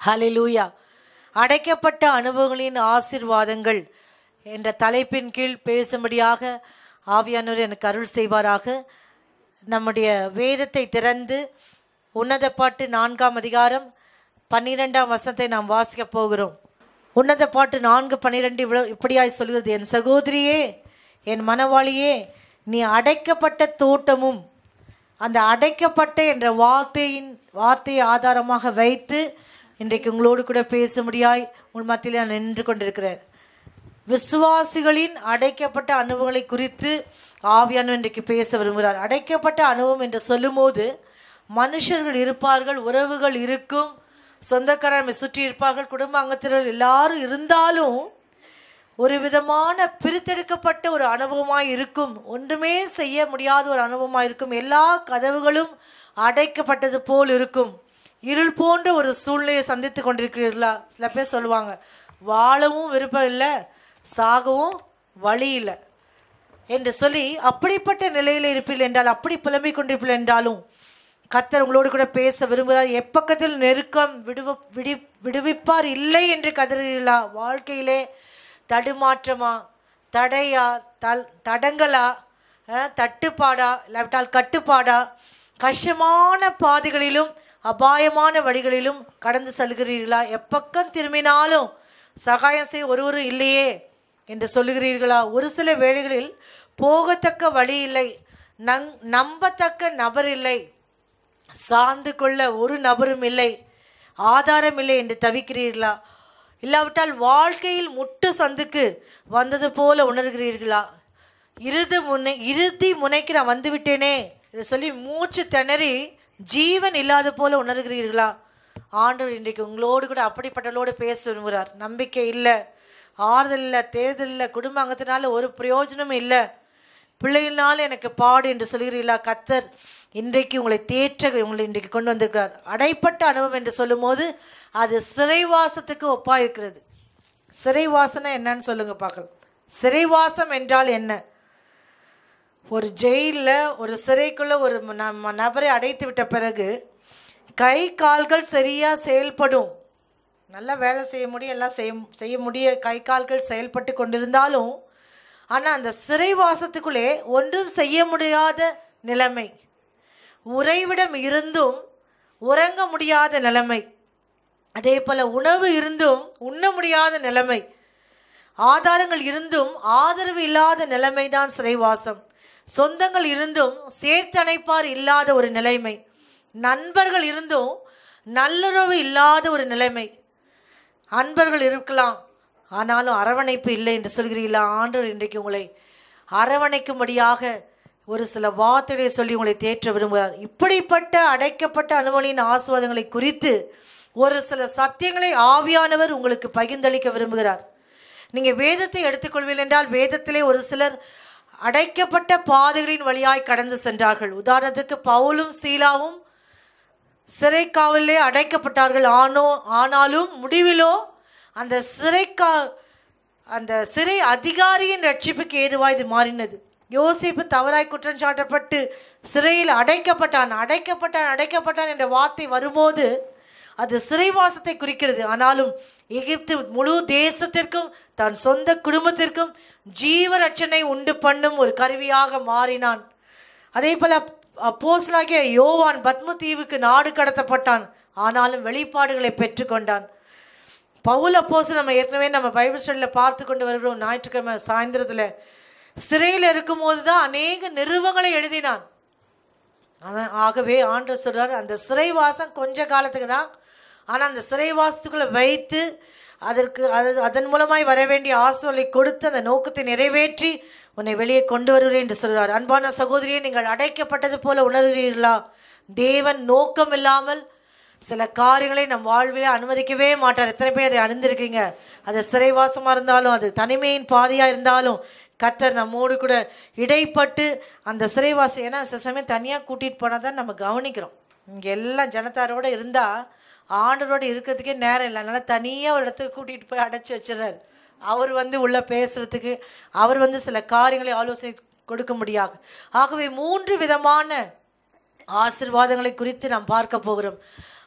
ஹல்லேலூயா. அடைக்கப்பட்ட அனுபவங்களின் ஆசீர்வாதங்கள் என்ற தலைப்பின் கீழ் பேசும்படியாக ஆவியானவர் எனக்கு அருள் செய்வாராக. நம்முடைய வேதத்தை திறந்து உன்னத பாட்டு 4ஆம் அதிகாரம் 12ஆம் வசனத்தை நாம் வாசிக்க போகிறோம். உன்னத பாட்டு 4:12 இப்படியாய் சொல்கிறது: என் சகோதரியே, என் மனவாளியே, நீ அடைக்கப்பட்ட தோட்டமும். அந்த அடைக்கப்பட்ட என்ற வார்த்தையை ஆதாரமாக வைத்து இன்றைக்கு உங்களோடு கூட பேசும்படியாய் உங்கள் மத்தியில் நான் நின்று கொண்டிருக்கிறேன். விசுவாசிகளின் அடைக்கப்பட்ட அனுபவங்களை குறித்து ஆவியானவர் இன்றைக்கு பேச விரும்புகிறார். அடைக்கப்பட்ட அனுபவம் என்று சொல்லும் போது மனுஷர்கள் இருப்பார்கள், உறவுகள் இருக்கும், சொந்தக்காரமை சுற்றி இருப்பார்கள், குடும்ப அங்கத்தினர்கள் எல்லாரும் இருந்தாலும் ஒரு விதமான பிரித்தெடுக்கப்பட்ட ஒரு அனுபவமாய் இருக்கும். ஒன்றுமே செய்ய முடியாத ஒரு அனுபவமாக இருக்கும். எல்லா கதவுகளும் அடைக்கப்பட்டது போல் இருக்கும். இருள் போன்ற ஒரு சூழ்நிலையை சந்தித்து கொண்டிருக்கிறீர்களா? சில பேர் சொல்லுவாங்க, வாழவும் விருப்பம் இல்லை, சாகவும் வழி இல்லை என்று சொல்லி அப்படிப்பட்ட நிலையில் இருப்பீர்கள் என்றால், அப்படி புலம்பிக் கொண்டிருப்பீர்கள் என்றாலும் கர்த்தர் உங்களோடு கூட பேச விரும்புகிறார். எப்பக்கத்தில் நெருக்கம் விடுவிப்பார் இல்லை என்று கதறுகிறீர்களா? வாழ்க்கையிலே தடுமாற்றமா, தடையா, தடங்களா, தட்டுப்பாடா, இல்லாவிட்டால் கட்டுப்பாடா, கஷ்டமான பாதைகளிலும் அபாயமான வழிகளிலும் கடந்து செல்கிறீர்களா? எப்பக்கம் திரும்பினாலும் சகாயம் செய்ய ஒருவரும் இல்லையே என்று சொல்லுகிறீர்களா? ஒரு சில வேளைகளில் போகத்தக்க வழி இல்லை, நம்பத்தக்க நபர் இல்லை, சார்ந்து கொள்ள ஒரு நபரும் இல்லை, ஆதாரம் இல்லை என்று தவிக்கிறீர்களா? இல்லாவிட்டால் வாழ்க்கையில் முட்டு சந்துக்கு வந்தது போல உணர்கிறீர்களா? இறுதி முனைக்கு நான் வந்துவிட்டேனே என்று சொல்லி மூச்சு திணறி ஜீவன் இல்லாத போல உணர்கிறீர்களா? ஆண்டவர் இன்றைக்கு உங்களோடு கூட அப்படிப்பட்டவர்களோடு பேச விரும்புகிறார். நம்பிக்கை இல்லை, ஆறுதல் இல்லை, தேர்தல் இல்லை, குடும்ப அங்கத்தினால ஒரு பிரயோஜனமும் இல்லை, பிள்ளைகளால் எனக்கு பாடு என்று சொல்கிறீர்களா? கர்த்தர் இன்றைக்கு உங்களை உங்களை இன்றைக்கு கொண்டு வந்திருக்கிறார். அடைப்பட்ட அனுபவம் என்று சொல்லும் போது அது சிறைவாசத்துக்கு ஒப்பாக இருக்கிறது. சிறைவாசனை என்னன்னு சொல்லுங்க பார்க்கலாம். சிறைவாசம் என்றால் என்ன? ஒரு ஜெயிலில், ஒரு சிறைக்குள்ளே ஒரு நபரை அடைத்து விட்ட பிறகு கை கால்கள் சரியாக செயல்படும், நல்லா வேலை செய்ய முடியும், எல்லாம் செய்ய முடிய கை கால்கள் செயல்பட்டு கொண்டிருந்தாலும், ஆனால் அந்த சிறைவாசத்துக்குள்ளே ஒன்றும் செய்ய முடியாத நிலைமை, உறைவிடம் இருந்தும் உறங்க முடியாத நிலைமை, அதே போல் உணவு இருந்தும் உண்ண முடியாத நிலைமை, ஆதாரங்கள் இருந்தும் ஆதரவு இல்லாத நிலைமை தான் சிறைவாசம். சொந்தங்கள் இருந்தும் சேர்த்தணைப்பார் இல்லாத ஒரு நிலைமை, நண்பர்கள் இருந்தும் நல்லுறவு இல்லாத ஒரு நிலைமை. அன்பர்கள் இருக்கலாம், ஆனாலும் அரவணைப்பு இல்லை என்று சொல்கிறீர்களா? ஆண்டவர் இன்றைக்கு உங்களை அரவணைக்கும்படியாக ஒரு சில வார்த்தைகளை சொல்லி உங்களை தேற்ற விரும்புகிறார். இப்படிப்பட்ட அடைக்கப்பட்ட அனுபவங்களின் ஆசீர்வாதங்களை குறித்து ஒரு சில சத்தியங்களை ஆவியானவர் உங்களுக்கு பகிர்ந்தளிக்க விரும்புகிறார். நீங்கள் வேதத்தை எடுத்துக்கொள்வீர்கள் என்றால், வேதத்திலே ஒரு சிலர் அடைக்கப்பட்ட பாதைகளின் வழியாய் கடந்து சென்றார்கள். உதாரணத்துக்கு பவுலும் சீலாவும் சிறை காவலிலே அடைக்கப்பட்டார்கள். ஆனாலும் முடிவிலோ அந்த சிறை அதிகாரியின் ரட்சிப்புக்கு ஏதுவாய் இது மாறினது. யோசேப்பு தவறாய் குற்றம் சாட்டப்பட்டு சிறையில் அடைக்கப்பட்டான் என்ற வார்த்தை வரும்போது அது சிறைவாசத்தை குறிக்கிறது. ஆனாலும் எகிப்து முழு தேசத்திற்கும் தன் சொந்த குடும்பத்திற்கும் ஜீவ ரட்சனை உண்டு பண்ணும் ஒரு கருவியாக மாறினான். அதே போல அப்போஸ்தலனாகிய யோவான் பத்ம தீவுக்கு நாடு கடத்தப்பட்டான், ஆனாலும் வெளிப்பாடுகளை பெற்றுக்கொண்டான். பவுல் அப்போஸ்தலன் நம்ம ஏற்கனவே பைபிள் ஸ்டடியில் பார்த்து கொண்டு வருகிறோம். ஞாயிற்றுக்கிழமை சாயந்தரத்தில் சிறையில் இருக்கும்போது தான் அநேக நிருபங்களை எழுதினான். ஆகவே ஆண்டவர் சொல்றார், அந்த சிறைவாசம் கொஞ்ச காலத்துக்கு தான், ஆனால் அந்த சிறைவாசத்துக்குள்ளே வைத்து அதன் மூலமாய் வர வேண்டிய ஆசீர்வாதங்களை கொடுத்து அந்த நோக்கத்தை நிறைவேற்றி உன்னை வெளியே கொண்டு வருகிறேன் என்று சொல்கிறார். அன்பான சகோதரியே, நீங்கள் அடைக்கப்பட்டது போல உணர்கிறீர்களா? தேவன் நோக்கம் இல்லாமல் சில காரியங்களை நம் வாழ்விலே அனுமதிக்கவே மாட்டார். எத்தனை பேர் அதை அணிந்திருக்கீங்க? அது சிறைவாசமாக இருந்தாலும், அது தனிமையின் பாதையாக இருந்தாலும் கர்த்தர் நம்மோடு கூட இடைப்பட்டு அந்த சிறைவாசம், ஏன்னா சில சமயம் தனியாக கூட்டிகிட்டு போனால் தான் நம்ம கவனிக்கிறோம். இங்கே எல்லாம் ஜனத்தாரோடு இருந்தால் ஆண்டவரோடு இருக்கிறதுக்கே நேரம் இல்லை. அதனால் தனியாக ஒரு இடத்துக்கு கூட்டிகிட்டு போய் அடைச்சி வச்சிடறாரு. அவர் உள்ளே பேசுகிறதுக்கு, அவர் சில காரியங்களை ஆலோசனை கொடுக்க முடியாது. ஆகவே 3 விதமான ஆசீர்வாதங்களை குறித்து நாம் பார்க்க போகிறோம்.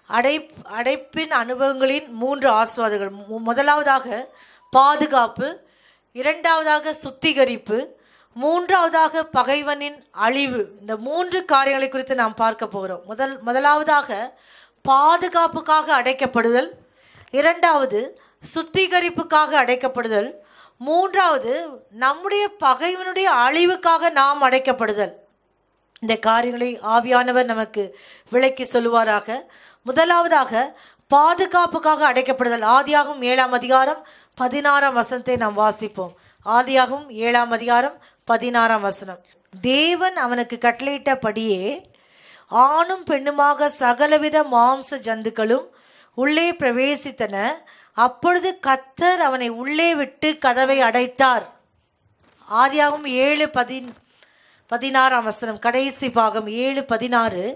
அடைப்பின் அனுபவங்களின் 3 ஆசீர்வாதங்கள். முதலாவதாக பாதுகாப்பு, இரண்டாவதாக சுத்திகரிப்பு, மூன்றாவதாக பகைவனின் அழிவு. இந்த 3 காரியங்களை குறித்து நாம் பார்க்க போகிறோம். முதலாவதாக பாதுகாப்புக்காக அடைக்கப்படுதல், இரண்டாவது சுத்திகரிப்புக்காக அடைக்கப்படுதல், மூன்றாவது நம்முடைய பகைவனுடைய அழிவுக்காக நாம் அடைக்கப்படுதல். இந்த காரியங்களை ஆவியானவர் நமக்கு விளக்கி சொல்லுவாராக. முதலாவதாக பாதுகாப்புக்காக அடைக்கப்படுதல். ஆதியாகமம் 7ஆம் அதிகாரம் 16ஆம் வசனத்தை நாம் வாசிப்போம். ஆதியாகமம் 7ஆம் அதிகாரம் 16ஆம் வசனம். தேவன் அவனுக்கு கட்டளையிட்டபடியே ஆணும் பெண்ணுமாக சகலவித மாம்ச ஜந்துக்களும் உள்ளே பிரவேசித்தன. அப்பொழுது கர்த்தர் அவனை உள்ளே விட்டு கதவை அடைத்தார். ஆதியாகமம் 7:16ஆம் வசனம், கடைசி பாகம் 7:16.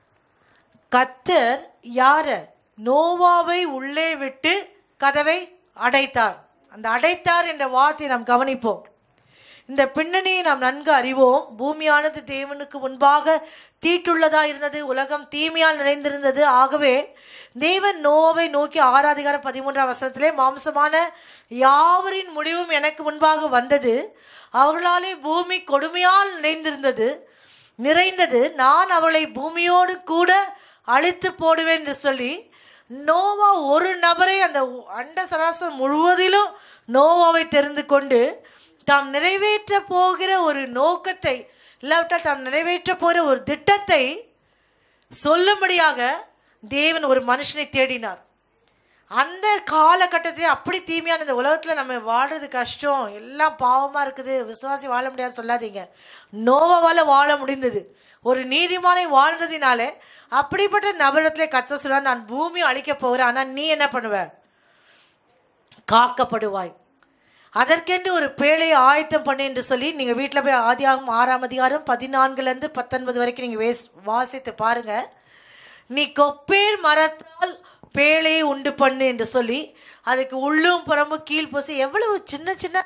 கர்த்தர் யார? நோவாவை உள்ளே விட்டு கதவை அடைத்தார். அந்த அடைத்தார் என்ற வார்த்தையை நாம் கவனிப்போம். இந்த பின்னணியை நாம் நன்கு அறிவோம். பூமியானது தேவனுக்கு முன்பாக தீட்டுள்ளதாக இருந்தது, உலகம் தீமையால் நிறைந்திருந்தது. ஆகவே தேவன் நோவாவை நோக்கி 6ஆம் அதிகாரம் 13ஆம் வசனத்திலே, மாம்சமான யாவரின் முடிவும் எனக்கு முன்பாக வந்தது, அவர்களாலே பூமி கொடுமையால் நிறைந்தது, நான் அவளை பூமியோடு கூட அழித்து போடுவேன் என்று சொல்லி நோவா ஒரு நபரை அந்த அண்ட சராசரம் முழுவதிலும் நோவாவை தெரிந்து கொண்டு தாம் நிறைவேற்ற போகிற ஒரு நோக்கத்தை, இல்லாவிட்டால் தாம் நிறைவேற்ற போகிற ஒரு திட்டத்தை சொல்லும்படியாக தேவன் ஒரு மனுஷனை தேடினார். அந்த காலகட்டத்திலே அப்படி தீமையான இந்த உலகத்தில் நம்ம வாழ்றது கஷ்டம், எல்லாம் பாவமாக இருக்குது, விசுவாசி வாழ முடியாது சொல்லாதீங்க. நோவாவால் வாழ முடிந்தது. ஒரு நீதிமானை வாழ்ந்ததினாலே அப்படிப்பட்ட நபரிடத்திலே கர்த்தர் சொல்றார், நான் பூமி அழிக்க போகிறேன், ஆனால் நீ என்ன பண்ணுவ? காக்கப்படுவாய். அதற்கென்று ஒரு பேழையை ஆயத்தம் பண்ணு என்று சொல்லி நீங்கள் வீட்டில் போய் ஆதியாகமம் 6ஆம் அதிகாரம் 14லேருந்து 19 வரைக்கும் நீங்கள் வாசித்து பாருங்கள். நீ கொப்பேர் மரத்தால் பேழையை உண்டு பண்ணு என்று சொல்லி அதுக்கு உள்ளும் புறமும் கீழ்ப்போசி எவ்வளவு சின்ன சின்ன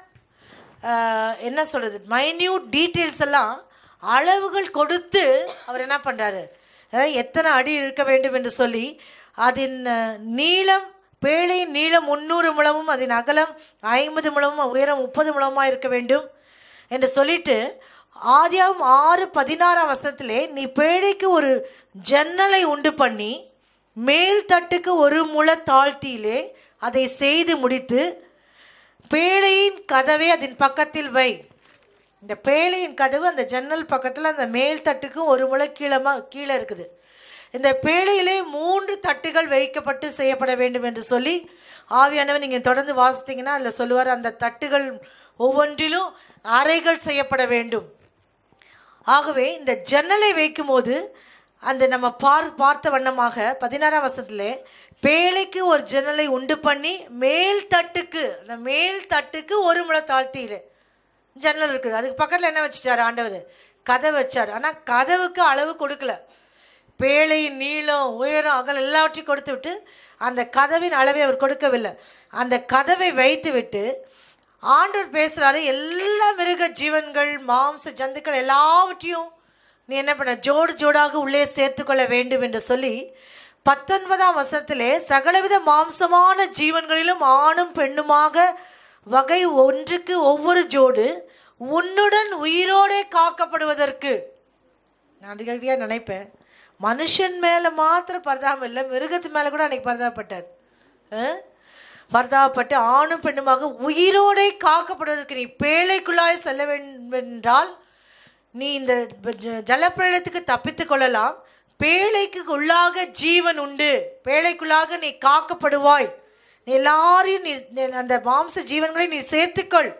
என்ன சொல்கிறது, மைன்யூட் டீட்டெயில்ஸ் எல்லாம் அளவுகள் கொடுத்து அவர் என்ன பண்ணுறாரு, எத்தனை அடி இருக்க வேண்டும் என்று சொல்லி அதன் நீளம், பேழையின் நீளம் 300 முழமும் அதன் அகலம் 50 முழமும் உயரம் 30 முழமாக இருக்க வேண்டும் என்று சொல்லிட்டு ஆதியாகமம் 6:16ஆம் வசனத்திலே, நீ பேழைக்கு ஒரு ஜன்னலை உண்டு பண்ணி மேல் தட்டுக்கு 1 முழ தாழ்த்தியிலே அதை செய்து முடித்து பேழையின் கதவை அதன் பக்கத்தில் வை. இந்த பேழையின் கதவு அந்த ஜன்னல் பக்கத்தில் அந்த மேல் தட்டுக்கு 1 முழ கீழே இருக்குது. இந்த பேழையிலே 3 தட்டுகள் வைக்கப்பட்டு செய்யப்பட வேண்டும் என்று சொல்லி ஆவியானவர் நீங்கள் தொடர்ந்து வாசித்தீங்கன்னா அதில் சொல்லுவார், அந்த தட்டுகள் ஒவ்வொன்றிலும் அறைகள் செய்யப்பட வேண்டும். ஆகவே இந்த ஜன்னலை வைக்கும்போது அந்த நம்ம பார்த்த வண்ணமாக 16ஆம் வசனத்திலே பேழைக்கு ஒரு ஜன்னலை உண்டு பண்ணி மேல் தட்டுக்கு, அந்த மேல் தட்டுக்கு 1 முழ தாழ்த்தியில் ஜன்னல் இருக்குது. அதுக்கு பக்கத்தில் என்ன வச்சுட்டார் ஆண்டவர்? கதவை வச்சார். ஆனால் கதவுக்கு அளவு கொடுக்கல. பேழையின் நீளம், உயரம், அகலம் எல்லாவற்றையும் கொடுத்து விட்டு அந்த கதவின் அளவை அவர் கொடுக்கவில்லை. அந்த கதவை வைத்து விட்டு ஆண்டவர் பேசுகிறாரு, எல்லா மிருக ஜீவன்கள், மாம்ச ஜந்துக்கள் எல்லாவற்றையும் நீ என்ன பண்ண, ஜோடு ஜோடாக உள்ளே சேர்த்து கொள்ள வேண்டும் என்று சொல்லி 19ஆம் வசனத்திலே, சகலவித மாம்சமான ஜீவன்களிலும் ஆணும் பெண்ணுமாக வகை ஒன்றுக்கு ஒவ்வொரு ஜோடு உன்னுடன் உயிரோடே காக்கப்படுவதற்கு. நான் அதிகடியாக நினைப்பேன், மனுஷன் மேலே மாத்திரம் பரிதாபம் இல்லை, மிருகத்து மேலே கூட அன்றைக்கி பரிதாபப்பட்டார். பரிதாபப்பட்டு ஆணும் பெண்ணுமாக உயிரோடே காக்கப்படுவதற்கு நீ பேழைக்குள்ளாய் செல்ல வேண்டுமென்றால் நீ இந்த ஜலப்பிரளயத்துக்கு தப்பித்து கொள்ளலாம். பேழைக்கு உள்ளாக ஜீவன் உண்டு, பேழைக்குள்ளாக நீ காக்கப்படுவாய், நீ எல்லாரையும் நீ அந்த மாம்ச ஜீவன்களை நீ சேர்த்துக்கொள்.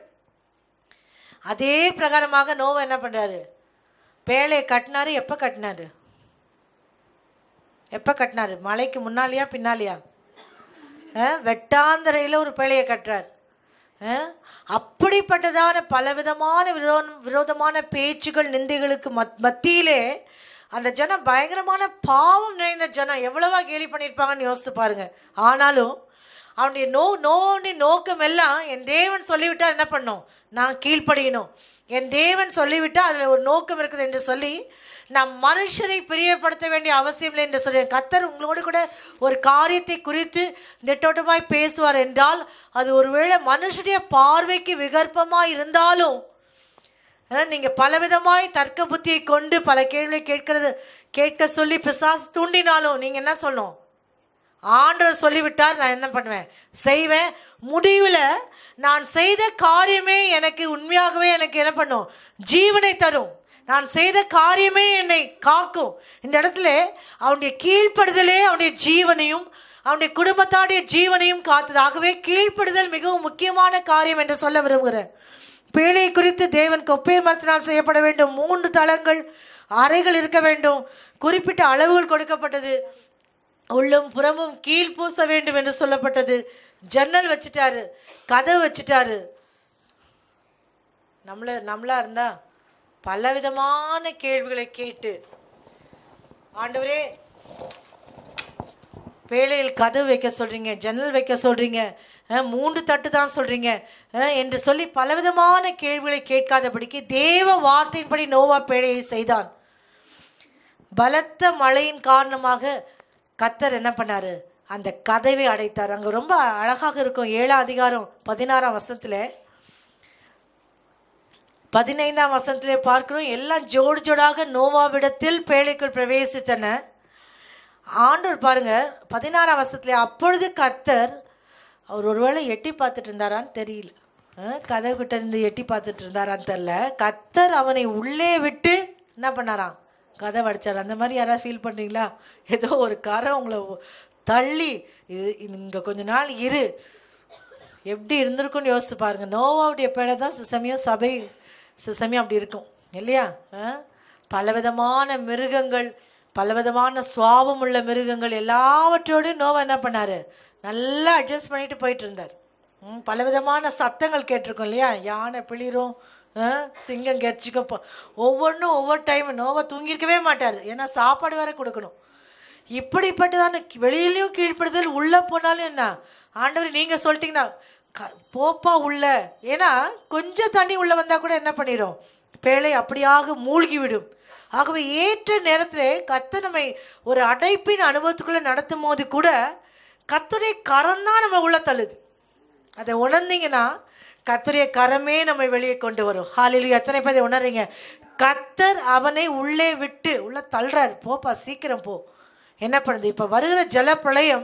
அதே பிரகாரமாக நோவா என்ன பண்ணுறாரு? பேழையை கட்டினாரு. எப்போ கட்டினாரு? மலைக்கு முன்னாலியா பின்னாலியா? வெட்டாந்தரையில் ஒரு பேழையை கட்டுறார். அப்படிப்பட்டதான பலவிதமான விரோதமான பேச்சுகள், நிந்தைகளுக்கு மத்தியிலே அந்த ஜனம் பயங்கரமான பாவம் நிறைந்த ஜனம், எவ்வளவா கேலி பண்ணியிருப்பாங்கன்னு யோசித்து பாருங்க. ஆனாலும் அவனுடைய நோவுடைய நோக்கம் எல்லாம் என் தேவன் சொல்லிவிட்டால் என்ன பண்ணும், நான் கீழ்ப்படியணும். என் தேவன் சொல்லிவிட்டால் அதில் ஒரு நோக்கம் இருக்குது என்று சொல்லி நாம் மனுஷரை பிரியப்படுத்த வேண்டிய அவசியம் இல்லை என்று சொல்லி கர்த்தர் உங்களோடு கூட ஒரு காரியத்தை குறித்து திட்டவட்டமாய் பேசுவார் என்றால் அது ஒருவேளை மனுஷனுடைய பார்வைக்கு விகற்பமாக இருந்தாலும் நீங்கள் பலவிதமாய் தர்க்க புத்தியை கொண்டு பல கேள்விகளை கேட்க சொல்லி பிசாசு தூண்டினாலும் நீங்கள் என்ன சொல்லணும், ஆண்டவர் சொல்லிவிட்டார், நான் என்ன பண்ணுவேன், செய்வேன். முடிவில் நான் செய்த காரியமே எனக்கு உண்மையாகவே எனக்கு என்ன பண்ணும், ஜீவனை தரும். நான் செய்த காரியமே என்னை காக்கும். இந்த இடத்துல அவனுடைய கீழ்ப்படுதலே அவனுடைய ஜீவனையும் அவனுடைய குடும்பத்தாருடைய ஜீவனையும் காத்தது. ஆகவே கீழ்ப்படுதல் மிகவும் முக்கியமான காரியம் என்று சொல்ல விரும்புகிறேன். பேழையை குறித்து தேவன் கொப்பேர் மரத்தினால் செய்யப்பட வேண்டும். 3 தளங்கள் அறைகள் இருக்க வேண்டும். குறிப்பிட்ட அளவுகள் கொடுக்கப்பட்டது. உள்ளும் புறமும் கீழ் பூச வேண்டும் என்று சொல்லப்பட்டது. ஜன்னல் வச்சுட்டாரு, கதவு வச்சுட்டாரு. நம்மளா இருந்தா பலவிதமான கேள்விகளை கேட்டு, ஆண்டவரே பேழையில் கதவு வைக்க சொல்றீங்க, ஜன்னல் வைக்க சொல்றீங்க, 3 தட்டு தான் சொல்றீங்க என்று சொல்லி பலவிதமான கேள்விகளை கேட்காதபடிக்கு தேவ வார்த்தையின்படி நோவா பேழையை செய்தான். பலத்த மழையின் காரணமாக கர்த்தர் என்ன பண்ணாரு, அந்த கதவை அடைத்தார். அங்கே ரொம்ப அழகாக இருக்கும். 7ஆம் அதிகாரம் 16ஆம் வசனத்தில் 15ஆம் வசனத்திலே பார்க்கிறோம். எல்லாம் ஜோடு ஜோடாக நோவாவிடத்தில் பேழைக்குள் பிரவேசித்தன. ஆண்டவர் பாருங்க 16ஆம் வசனத்திலே, அப்பொழுது கர்த்தர், அவர் ஒருவேளை எட்டி பார்த்துட்டு இருந்தாரான்னு தெரியல, கதவு கிட்ட இருந்து எட்டி பார்த்துட்டு இருந்தாரான்னு தெரியல, கர்த்தர் அவனை உள்ளே விட்டு என்ன பண்ணாராம், கதை அடித்தார். அந்த மாதிரி யாராவது ஃபீல் பண்ணுறீங்களா? ஏதோ ஒரு கரை உங்களை தள்ளி இங்கே கொஞ்ச நாள் இரு, எப்படி இருந்திருக்குன்னு யோசிச்சு பாருங்கள். நோவாவுடைய பேழை தான் சிசமயம் அப்படி இருக்கும் இல்லையா? பலவிதமான மிருகங்கள், பலவிதமான சுவாபம் உள்ள மிருகங்கள் எல்லாவற்றோடையும் நோவா என்ன பண்ணார், நல்லா அட்ஜஸ்ட் பண்ணிட்டு போயிட்டு இருந்தார். பலவிதமான சத்தங்கள் கேட்டிருக்கோம் இல்லையா? யானை பிளிரும், சிங்கம் கெரிச்சிக்கும். ஒவ்வொன்றும் ஒவ்வொரு டைம் நோவா தூங்கியிருக்கவே மாட்டார். ஏன்னா சாப்பாடு வேற கொடுக்கணும். இப்படிப்பட்டதான வெளியிலையும் கீழ்ப்படுதல், உள்ளே போனாலும் என்ன, ஆண்டவர் நீங்கள் சொல்லிட்டீங்கன்னா போப்பா உள்ள. ஏன்னா கொஞ்சம் தண்ணி உள்ளே வந்தால் கூட என்ன பண்ணிடும், பேழை அப்படியாக மூழ்கி விடும். ஆகவே ஏற்ற நேரத்தில் கர்த்தர் நம்மை ஒரு அடைப்பின் அனுபவத்துக்குள்ளே நடத்தும் போது கூட கர்த்தருடைய கரம் தான் நம்ம உள்ள தள்ளுது. அதை உணர்ந்தீங்கன்னா கர்த்தருடைய கரமே நம்மை வெளியே கொண்டு வரும். ஹல்லேலூயா! எத்தனை பேர் உணர்றீங்க? கர்த்தர் அவனை உள்ளே விட்டு உள்ள தள்ளுறாரு, போப்பா சீக்கிரம் போ. என்ன பண்ணுது, இப்போ வருகிற ஜலப்பிரளயம்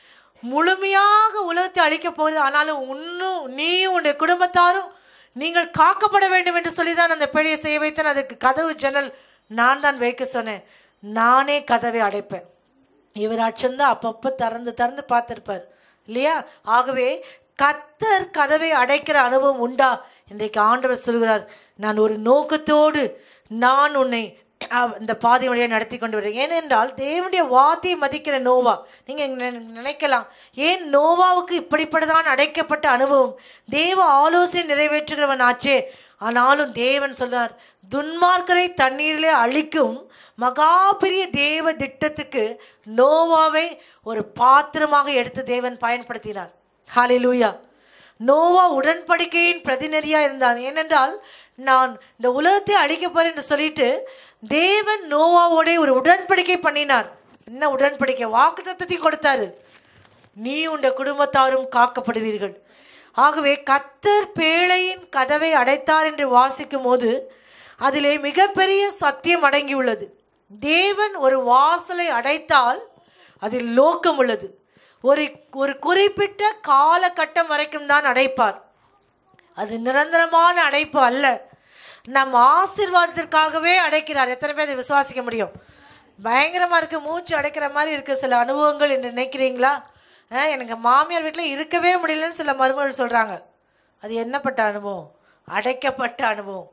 முழுமையாக உலகத்தை அழிக்க போகுது. ஆனாலும் இன்னும் நீயும் உன்னுடைய குடும்பத்தாரும் நீங்கள் காக்கப்பட வேண்டும் என்று சொல்லி தான் அந்த பேழையை செய்ய வைத்தேன். அதுக்கு கதவு ஜன்னல் நான் தான் வைக்க சொன்னேன். நானே கதவை அடைப்பேன். இவர் அச்சந்தான் அப்பப்போ திறந்து பார்த்துருப்பார் இல்லையா? ஆகவே கர்த்தர் கதவை அடைக்கிற அனுபவம் உண்டா? இன்றைக்கு ஆண்டவர் சொல்கிறார், நான் ஒரு நோக்கத்தோடு நான் உன்னை இந்த பாதை வழியை நடத்தி கொண்டு வரேன். ஏனென்றால் தேவனுடைய வார்த்தையை மதிக்கிற நோவா. நீங்கள் நினைக்கலாம், ஏன் நோவாவுக்கு இப்படிப்பட்டதான் அடைக்கப்பட்ட அனுபவம்? தேவ ஆலோசனை நிறைவேற்றுகிறவன் ஆச்சே. ஆனாலும் தேவன் சொல்றார், துன்மார்க்கரை தண்ணீரிலே அழிக்கும் மகா பெரிய தேவ திட்டத்துக்கு நோவாவை ஒரு பாத்திரமாக எடுத்து தேவன் பயன்படுத்தினார். ஹல்லேலூயா! நோவா உடன்படிக்கையின் பிரதிநிதியாக இருந்தான். ஏனென்றால் நான் இந்த உலகத்தை அழிக்க போறேன் என்று சொல்லிட்டு தேவன் நோவாவோட ஒரு உடன்படிக்கை பண்ணினார். என்ன உடன்படிக்கை? வாக்குத்தத்தத்தை கொடுத்தாரு, நீ உன் குடும்பத்தாரும் காக்கப்படுவீர்கள். ஆகவே கர்த்தர் பேழையின் கதவை அடைத்தார் என்று வாசிக்கும் போது அதிலே மிகப்பெரிய சத்தியம் அடங்கியுள்ளது. தேவன் ஒரு வாசலை அடைத்தால் அதில் நோக்கம் உள்ளது. ஒரு குறிப்பிட்ட காலகட்டம் வரைக்கும் தான் அடைப்பார். அது நிரந்தரமான அடைப்பு அல்ல. நம் ஆசீர்வாதத்திற்காகவே அடைக்கிறார். எத்தனை பேர் அதை விசுவாசிக்க முடியும்? பயங்கரமாக இருக்குது, மூச்சு அடைக்கிற மாதிரி இருக்குது சில அனுபவங்கள் என்று நினைக்கிறீங்களா? எனக்கு மாமியார் வீட்டில் இருக்கவே முடியலன்னு சில மருமகள் சொல்கிறாங்க. அது என்னப்பட்ட அனுபவம்? அடைக்கப்பட்ட அனுபவம்.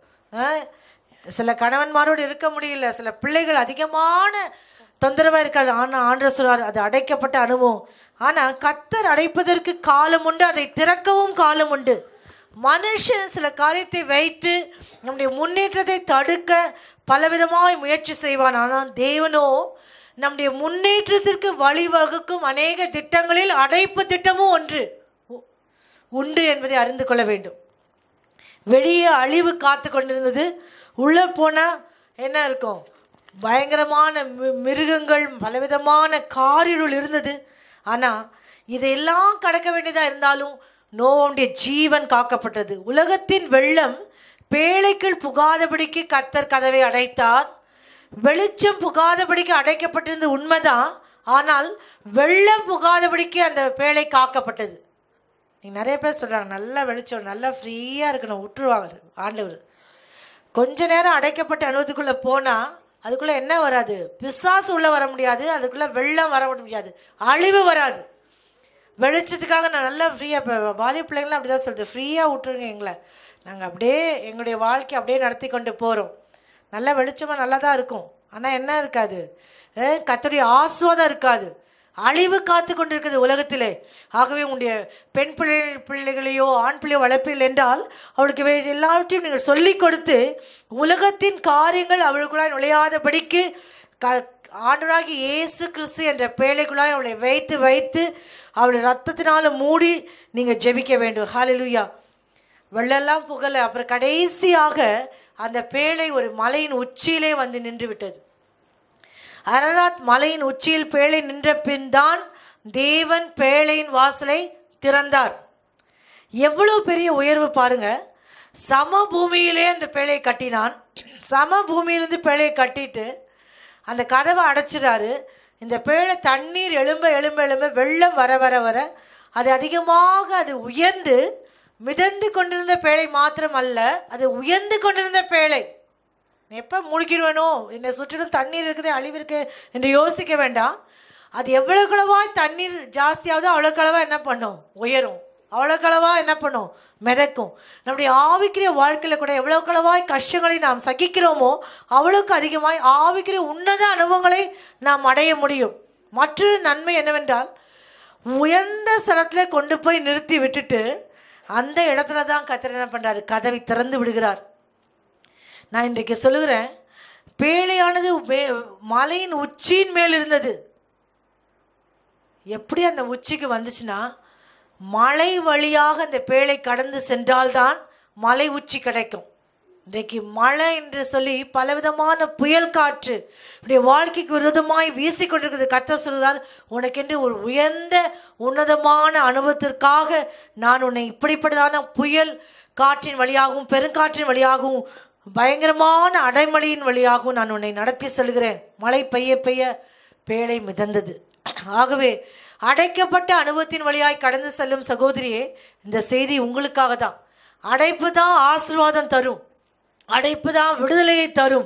சில கணவன்மாரோடு இருக்க முடியல, சில பிள்ளைகள் அதிகமான தொந்தரவாக இருக்காது. ஆனால் ஆண்டவர் சொல்றார், அது அடைக்கப்பட்ட அனுபவம். ஆனால் கர்த்தர் அடைப்பதற்கு காலம் உண்டு, அதை திறக்கவும் காலம் உண்டு. மனுஷன் சில காரியத்தை வைத்து நம்முடைய முன்னேற்றத்தை தடுக்க பலவிதமாய் முயற்சி செய்வான். ஆனால் தேவனோ நம்முடைய முன்னேற்றத்திற்கு வழிவகுக்கும் அநேக திட்டங்களில் அடைப்பு திட்டமும் ஒன்று உண்டு என்பதை அறிந்து கொள்ள வேண்டும். வெளியே அழிவு காத்து கொண்டிருந்தது, உள்ளே போனால் என்ன இருக்கும்? பயங்கரமான மிருகங்கள், பலவிதமான காரிருள் இருந்தது. ஆனால் இதையெல்லாம் கடக்க வேண்டியதாக இருந்தாலும் நோவாவுடைய ஜீவன் காக்கப்பட்டது. உலகத்தின் வெள்ளம் பேழைக்குள் புகாதபடிக்கு கர்த்தர் கதவை அடைத்தார். வெளிச்சம் புகாதபடிக்கு அடைக்கப்பட்டிருந்த உண்மைதான், ஆனால் வெள்ளம் புகாதபடிக்கு அந்த பேழை காக்கப்பட்டது. நீங்கள் நிறைய பேர் சொல்கிறாங்க, நல்லா வெளிச்சம், நல்லா ஃப்ரீயாக இருக்கணும், விட்டுருவாங்க ஆண்டவர். கொஞ்ச நேரம் அடைக்கப்பட்ட அனுபவத்துக்குள்ளே போனால் அதுக்குள்ளே என்ன வராது? பிசாசு உள்ளே வர முடியாது, அதுக்குள்ளே வெள்ளம் வர முடியாது, அழிவு வராது. வெளிச்சத்துக்காக நான் நல்லா ஃப்ரீயாக, இப்போ வாலிப பிள்ளைங்களாம் அப்படி தான் சொல்லுது, ஃப்ரீயாக விட்டுருங்க எங்களை, நாங்கள் அப்படியே எங்களுடைய வாழ்க்கை அப்படியே நடத்தி கொண்டு போகிறோம். நல்லா வெளிச்சமாக நல்லா தான் இருக்கும், ஆனால் என்ன இருக்காது? கர்த்தருடைய ஆசீர்வாதம் இருக்காது. அழிவு காத்து கொண்டு இருக்குது உலகத்திலே. ஆகவே உங்களுடைய பெண் பிள்ளைகளையோ ஆண் பிள்ளையோ வளர்ப்பீர்கள் என்றால் அவளுக்கு எல்லாவற்றையும் நீங்கள் சொல்லிக் கொடுத்து உலகத்தின் காரியங்கள் அவளுக்குள்ளாய் நுழையாதபடிக்கு ஆண்டவராகிய இயேசு கிறிஸ்து என்ற பேழைக்குள்ளாய் அவளை வைத்து வைத்து அவளை ரத்தத்தினால மூடி நீங்கள் ஜெபிக்க வேண்டும். ஹல்லேலூயா. வெள்ளெல்லாம் புகழ அப்புறம் கடைசியாக அந்த பேழை ஒரு மலையின் உச்சியிலே வந்து நின்று விட்டது. அரராத் மலையின் உச்சியில் பேழை நின்ற பின் தான் தேவன் பேழையின் வாசலை திறந்தார். எவ்வளவு பெரிய உயர்வு பாருங்க. சம பூமியிலே அந்த பேழையை கட்டினான். சம பூமியிலிருந்து பேழையை கட்டிட்டு அந்த கதவை அடைச்சிடாரு. இந்த பேழை தண்ணீர் எழும்ப எழும்ப எழும்ப வெள்ளம் வர வர வர அது அதிகமாக அது உயர்ந்து மிதந்து கொண்டிருந்த பேழை மாத்திரம் அல்ல, அது உயர்ந்து கொண்டிருந்த பேழை. எப்போ மூழ்கிடுவேனோ, என்னை சுற்றிலும் தண்ணீர் இருக்குது, அழிவு இருக்கு என்று யோசிக்க வேண்டாம். அது எவ்வளோக்களவாய் தண்ணீர் ஜாஸ்தியாகுதோ அவ்வளோக்களவா என்ன பண்ணும்? உயரும். அவ்வளோக்களவா என்ன பண்ணும்? மிதக்கும். நம்முடைய ஆவிக்கிற வாழ்க்கையில் கூட எவ்வளோக்களவாய் கஷ்டங்களை நாம் சகிக்கிறோமோ அவ்வளோக்கு அதிகமாய் ஆவிக்கிற உன்னத அனுபவங்களை நாம் அடைய முடியும். மற்றொரு நன்மை என்னவென்றால், உயர்ந்த ஸ்தலத்தில் கொண்டு போய் நிறுத்தி விட்டுட்டு அந்த இடத்துல தான் கர்த்தர் என்ன பண்ணுறாரு? கதவை திறந்து விடுகிறார். நான் இன்றைக்கு சொல்லுகிறேன், பேழையானது மலையின் உச்சியின் மேல் இருந்தது. எப்படி அந்த உச்சிக்கு வந்துச்சுன்னா, மலை வழியாக அந்த பேழை கடந்து சென்றால்தான் மலை உச்சி கிடைக்கும். இன்றைக்கு மழை என்று சொல்லி பலவிதமான புயல் காற்று இப்படிய வாழ்க்கைக்கு விரோதமாய் வீசிக்கொண்டிருக்கிறது. கர்த்தர் சொல்கிறார், உனக்கென்று ஒரு உயர்ந்த உன்னதமான அனுபவத்திற்காக நான் உன்னை இப்படிப்பட்டதான புயல் காற்றின் வழியாகவும் பெருங்காற்றின் வழியாகவும் பயங்கரமான அடைமழையின் வழியாகவும் நான் உன்னை நடத்தி செல்கிறேன். மழை பெய்ய பெய்ய பேழை மிதந்தது. ஆகவே அடைக்கப்பட்ட அனுபவத்தின் வழியாய் கடந்து செல்லும் சகோதரியே, இந்த செய்தி உங்களுக்காக தான். அடைப்பு தான் ஆசீர்வாதம் தரும், அடைப்பு தான் விடுதலையை தரும்.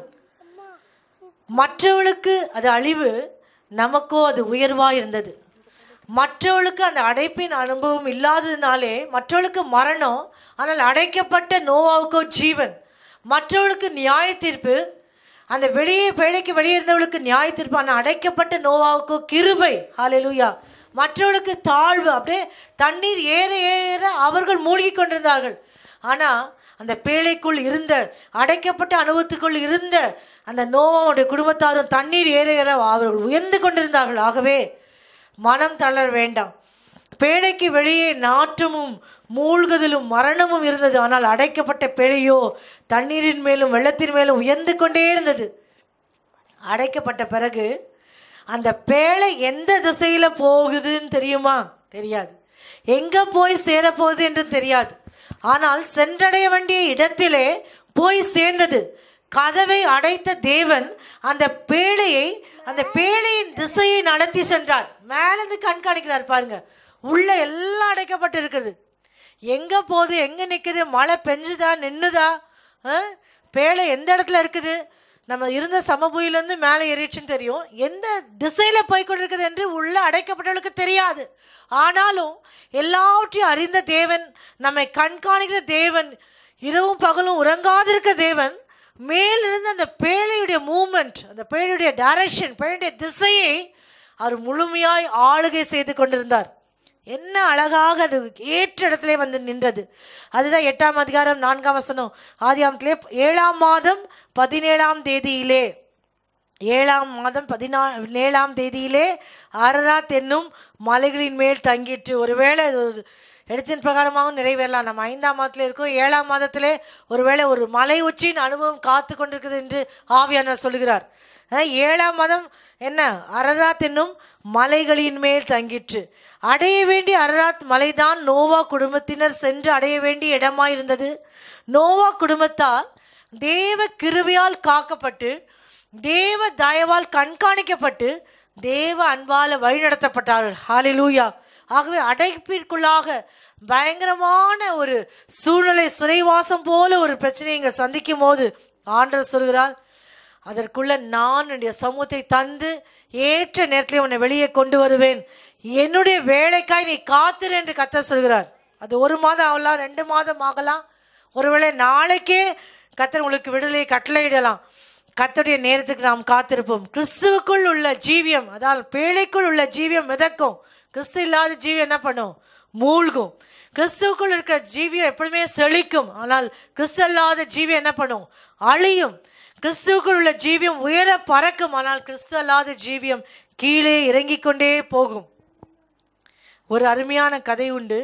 மற்றவளுக்கு அது அழிவு, நமக்கோ அது உயர்வாக இருந்தது. மற்றவளுக்கு அந்த அடைப்பின் அனுபவம் இல்லாததுனாலே மற்றவளுக்கு மரணம், ஆனால் அடைக்கப்பட்ட நோவாவுக்கோ ஜீவன். மற்றவளுக்கு நியாய தீர்ப்பு, அந்த பேழைக்கு வெளியே இருந்தவளுக்கு நியாய தீர்ப்பு, ஆனால் அடைக்கப்பட்ட நோவாவுக்கோ கிருபை. ஹல்லேலூயா. மற்றவளுக்கு தாழ்வு. அப்படியே தண்ணீர் ஏற ஏற அவர்கள் மூழ்கி கொண்டிருந்தார்கள். ஆனால் அந்த பேழைக்குள் இருந்த அடைக்கப்பட்ட அனுபவத்துக்குள் இருந்த அந்த நோவாவுடைய குடும்பத்தாரும் தண்ணீர் ஏற ஏற அவர்கள் உயர்ந்து கொண்டிருந்தார்கள். ஆகவே மனம் தளர வேண்டாம். பேழைக்கு வெளியே நாற்றமும் மூழ்குதலும் மரணமும் இருந்தது. ஆனால் அடைக்கப்பட்ட பேழையோ தண்ணீரின் மேலும் வெள்ளத்தின் மேலும் உயர்ந்து கொண்டே இருந்தது. அடைக்கப்பட்ட பிறகு அந்த பேழை எந்த திசையில் போகுதுன்னு தெரியுமா? தெரியாது. எங்கே போய் சேரப்போகுது என்று தெரியாது. ஆனால் சென்றடைய வேண்டிய இடத்திலே போய் சேர்ந்தது. கதவை அடைத்த தேவன் அந்த பேழையின் திசையை நடத்தி சென்றார். மேலேருந்து கண்காணிக்கிறார். பாருங்க, உள்ள எல்லாம் அடைக்கப்பட்டு இருக்குது. எங்கே போகுது, எங்கே நிற்குது, மழை பெஞ்சுதா நின்றுதா, பேழை எந்த இடத்துல இருக்குது, நம்ம இருந்த சமபூயிலேருந்து மேலே ஏறிடுச்சுன்னு தெரியும். எந்த திசையில் போய்கொண்டிருக்குது என்று உள்ள அடைக்கப்பட்டவர்களுக்கு தெரியாது. ஆனாலும் எல்லாவற்றையும் அறிந்த தேவன், நம்மை கண்காணிக்கிற தேவன், இரவும் பகலும் உறங்காதிருக்க தேவன், மேலிருந்து அந்த பேழையுடைய மூமெண்ட், அந்த பேழையுடைய டைரக்ஷன், பேழையுடைய திசையை அவர் முழுமையாய் ஆளுகை செய்து கொண்டிருந்தார். என்ன அழகாக அது ஏற்ற இடத்துல வந்து நின்றது. அதுதான் 8ஆம் அதிகாரம் 4ஆம் வசனம். ஆதியாகமத்திலே 7ஆம் மாதம் 17ஆம் தேதியிலே, 7ஆம் மாதம் 17ஆம் தேதியிலே அரராத் என்னும் மலைகளின் மேல் தங்கிட்டு. ஒருவேளை எழுத்தின் பிரகாரமாகவும் நிறைவேறலாம். நம்ம 5ஆம் மாதத்தில் இருக்கோம். 7ஆம் மாதத்திலே ஒருவேளை ஒரு மலை உச்சியின் அனுபவம் காத்து கொண்டிருக்குது என்று ஆவியானவர் சொல்கிறார். 7ஆம் மாதம் என்ன? அரராத் என்னும் மலைகளின் மேல் தங்கிற்று. அடைய வேண்டிய அரராத் மலைதான் நோவா குடும்பத்தினர் சென்று அடைய வேண்டிய இடமாயிருந்தது. நோவா குடும்பத்தால் தேவ கிருபையால் காக்கப்பட்டு, தேவ தயவால் கண்காணிக்கப்பட்டு, தேவ அன்பால் வழிநடத்தப்பட்டார்கள். ஹல்லேலூயா. ஆகவே அடைப்பிற்குள்ளாக பயங்கரமான ஒரு சூழ்நிலை, சிறைவாசம் போல ஒரு பிரச்சனையை இங்கே சந்திக்கும் போது ஆண்டவர் சொல்கிறார், அதற்குள்ள நான் என்னுடைய சமூகத்தை தந்து ஏற்ற நேரத்தில் உன்னை வெளியே கொண்டு வருவேன். என்னுடைய வேலைக்காய் நீ காத்திரு என்று கர்த்தர் சொல்கிறார். அது 1 மாதம் ஆகலாம், 2 மாதம் ஆகலாம், ஒருவேளை நாளைக்கே கர்த்தர் உங்களுக்கு விடுதலை கட்டளையிடலாம். கர்த்தருடைய நேரத்துக்கு நாம் காத்திருப்போம். கிறிஸ்துவுக்குள் உள்ள ஜீவியம், அதாவது பேழைக்குள் உள்ள ஜீவியம் மிதக்கும். கிறிஸ்து இல்லாத ஜீவியம் என்ன பண்ணும்? மூழ்கும். கிறிஸ்துவுக்குள் இருக்கிற ஜீவியம் எப்பவுமே செழிக்கும். ஆனால் கிறிஸ்து இல்லாத ஜீவியம் என்ன பண்ணும்? அழியும். கிறிஸ்துவுக்குள் உள்ள ஜீவியம் உயர பறக்கும். ஆனால் கிறிஸ்து அல்லாத ஜீவியம் கீழே இறங்கிக் கொண்டே போகும். ஒரு அருமையான கதை உண்டு.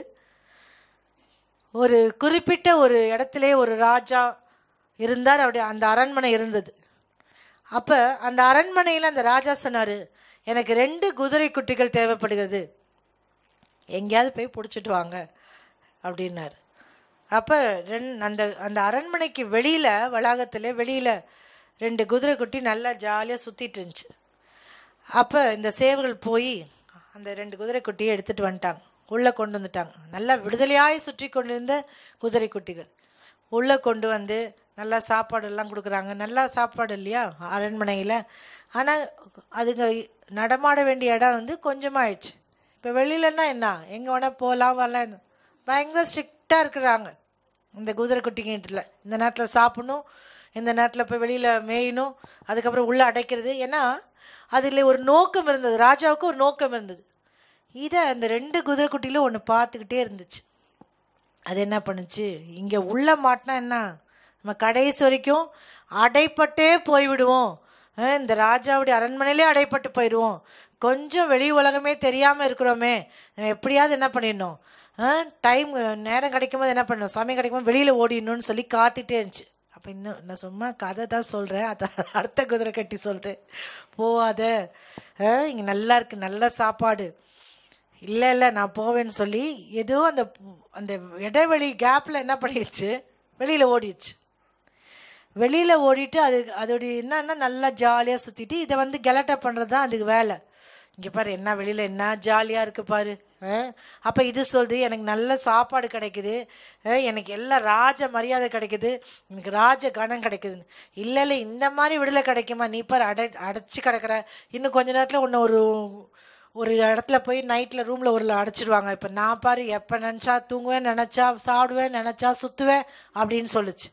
ஒரு குறிப்பிட்ட ஒரு இடத்துல ஒரு ராஜா இருந்தார். அவருடைய அந்த அரண்மனை இருந்தது. அப்போ அந்த அரண்மனையில் அந்த ராஜா சொன்னார், எனக்கு 2 குதிரை குட்டிகள் தேவைப்படுகிறது, எங்கேயாவது போய் பிடிச்சிட்டு வாங்க அப்படின்னாரு. அப்போ அந்த அந்த அரண்மனைக்கு வெளியில், வளாகத்தில் வெளியில் 2 குதிரை குட்டி நல்லா ஜாலியாக சுற்றிட்டு இருந்துச்சு. அப்போ இந்த சேவர்கள் போய் அந்த 2 குதிரை குட்டியை எடுத்துகிட்டு வந்துட்டாங்க, உள்ளே கொண்டு வந்துட்டாங்க. நல்லா விடுதலையாய் சுற்றி கொண்டிருந்த குதிரை குட்டிகள் உள்ளே கொண்டு வந்து நல்லா சாப்பாடெல்லாம் கொடுக்குறாங்க. நல்லா சாப்பாடு இல்லையா அரண்மனையில். ஆனால் அதுங்க நடமாட வேண்டிய இடம் வந்து கொஞ்சமாகிடுச்சு. இப்போ வெளியிலன்னா என்ன, எங்கே வேணால் போகலாம் வரலாம். பயங்கர ஸ்ட்ரிக்டாக இருக்கிறாங்க இந்த குதிரை குட்டிங்கிட்டல. இந்த நேரத்தில் சாப்பிடணும், இந்த நேரத்தில் போய் வெளியில் மேயணும், அதுக்கப்புறம் உள்ளே அடைக்கிறது. ஏன்னா அதில் ஒரு நோக்கம் இருந்தது, ராஜாவுக்கு ஒரு நோக்கம் இருந்தது. இதை அந்த 2 குதிரை குட்டியில் ஒன்று பார்த்துக்கிட்டே இருந்துச்சு. அது என்ன பண்ணுச்சு, இங்கே உள்ளே மாட்டினா என்ன, நம்ம கடைசி வரைக்கும் அடைப்பட்டே போய்விடுவோம். இந்த ராஜாவுடைய அரண்மனையிலே அடைப்பட்டு போயிடுவோம். கொஞ்சம் வெளி உலகமே தெரியாமல் இருக்கிறோமே, எப்படியாவது என்ன பண்ணிடணும், டைம் நேரம் கிடைக்கும்போது என்ன பண்ணணும், சமயம் கிடைக்கும்போது வெளியில் ஓடிடணும்னு சொல்லி காத்துட்டே இருந்துச்சு. அப்போ இன்னும் நான் சும்மா கதை தான் சொல்கிறேன், அதை அடுத்த குதிரை கட்டி சொல்லுது, போவாத, இங்கே நல்லா இருக்குது, நல்ல சாப்பாடு, இல்லை நான் போவேன்னு சொல்லி ஏதோ அந்த அந்த இடைவெளி கேப்பில் என்ன பண்ணிடுச்சு, வெளியில் ஓடிடுச்சு. வெளியில் ஓடிட்டு அதோடைய என்னன்னா நல்லா ஜாலியாக சுற்றிட்டு இதை வந்து கெலட்டை பண்ணுறது தான் அதுக்கு வேலை. இங்கே பாரு என்ன வெளியில் என்ன ஜாலியாக இருக்குது பாரு. அப்போ இது சொல்லுது, எனக்கு நல்ல சாப்பாடு கிடைக்குது, எனக்கு எல்லாம் ராஜ மரியாதை கிடைக்குது, எனக்கு ராஜ கணம் கிடைக்குது. இல்லை இந்த மாதிரி விடுதலை கிடைக்குமா, நீ பாரு அடைச்சி கிடக்கிற, இன்னும் கொஞ்ச நேரத்தில் ஒன்று ஒரு இடத்துல போய் நைட்டில் ரூமில் ஒரு அடைச்சிடுவாங்க. இப்போ நான் பாரு எப்போ நினச்சா தூங்குவேன், நினச்சா சாப்பிடுவேன், நினச்சா சுற்றுவேன் அப்படின்னு சொல்லுச்சு.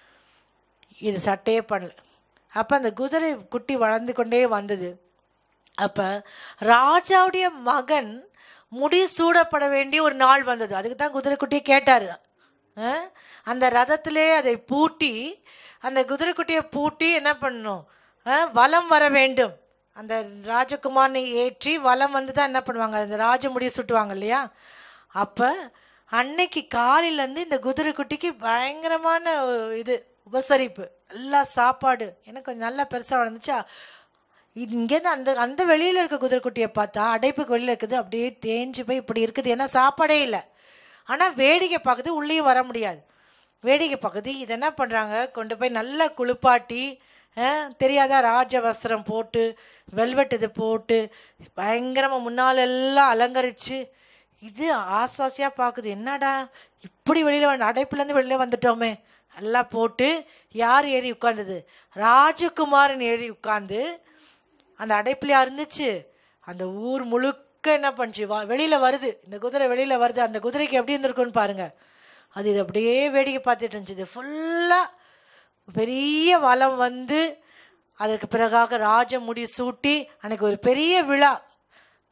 இது சட்டையே பண்ணல. அப்போ அந்த குதிரை குட்டி வளர்ந்து கொண்டே வந்தது. அப்போ ராஜாவுடைய மகன் முடி சூடப்பட வேண்டிய ஒரு நாள் வந்தது. அதுக்கு தான் குதிரை குட்டியை கேட்டார். அந்த ரதத்திலே அதை பூட்டி, அந்த குதிரை குட்டியை பூட்டி என்ன பண்ணணும், வலம் வர வேண்டும். அந்த ராஜகுமாரனை ஏற்றி வலம் வந்து தான் என்ன பண்ணுவாங்க, அந்த ராஜ முடியை சுட்டுவாங்க இல்லையா. அப்போ அன்னைக்கு காலையிலேருந்து இந்த குதிரை குட்டிக்கு பயங்கரமான இது உபசரிப்பு, நல்லா சாப்பாடு. எனக்கு கொஞ்சம் நல்லா பெருசாக வளர்ந்துச்சா. இங்கேருந்து அந்த வெளியில் இருக்க குதிரை குட்டியை பார்த்தா அடைப்புக்கு வெளியில் இருக்குது, அப்படியே தேஞ்சு போய் இப்படி இருக்குது. ஏன்னா சாப்பாடே இல்லை. ஆனால் வேடிக்கை பார்க்குது, உள்ளேயும் வர முடியாது. வேடிக்கை பார்க்குது. இதை என்ன பண்ணுறாங்க, கொண்டு போய் நல்லா குளிப்பாட்டி, தெரியாதா ராஜ வஸ்திரம் போட்டு, வெல்வெட் இது போட்டு பயங்கரமாக முன்னாலெல்லாம் அலங்கரித்து, இது ஆசாசியாக பார்க்குது. என்னடா இப்படி வெளியில் அடைப்புலேருந்து வெளியில் வந்துட்டோமே. எல்லாம் போட்டு யார் ஏறி உட்கார்ந்தது, ராஜகுமாரன் ஏறி உட்கார்ந்து அந்த அடைப்புலையா இருந்துச்சு. அந்த ஊர் முழுக்க என்ன பண்ணுச்சு, வெளியில் வருது, இந்த குதிரை வெளியில் வருது. அந்த குதிரைக்கு எப்படி இருந்திருக்குன்னு பாருங்கள். அது இது அப்படியே வேடிக்கை பார்த்துட்டு இருந்துச்சு. இது ஃபுல்லாக பெரிய வலம் வந்து அதற்கு பிறகாக ராஜ முடி சூட்டி அன்றைக்கி ஒரு பெரிய விழா.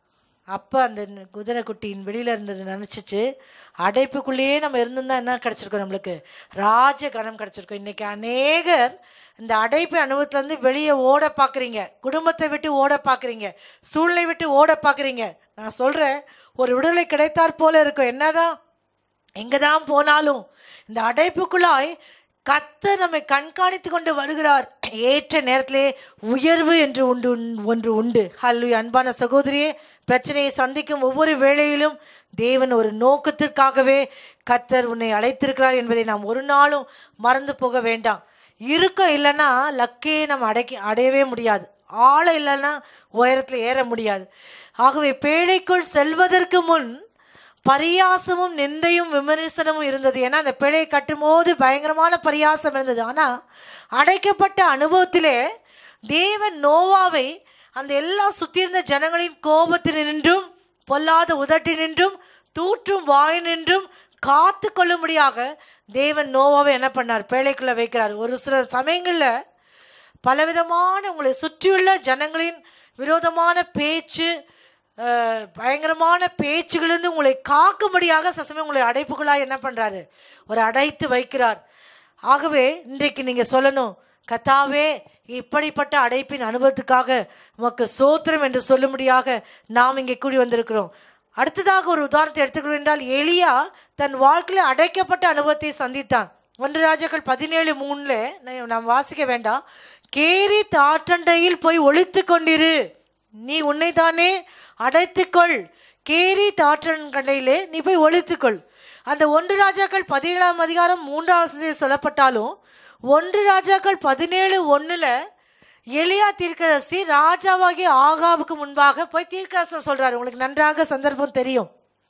அப்போ அந்த குதிரை குட்டியின் வெளியில் இருந்தது நினச்சிச்சு அடைப்புக்குள்ளேயே நம்ம இருந்திருந்தா என்ன கிடச்சிருக்கோம், நம்மளுக்கு ராஜ கணம் கிடச்சிருக்கோம். இன்றைக்கி அநேகர் இந்த அடைப்பு அனுபவத்துலேருந்து வெளியே ஓட பார்க்குறீங்க, குடும்பத்தை விட்டு ஓட பார்க்குறீங்க, சூழ்நிலை விட்டு ஓட பார்க்குறீங்க. நான் சொல்கிறேன், ஒரு விடுதலை கிடைத்தாற் போல இருக்கும். என்னதான் எங்கே தான் போனாலும் இந்த அடைப்புக்குள்ளாய் கர்த்தர் நம்மை கண்காணித்து கொண்டு வருகிறார். ஏற்ற நேரத்திலே உயர்வு என்று ஒன்று உண்டு. ஹல்லேலூயா. அன்பான சகோதரியே, பிரச்சனையை சந்திக்கும் ஒவ்வொரு வேளையிலும் தேவன் ஒரு நோக்கத்திற்காகவே கர்த்தர் உன்னை அழைத்திருக்கிறார் என்பதை நாம் ஒரு நாளும் மறந்து போக வேண்டாம். இருக்கம் இல்லைன்னா லக்கே நம்ம அடையவே முடியாது. ஆழம் இல்லைன்னா உயரத்தில் ஏற முடியாது. ஆகவே பேழைக்குள் செல்வதற்கு முன் பரியாசமும் நிந்தையும் விமர்சனமும் இருந்தது. ஏன்னா அந்த பிழையை கட்டும்போது பயங்கரமான பரியாசம் இருந்தது. ஆனால் அடைக்கப்பட்ட அனுபவத்திலே தேவன் நோவாவை அந்த எல்லா சுற்றியிருந்த ஜனங்களின் கோபத்தினின்றும் பொல்லாத உதட்டினின்றும் தூற்றும் வாயினின்றும் காத்து கொள்ளும்படியாக தேவன் நோவாவை என்ன பண்ணார், பேழைக்குள்ளே வைக்கிறார். ஒரு சில சமயங்களில் பலவிதமான உங்களை சுற்றியுள்ள ஜனங்களின் விரோதமான பேச்சு, பயங்கரமான பேச்சுகளிலிருந்து உங்களை காக்கும்படியாக சசமே உங்களை அடைப்புகளாக என்ன பண்ணுறாரு, ஒரு அடைத்து வைக்கிறார். ஆகவே இன்றைக்கு நீங்கள் சொல்லணும், கர்த்தாவே இப்படிப்பட்ட அடைப்பின் அனுபவத்துக்காக உமக்கு சோத்திரம் என்று சொல்லும்படியாக நாம் இங்கே கூடி வந்திருக்கிறோம். அடுத்ததாக ஒரு உதாரணத்தை எடுத்துக்கொள்வோம் என்றால், எலியா தன் வாழ்க்கையில் அடைக்கப்பட்ட அனுபவத்தை சந்தித்தான். 1 ராஜாக்கள் 17:3 நாம் வாசிக்க வேண்டாம். கேரி ஆற்றண்டையில் போய் ஒளித்து கொண்டிரு, நீ உன்னை தானே அடைத்துக்கொள், கேரி ஆற்றண்டையிலே நீ போய் ஒளித்துக்கொள். அந்த 1 ராஜாக்கள் 17:3 சொல்லப்பட்டாலும் 1 ராஜாக்கள் 17:1 எலியா தீர்க்கதரிசி ராஜாவாகிய ஆகாவுக்கு முன்பாக போய் தீர்க்கதரிசனம் சொல்றாரு. உங்களுக்கு நன்றாக சந்தர்ப்பம் தெரியும்.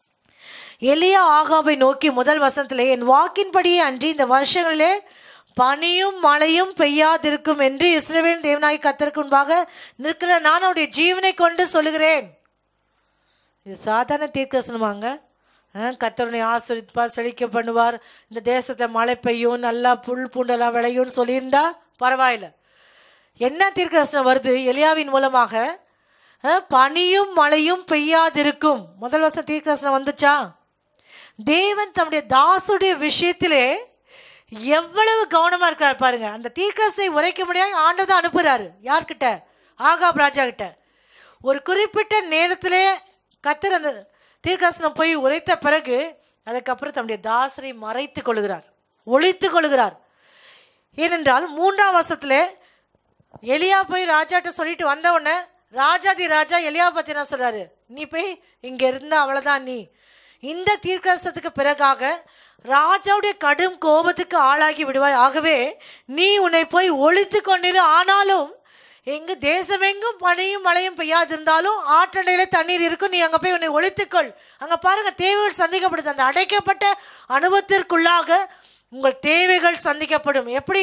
எலியா ஆகாவை நோக்கி முதல் வசனத்திலே, என் வாக்கின்படியே அன்றி இந்த வருஷங்களிலே பனியும் மழையும் பெய்யாதிருக்கும் என்று இஸ்ரவேல் தேவனாகிய கர்த்தருக்கு முன்பாக நிற்கிற நான் அவருடைய ஜீவனை கொண்டு சொல்லுகிறேன். இது சாதாரண தீர்க்கதரிசனமாங்க. கர்த்தருனை ஆசீர்வதிப்பார், செழிக்க பண்ணுவார், இந்த தேசத்தை மழை பெய்யும், நல்லா புல் பூண்டெல்லாம் விளையும்னு சொல்லியிருந்தா பரவாயில்ல. என்ன தீர்க்கதரிசனம் வருது எலியாவின் மூலமாக? பனியும் மழையும் பெய்யாதிருக்கும். முதல் வருஷம் தீர்க்கதரிசனம் வந்துச்சா? தேவன் தம்முடைய தாசுடைய விஷயத்திலே எவ்வளவு கவனமாக இருக்கிறார் பாருங்க. அந்த தீர்க்கதரிசனை உரைக்க முடியாது ஆண்டவர் தான் அனுப்புகிறாரு. யார்கிட்ட? ஆகாப் ராஜா கிட்ட. ஒரு குறிப்பிட்ட நேரத்திலே கர்த்தர் அந்த தீர்க்கதரிசனம் போய் உரைத்த பிறகு அதுக்கப்புறம் தம்முடைய தாசரை மறைத்து கொள்கிறார், ஒழித்து கொள்கிறார். ஏனென்றால் 3ஆம் வருஷத்துல எலியா போய் ராஜாட்ட சொல்லிட்டு வந்தவுடனே ராஜாதி ராஜா எலியா பற்றி என்ன சொல்றாரு, நீ போய் இங்கே இருந்தா அவ்வளோதான், நீ இந்த தீர்க்கதரிசனத்துக்கு பிறகாக ராஜாவுடைய கடும் கோபத்துக்கு ஆளாகி விடுவாய். ஆகவே நீ உன்னை போய் ஒழித்து கொண்டிரு. ஆனாலும் எங்கு தேசமெங்கும் பனியும் மழையும் பெய்யாதிருந்தாலும் ஆற்றண்டையில தண்ணீர் இருக்கும், நீ அங்கே போய் உன்னை ஒழித்துக்கொள். அங்கே பாருங்க, தேவைகள் சந்திக்கப்படுது. அந்த அடைக்கப்பட்ட அனுபவத்திற்குள்ளாக உங்கள் தேவைகள் சந்திக்கப்படும். எப்படி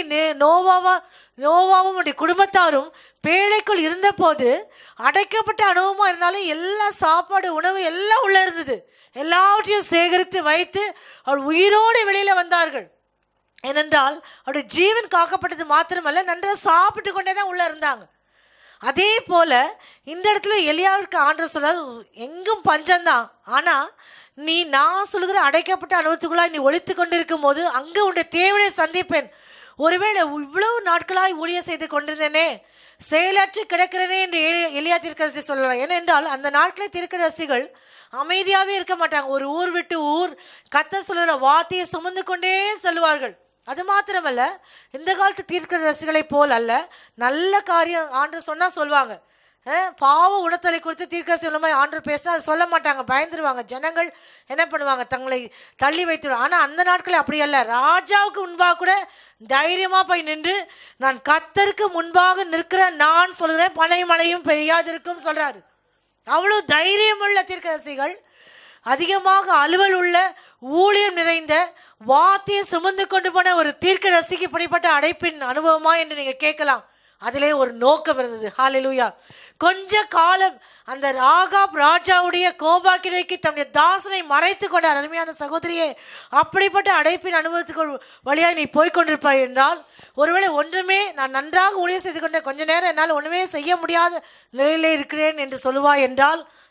நோவாவும் உடைய குடும்பத்தாரும் பேழைக்குள் இருந்த போது அடைக்கப்பட்ட அனுபவமாக இருந்தாலும் எல்லா சாப்பாடு உணவு எல்லாம் உள்ள இருந்தது. எல்லாவற்றையும் சேகரித்து வைத்து அவர் உயிரோடு வெளியில் வந்தார்கள். ஏனென்றால் அவருடைய ஜீவன் காக்கப்பட்டது மாத்திரமல்ல, நன்றாக சாப்பிட்டு கொண்டே தான் உள்ளே இருந்தாங்க. அதே போல் இந்த இடத்துல எலியாவிற்கு ஆண்டவர் சொல்றார், எங்கும் பஞ்சம்தான், ஆனால் நீ நான் சொல்லுகிற அடைக்கப்பட்ட அனுபவத்துக்குள்ளாய் நீ ஒழித்து கொண்டிருக்கும் போது அங்கே உன்னுடைய தேவையை சந்திப்பேன். ஒருவேளை இவ்வளவு நாட்களாய் ஊழிய செய்து கொண்டிருந்தேனே, செயலற்று கிடக்கிறேனே என்று எலியா தீர்க்கதரிசி சொல்லலாம். ஏனென்றால் அந்த நாட்களில் தீர்க்கதரிசிகள் அமைதியாகவே இருக்க மாட்டாங்க. ஒரு ஊர் விட்டு ஊர் கர்த்தர் சொல்லுகிற வார்த்தையை சுமந்து கொண்டே செல்வார்கள். அது மாத்திரமல்ல, இந்த காலத்து தீர்க்கதரிசிகளை போல் அல்ல, நல்ல காரியம் ஆண்டு சொன்னால் சொல்லுவாங்க. பாவ உணர்த்தலை குறித்து தீர்க்கதரிசி மூலமாக ஆண்டு பேசினா அதை சொல்ல மாட்டாங்க, பயந்துருவாங்க. ஜனங்கள் என்ன பண்ணுவாங்க, தங்களை தள்ளி வைத்துடுவாங்க. ஆனால் அந்த நாட்களில் அப்படி அல்ல. ராஜாவுக்கு முன்பாக கூட தைரியமாக போய் நின்று, நான் கர்த்தருக்கு முன்பாக நிற்கிற நான் சொல்கிறேன், பனை மழையும் பெய்யாதிருக்கும் சொல்கிறாரு. அவ்வளோ தைரியமுள்ள தீர்க்கதரிசிகள், அதிகமாக அலுவல் உள்ள ஊழியம் நிறைந்த வார்த்தையை சுமந்து கொண்டு போன ஒரு தீர்க்கதரிசிக்கு இப்படிப்பட்ட அடைப்பின் அனுபவமா என்று நீங்கள் கேட்கலாம். அதிலே ஒரு நோக்கம் இருந்தது. ஹல்லேலூயா. கொஞ்ச காலம் அந்த ஆகாப் ராஜாவுடைய கோபாக்கினைக்கு தம்முடைய தாசனை மறைத்து கொண்டார். அருமையான சகோதரியே, அப்படிப்பட்ட அடைப்பின் அனுபவத்துக்கு வழியாக நீ போய்கொண்டிருப்பாய் என்றால், ஒருவேளை ஒன்றுமே நான் நன்றாக ஊழியம் செய்து கொண்ட கொஞ்ச நேரம் என்னால் ஒன்றுமே செய்ய முடியாத நிலையிலே இருக்கிறேன் என்று சொல்லுவாய் என்றால்,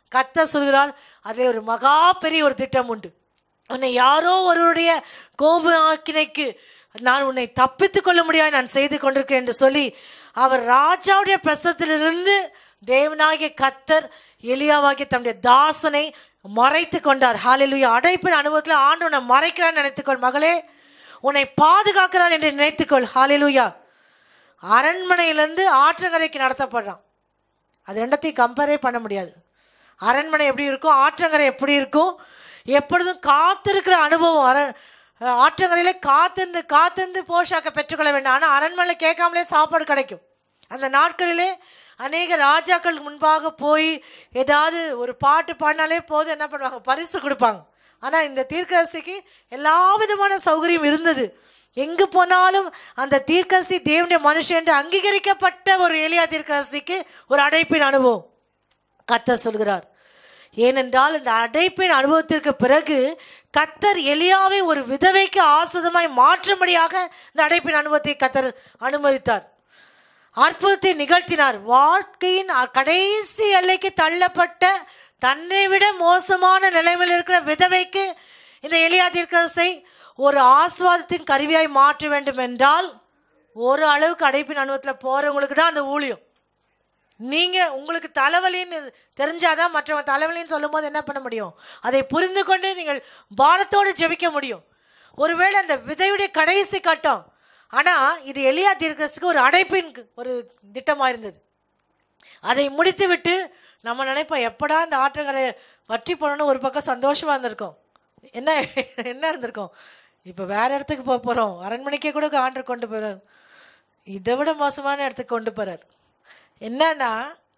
கர்த்தர் சொல்கிறார், அதில் ஒரு மகா பெரிய ஒரு திட்டம் உண்டு. உன்னை யாரோ ஒருவருடைய கோப ஆக்கினைக்கு நான் உன்னை தப்பித்து கொள்ள முடியாது நான் செய்து கொண்டிருக்கிறேன் என்று சொல்லி அவர் ராஜாவுடைய பிரசத்திலிருந்து தேவனாகிய கர்த்தர் எலியாவாகிய தம்முடைய தாசனை மறைத்து கொண்டார். ஹல்லேலூயா. அடைப்பின் அனுபவத்தில் ஆண்டு உன்னை மறைக்கிறான்னு நினைத்துக்கொள் மகளே, உன்னை பாதுகாக்கிறான் என்று நினைத்துக்கொள். ஹல்லேலூயா. அரண்மனையிலேருந்து ஆற்றங்கரைக்கு நடத்தப்படுறான். அது ரெண்டத்தையும் கம்பேரே பண்ண முடியாது. அரண்மனை எப்படி இருக்கும், ஆற்றங்கரை எப்படி இருக்கும், எப்பொழுதும் காத்திருக்கிற அனுபவம். ஆற்றங்கரையிலே காத்திருந்து போஷாக்க பெற்றுக்கொள்ள வேண்டாம். ஆனால் அரண்மனையில் கேட்காமலே சாப்பாடு கிடைக்கும். அந்த நாட்களிலே அநேக ராஜாக்கள் முன்பாக போய் ஏதாவது ஒரு பாட்டு பாடினாலே போதும், என்ன பண்ணுவாங்க, பரிசு கொடுப்பாங்க. ஆனால் இந்த தீர்க்கதரிசிக்கு எல்லா விதமான சௌகரியம் இருந்தது. எங்கு போனாலும் அந்த தீர்க்கதரிசி தேவனுடைய மனுஷன் என்று அங்கீகரிக்கப்பட்ட ஒரு எலியா தீர்க்கதரிசிக்கு ஒரு அடைப்பின் அனுபவம் கர்த்தர் சொல்கிறார். ஏனென்றால் இந்த அடைப்பின் அனுபவத்திற்கு பிறகு கர்த்தர் எலியாவை ஒரு விதவைக்கு ஆஸ்வதமாய் மாற்றும்படியாக இந்த அடைப்பின் அனுபவத்தை கர்த்தர் அனுமதித்தார். அற்புதத்தை நிகழ்த்தினார். வாழ்க்கையின் கடைசி எல்லைக்கு தள்ளப்பட்ட தன்னை விட மோசமான நிலைமையில் இருக்கிற விதவைக்கு இந்த எலியா தீர்க்கதரிசி ஒரு ஆஸ்வாதத்தின் கருவியாய் மாற்ற வேண்டும் என்றால் ஒரு அளவுக்கு அடைப்பின் அனுபவத்தில் போகிறவங்களுக்கு தான் அந்த ஊழியம். நீங்கள் உங்களுக்கு தலைவலின்னு தெரிஞ்சாதான் மற்றவங்க தலைவலின்னு சொல்லும் போது என்ன பண்ண முடியும், அதை புரிந்து கொண்டு நீங்கள் பாரத்தோடு ஜெபிக்க முடியும். ஒருவேளை அந்த விதையுடைய கடைசி கட்டம். ஆனால் இது எலியா தீர்க்கதரிசிக்கு ஒரு அடைப்பின் ஒரு திட்டமாக இருந்தது. அதை முடித்து விட்டு நம்ம நினைப்போம், எப்படா இந்த ஆற்றங்கரை வற்றி போனோன்னு ஒரு பக்கம் சந்தோஷமாக இருந்திருக்கோம். என்ன இருந்திருக்கோம், இப்போ வேறு இடத்துக்கு போக போகிறோம், அரண்மனைக்கே கூட ஆண்டர் கொண்டு போகிறார், இதை விட மோசமான இடத்துக்கு கொண்டு போகிறார். என்னன்னா,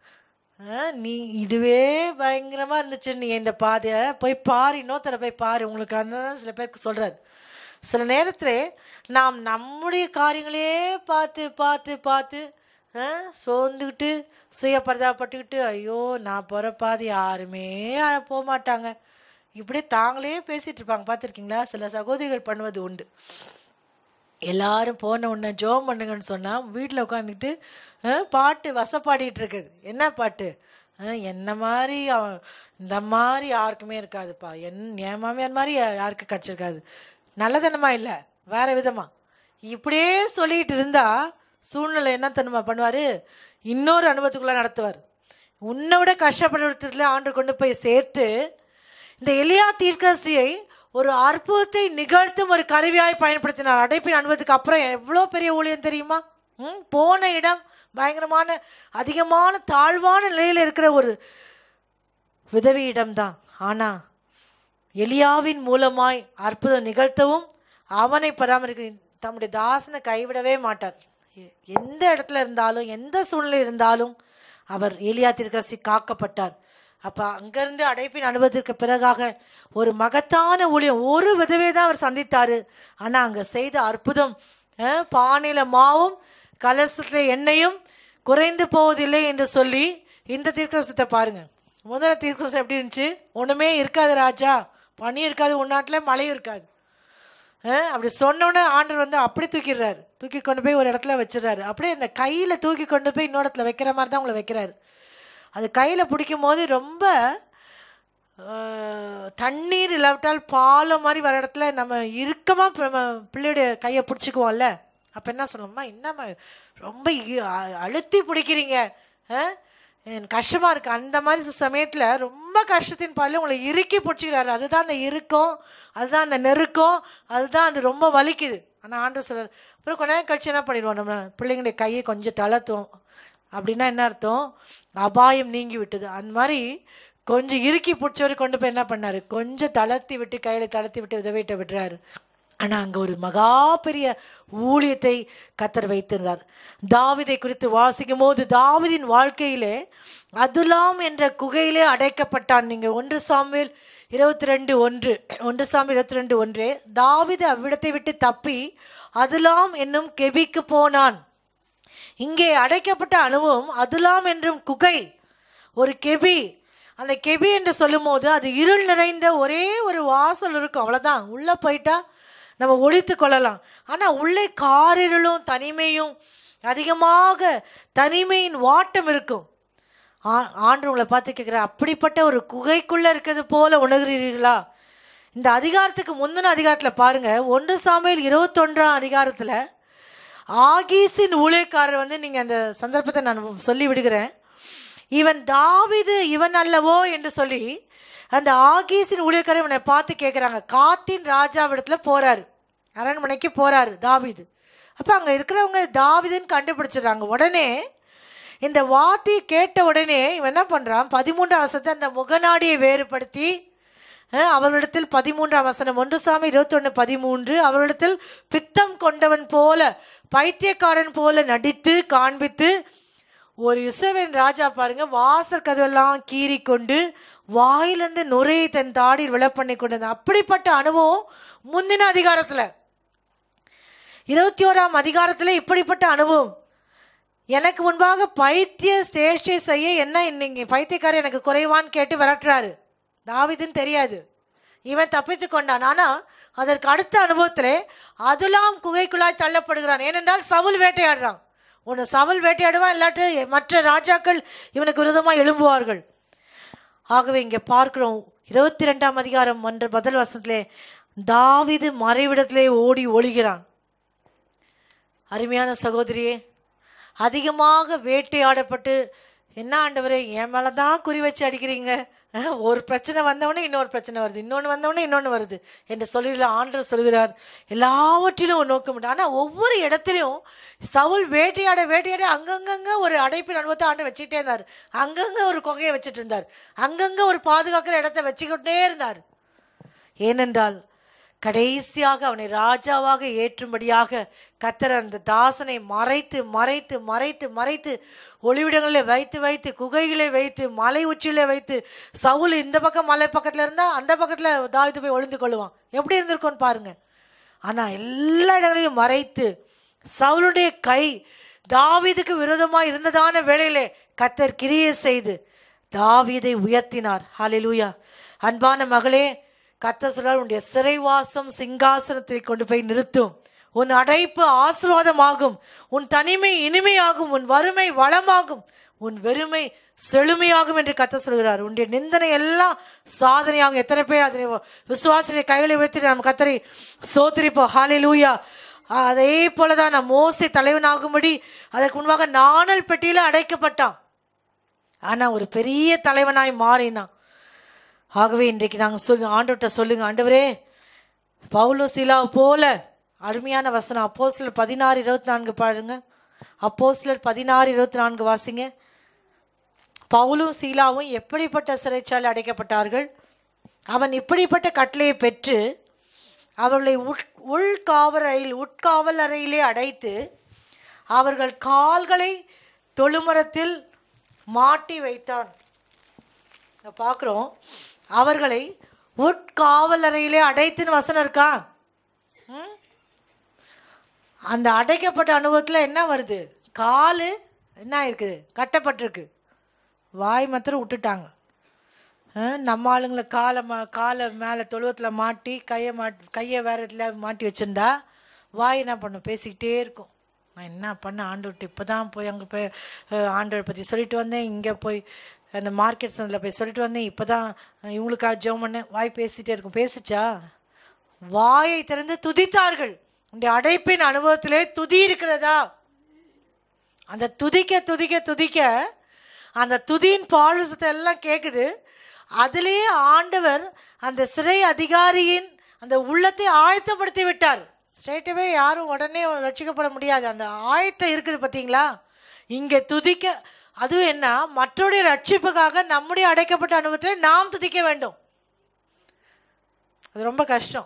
நீ இதுவே பயங்கரமாக இருந்துச்சு, நீ இந்த பாதையை போய் பாரு, இன்னொருத்தரை போய் பாரு, உங்களுக்கு அந்த சில பேருக்கு சொல்கிறார். சில நேரத்தில் நாம் நம்முடைய காரியங்களே பார்த்து பார்த்து பார்த்து சோர்ந்துக்கிட்டு சுய பரிதாபப்பட்டுக்கிட்டு, ஐயோ நான் போகிற பாதை யாருமே போக மாட்டாங்க, இப்படி தாங்களே பேசிகிட்டு இருப்பாங்க. பார்த்துருக்கீங்களா? சில சகோதரிகள் பண்ணுவது உண்டு. எல்லாரும் போன உடனே ஜோம் பண்ணுங்கன்னு சொன்னால் வீட்டில் உட்காந்துக்கிட்டு பாட்டு வசப்பாடிட்டு இருக்குது. என்ன பாட்டு? என்ன மாதிரி இந்த மாதிரி யாருக்குமே இருக்காதுப்பா, என் மாமியார் மாதிரி யாருக்கு கிடச்சிருக்காது, நல்லதனமா இல்லை வேறு விதமாக இப்படியே சொல்லிகிட்டு இருந்தால் சூழ்நிலை என்ன தன்மை பண்ணுவார், இன்னொரு அனுபவத்துக்குள்ளே நடத்துவார். உன்னை விட கஷ்டப்படுறதுல ஆண்டு கொண்டு போய் சேர்த்து இந்த எலியா தீர்க்கதரிசியை ஒரு அற்புதத்தை நிகழ்த்தும் ஒரு கருவியாய் பயன்படுத்தினார். அடைப்பின் அனுபவத்துக்கு அப்புறம் எவ்வளோ பெரிய ஊழியம் தெரியுமா? போன இடம் பயங்கரமான அதிகமான தாழ்வான நிலையில் இருக்கிற ஒரு விதவி இடம்தான். ஆனால் எலியாவின் மூலமாய் அற்புதம் நிகழ்த்தவும் அவனை பராமரிக்க தம்முடைய தாசனை கைவிடவே மாட்டார். எந்த இடத்துல இருந்தாலும் எந்த சூழ்நிலை இருந்தாலும் அவர் எலியா தீர்க்கதரிசி காக்கப்பட்டார். அப்போ அங்கேருந்து அடைப்பின் அனுபவத்திற்கு பிறகாக ஒரு மகத்தான ஊழியம், ஒரு விதவை தான் அவர் சந்தித்தார். ஆனால் அங்கே செய்த அற்புதம், பானையில் மாவும் கலசத்தில் எண்ணெயும் குறைந்து போவதில்லை என்று சொல்லி இந்த தீர்க்கதரிசனத்தை பாருங்கள். முதல்ல தீர்க்கதரிசனம் எப்படி இருந்துச்சு? ஒன்றுமே இருக்காது ராஜா, பனி இருக்காது, உன்னாட்டில் மழையும் இருக்காது. அப்படி சொன்னோன்னே ஆண்டவர் அப்படி தூக்கி கொண்டு போய் ஒரு இடத்துல வச்சிடறாரு. அப்படியே இந்த கையில் தூக்கி கொண்டு போய் இன்னொரு இடத்துல வைக்கிற மாதிரி தான் உங்களை வைக்கிறாரு. அது கையில் பிடிக்கும் போது ரொம்ப தண்ணீர் இல்லாவிட்டால் பாலம் மாதிரி வர இடத்துல நம்ம இறுக்கமாக பிள்ளையுடைய கையை பிடிச்சிக்குவோம்ல, அப்போ என்ன சொல்லணும்மா, என்னம்மா ரொம்ப அழுத்தி பிடிக்கிறீங்க, கஷ்டமாக இருக்குது. அந்த மாதிரி சமயத்தில் ரொம்ப கஷ்டத்தின் பாலில் உங்களை இறுக்கி பிடிச்சிக்கிறாரு. அதுதான் அந்த இறுக்கம், அதுதான் அந்த நெருக்கம், அதுதான் அது ரொம்ப வலிக்குது. ஆனால் ஆண்டவர் சொல்கிறார். அப்புறம் கொஞ்ச நேரம் கழிச்சு என்ன பண்ணிடுவோம், நம்ம பிள்ளைங்களுடைய கையை கொஞ்சம் தளர்த்துவோம். அப்படின்னா என்ன அர்த்தம்? அபாயம் நீங்கி விட்டது. அந்த மாதிரி கொஞ்சம் இறுக்கி பிடிச்சவரை கொண்டு போய் என்ன பண்ணார், கொஞ்சம் தளர்த்தி விட்டு கையில் தளர்த்தி விட்டு உதவிட்ட விட்டுறாரு. ஆனால் அங்கே ஒரு மகா பெரிய ஊழியத்தை கர்த்தர் வைத்திருந்தார். தாவீதை குறித்து வாசிக்கும் போது தாவீதின் வாழ்க்கையிலே அதுலாம் என்ற குகையிலே அடைக்கப்பட்டான். நீங்கள் 1 சாமுவேல் 22:1 தாவீது அவ்விடத்தை விட்டு தப்பி அதுலாம் என்னும் கெபிக்கு போனான். இங்கே அடைக்கப்பட்ட அனுபவம் அதுலாம் என்றும் குகை, ஒரு கெபி. அந்த கெபி என்று சொல்லும் போது அது இருள் நிறைந்த ஒரே ஒரு வாசல் இருக்கும், அவ்வளோதான். உள்ளே போயிட்டா நம்ம ஒழித்து கொள்ளலாம். ஆனால் உள்ளே காரிருளும் தனிமையும் அதிகமாக தனிமையின் வாட்டம் இருக்கும். ஆண்டவர் உங்களை பார்த்து கேட்குற, அப்படிப்பட்ட ஒரு குகைக்குள்ளே இருக்கிறது போல உணர்கிறீர்களா? இந்த அதிகாரத்துக்கு முந்தின அதிகாரத்தில் பாருங்கள், 1 சாமுவேல் 21ஆம் அதிகாரத்தில் ஆகீஸின் ஊழியக்காரர் நீங்கள் அந்த சந்தர்ப்பத்தை நான் சொல்லி விடுகிறேன். இவன் தாவீது இவன் அல்லவோ என்று சொல்லி அந்த ஆகீஸின் ஊழியக்காரர் இவனை பார்த்து கேட்குறாங்க. காத்தின் ராஜாவிடத்தில் போகிறாரு, அரண்மனைக்கு போகிறாரு தாவீது. அப்போ அங்கே இருக்கிறவங்க தாவீதுன்னு கண்டுபிடிச்சிடுறாங்க. உடனே இந்த வார்த்தை கேட்ட உடனே இவன் என்ன பண்ணுறான், 13ஆம் வசனத்தை அந்த முகநாடியை வேறுபடுத்தி அவர்களிடத்தில் 13ஆம் வசனம் 1 சாமுவேல் 21:13 அவர்களிடத்தில் பித்தம் கொண்டவன் போல பைத்தியக்காரன் போல நடித்து காண்பித்து, ஒரு இஸ்ரவேல் ராஜா பாருங்க வாசல் கதவெல்லாம் கீறி கொண்டு வாயிலிருந்து நுரையை தன் தாடியில் விழ பண்ணி கொண்டது. அப்படிப்பட்ட அனுபவம் முந்தின அதிகாரத்தில். 21ஆம் அதிகாரத்தில் இப்படிப்பட்ட அனுபவம். எனக்கு முன்பாக பைத்திய சேஷ்டை செய்ய என்ன இன்னைக்கு பைத்தியக்காரர் எனக்கு குறைவான்னு கேட்டு விரட்டுறாரு. தாவீதுன்னு தெரியாது, இவன் தப்பித்து கொண்டான். ஆனால் அதற்கு அடுத்த அனுபவத்திலே அதுலாம் குகைக்குள்ளாய் தள்ளப்படுகிறான். ஏனென்றால் சவுல் வேட்டையாடுறான். ஒன்று சவுல் வேட்டையாடுவான், இல்லாட்டு மற்ற ராஜாக்கள் இவனுக்கு விரோதமாக எழும்புவார்கள். ஆகவே இங்கே பார்க்கிறோம் 22ஆம் அதிகாரம் முதல் வசனத்திலே தாவீது மறைவிடத்திலே ஓடி ஒளிகிறான். அருமையான சகோதரியே, அதிகமாக வேட்டையாடப்பட்டு, என்ன ஆண்டவரே என் மேலே தான் குறி வச்சு அடிக்கிறீங்க, ஒரு பிரச்சனை வந்தவொடனே இன்னொரு பிரச்சனை வருது, இன்னொன்று வந்தவொடனே இன்னொன்று வருது என்று சொல்லி ஆண்டவர் சொல்கிறார். எல்லாவற்றிலும் ஒரு நோக்கம் உண்டு. ஆனால் ஒவ்வொரு இடத்துலையும் சவுல் வேட்டையாட வேட்டையாட அங்கங்கே ஒரு அடைப்பின் அனுபவத்தை ஆண்டவர் வச்சுக்கிட்டே இருந்தார். அங்கங்கே ஒரு குகையை வச்சுட்டு இருந்தார், அங்கங்கே ஒரு பாதுகாக்கிற இடத்த வச்சுக்கிட்டே இருந்தார். ஏனென்றால் கடைசியாக அவனை ராஜாவாக ஏற்றும்படியாக கர்த்தர் அந்த தாசனை மறைத்து மறைத்து மறைத்து மறைத்து ஒளிவிடங்களில் வைத்து வைத்து குகைகளை வைத்து மலை உச்சியிலே வைத்து, சவுல் இந்த பக்கம் மலை பக்கத்தில் இருந்தால் அந்த பக்கத்தில் தாவீது போய் ஒளிந்து கொள்ளுவான். எப்படி இருந்திருக்கோன்னு பாருங்க. ஆனால் எல்லா இடங்களையும் மறைத்து சவுலுடைய கை தாவீதுக்கு விரோதமாக இருந்ததான வேளையிலே கர்த்தர் கிரியை செய்து தாவீதை உயர்த்தினார். ஹல்லேலூயா. அன்பான மகளே, கர்த்தர் சொல்றார், உன்னுடைய சிறைவாசம் சிங்காசனத்தை கொண்டு போய் நிறுத்தும், உன் அடைப்பு ஆசீர்வாதமாகும், உன் தனிமை இனிமையாகும், உன் வறுமை வளமாகும், உன் வெறுமை செழுமையாகும் என்று கர்த்தர் சொல்கிறார். உன்னுடைய நிந்தனை எல்லாம் சாதனையாகும். எத்தனை பேர் அதனை விசுவாசனை கைகளை வைத்து நம்ம கர்த்தரை சோத்திரிப்போம். ஹல்லேலூயா. அதே போலதான் நான் மோசே தலைவனாகும்படி அதற்கு முன்பாக நாணல் பெட்டியில் அடைக்கப்பட்டான். ஆனால் ஒரு பெரிய தலைவனாய் மாறினான். ஆகவே இன்றைக்கு நாங்கள் ஆண்டவர்கிட்ட சொல்லுங்க, ஆண்டவரே பவுலும் சீலாவை போல அருமையான வசனம் அப்போஸ்தலர் 16:24 பாருங்க. அப்போஸ்தலர் 16:24 வாசிங்க. பவுலும் சீலாவும் எப்படிப்பட்ட சிறைச்சாலை அடைக்கப்பட்டார்கள், அவன் இப்படிப்பட்ட கட்டளையை பெற்று அவர்களை உட்காவல் அறையிலே அடைத்து அவர்கள் கால்களை தொழுமரத்தில் மாட்டி வைத்தான். பார்க்குறோம், அவர்களை உட்காவல் அறையிலே அடைத்துன்னு வசனம் இருக்கா? அந்த அடைக்கப்பட்ட அனுபவத்தில் என்ன வருது? காலு என்ன இருக்குது, கட்டப்பட்டிருக்கு, வாய் மாத்திரம் விட்டுட்டாங்க. நம்ம ஆளுங்களை காலை மேலே தொழுவத்தில் மாட்டி கையை வேறு இதில் மாட்டி வச்சுருந்தா வாய் என்ன பண்ணும், பேசிக்கிட்டே இருக்கும். நான் என்ன பண்ண ஆண்டவர்கிட்ட இப்போ தான் போய் அங்கே போய் ஆண்டவரை பற்றி சொல்லிட்டு வந்தேன், இங்கே போய் அந்த மார்க்கெட் சந்தில் போய் சொல்லிட்டு வந்தேன், இப்போ தான் இவங்களுக்காக ஜெபம் பண்ணேன். வாய் பேசிகிட்டே இருக்கும். பேசிச்சா? வாயை திறந்து துதித்தார்கள். உன்னுடைய அடைப்பின் அனுபவத்திலே துதி இருக்கிறதா? அந்த துதிக்க துதிக்க துதிக்க அந்த துதியின் பாலுசத்தை எல்லாம் கேட்குது. அதிலேயே ஆண்டவர் அந்த சிறை அதிகாரியின் அந்த உள்ளத்தை ஆயத்தப்படுத்தி விட்டார். ஸ்ட்ரெயிட்டாகவே யாரும் உடனே ரட்சிக்கப்பட முடியாது. அந்த ஆயத்தம் இருக்குது பார்த்தீங்களா? இங்கே துதிக்க, அதுவும் என்ன, மற்றவருடைய ரட்சிப்புக்காக நம்முடைய அடைக்கப்பட்ட அனுபவத்தை நாம் துதிக்க வேண்டும். அது ரொம்ப கஷ்டம்.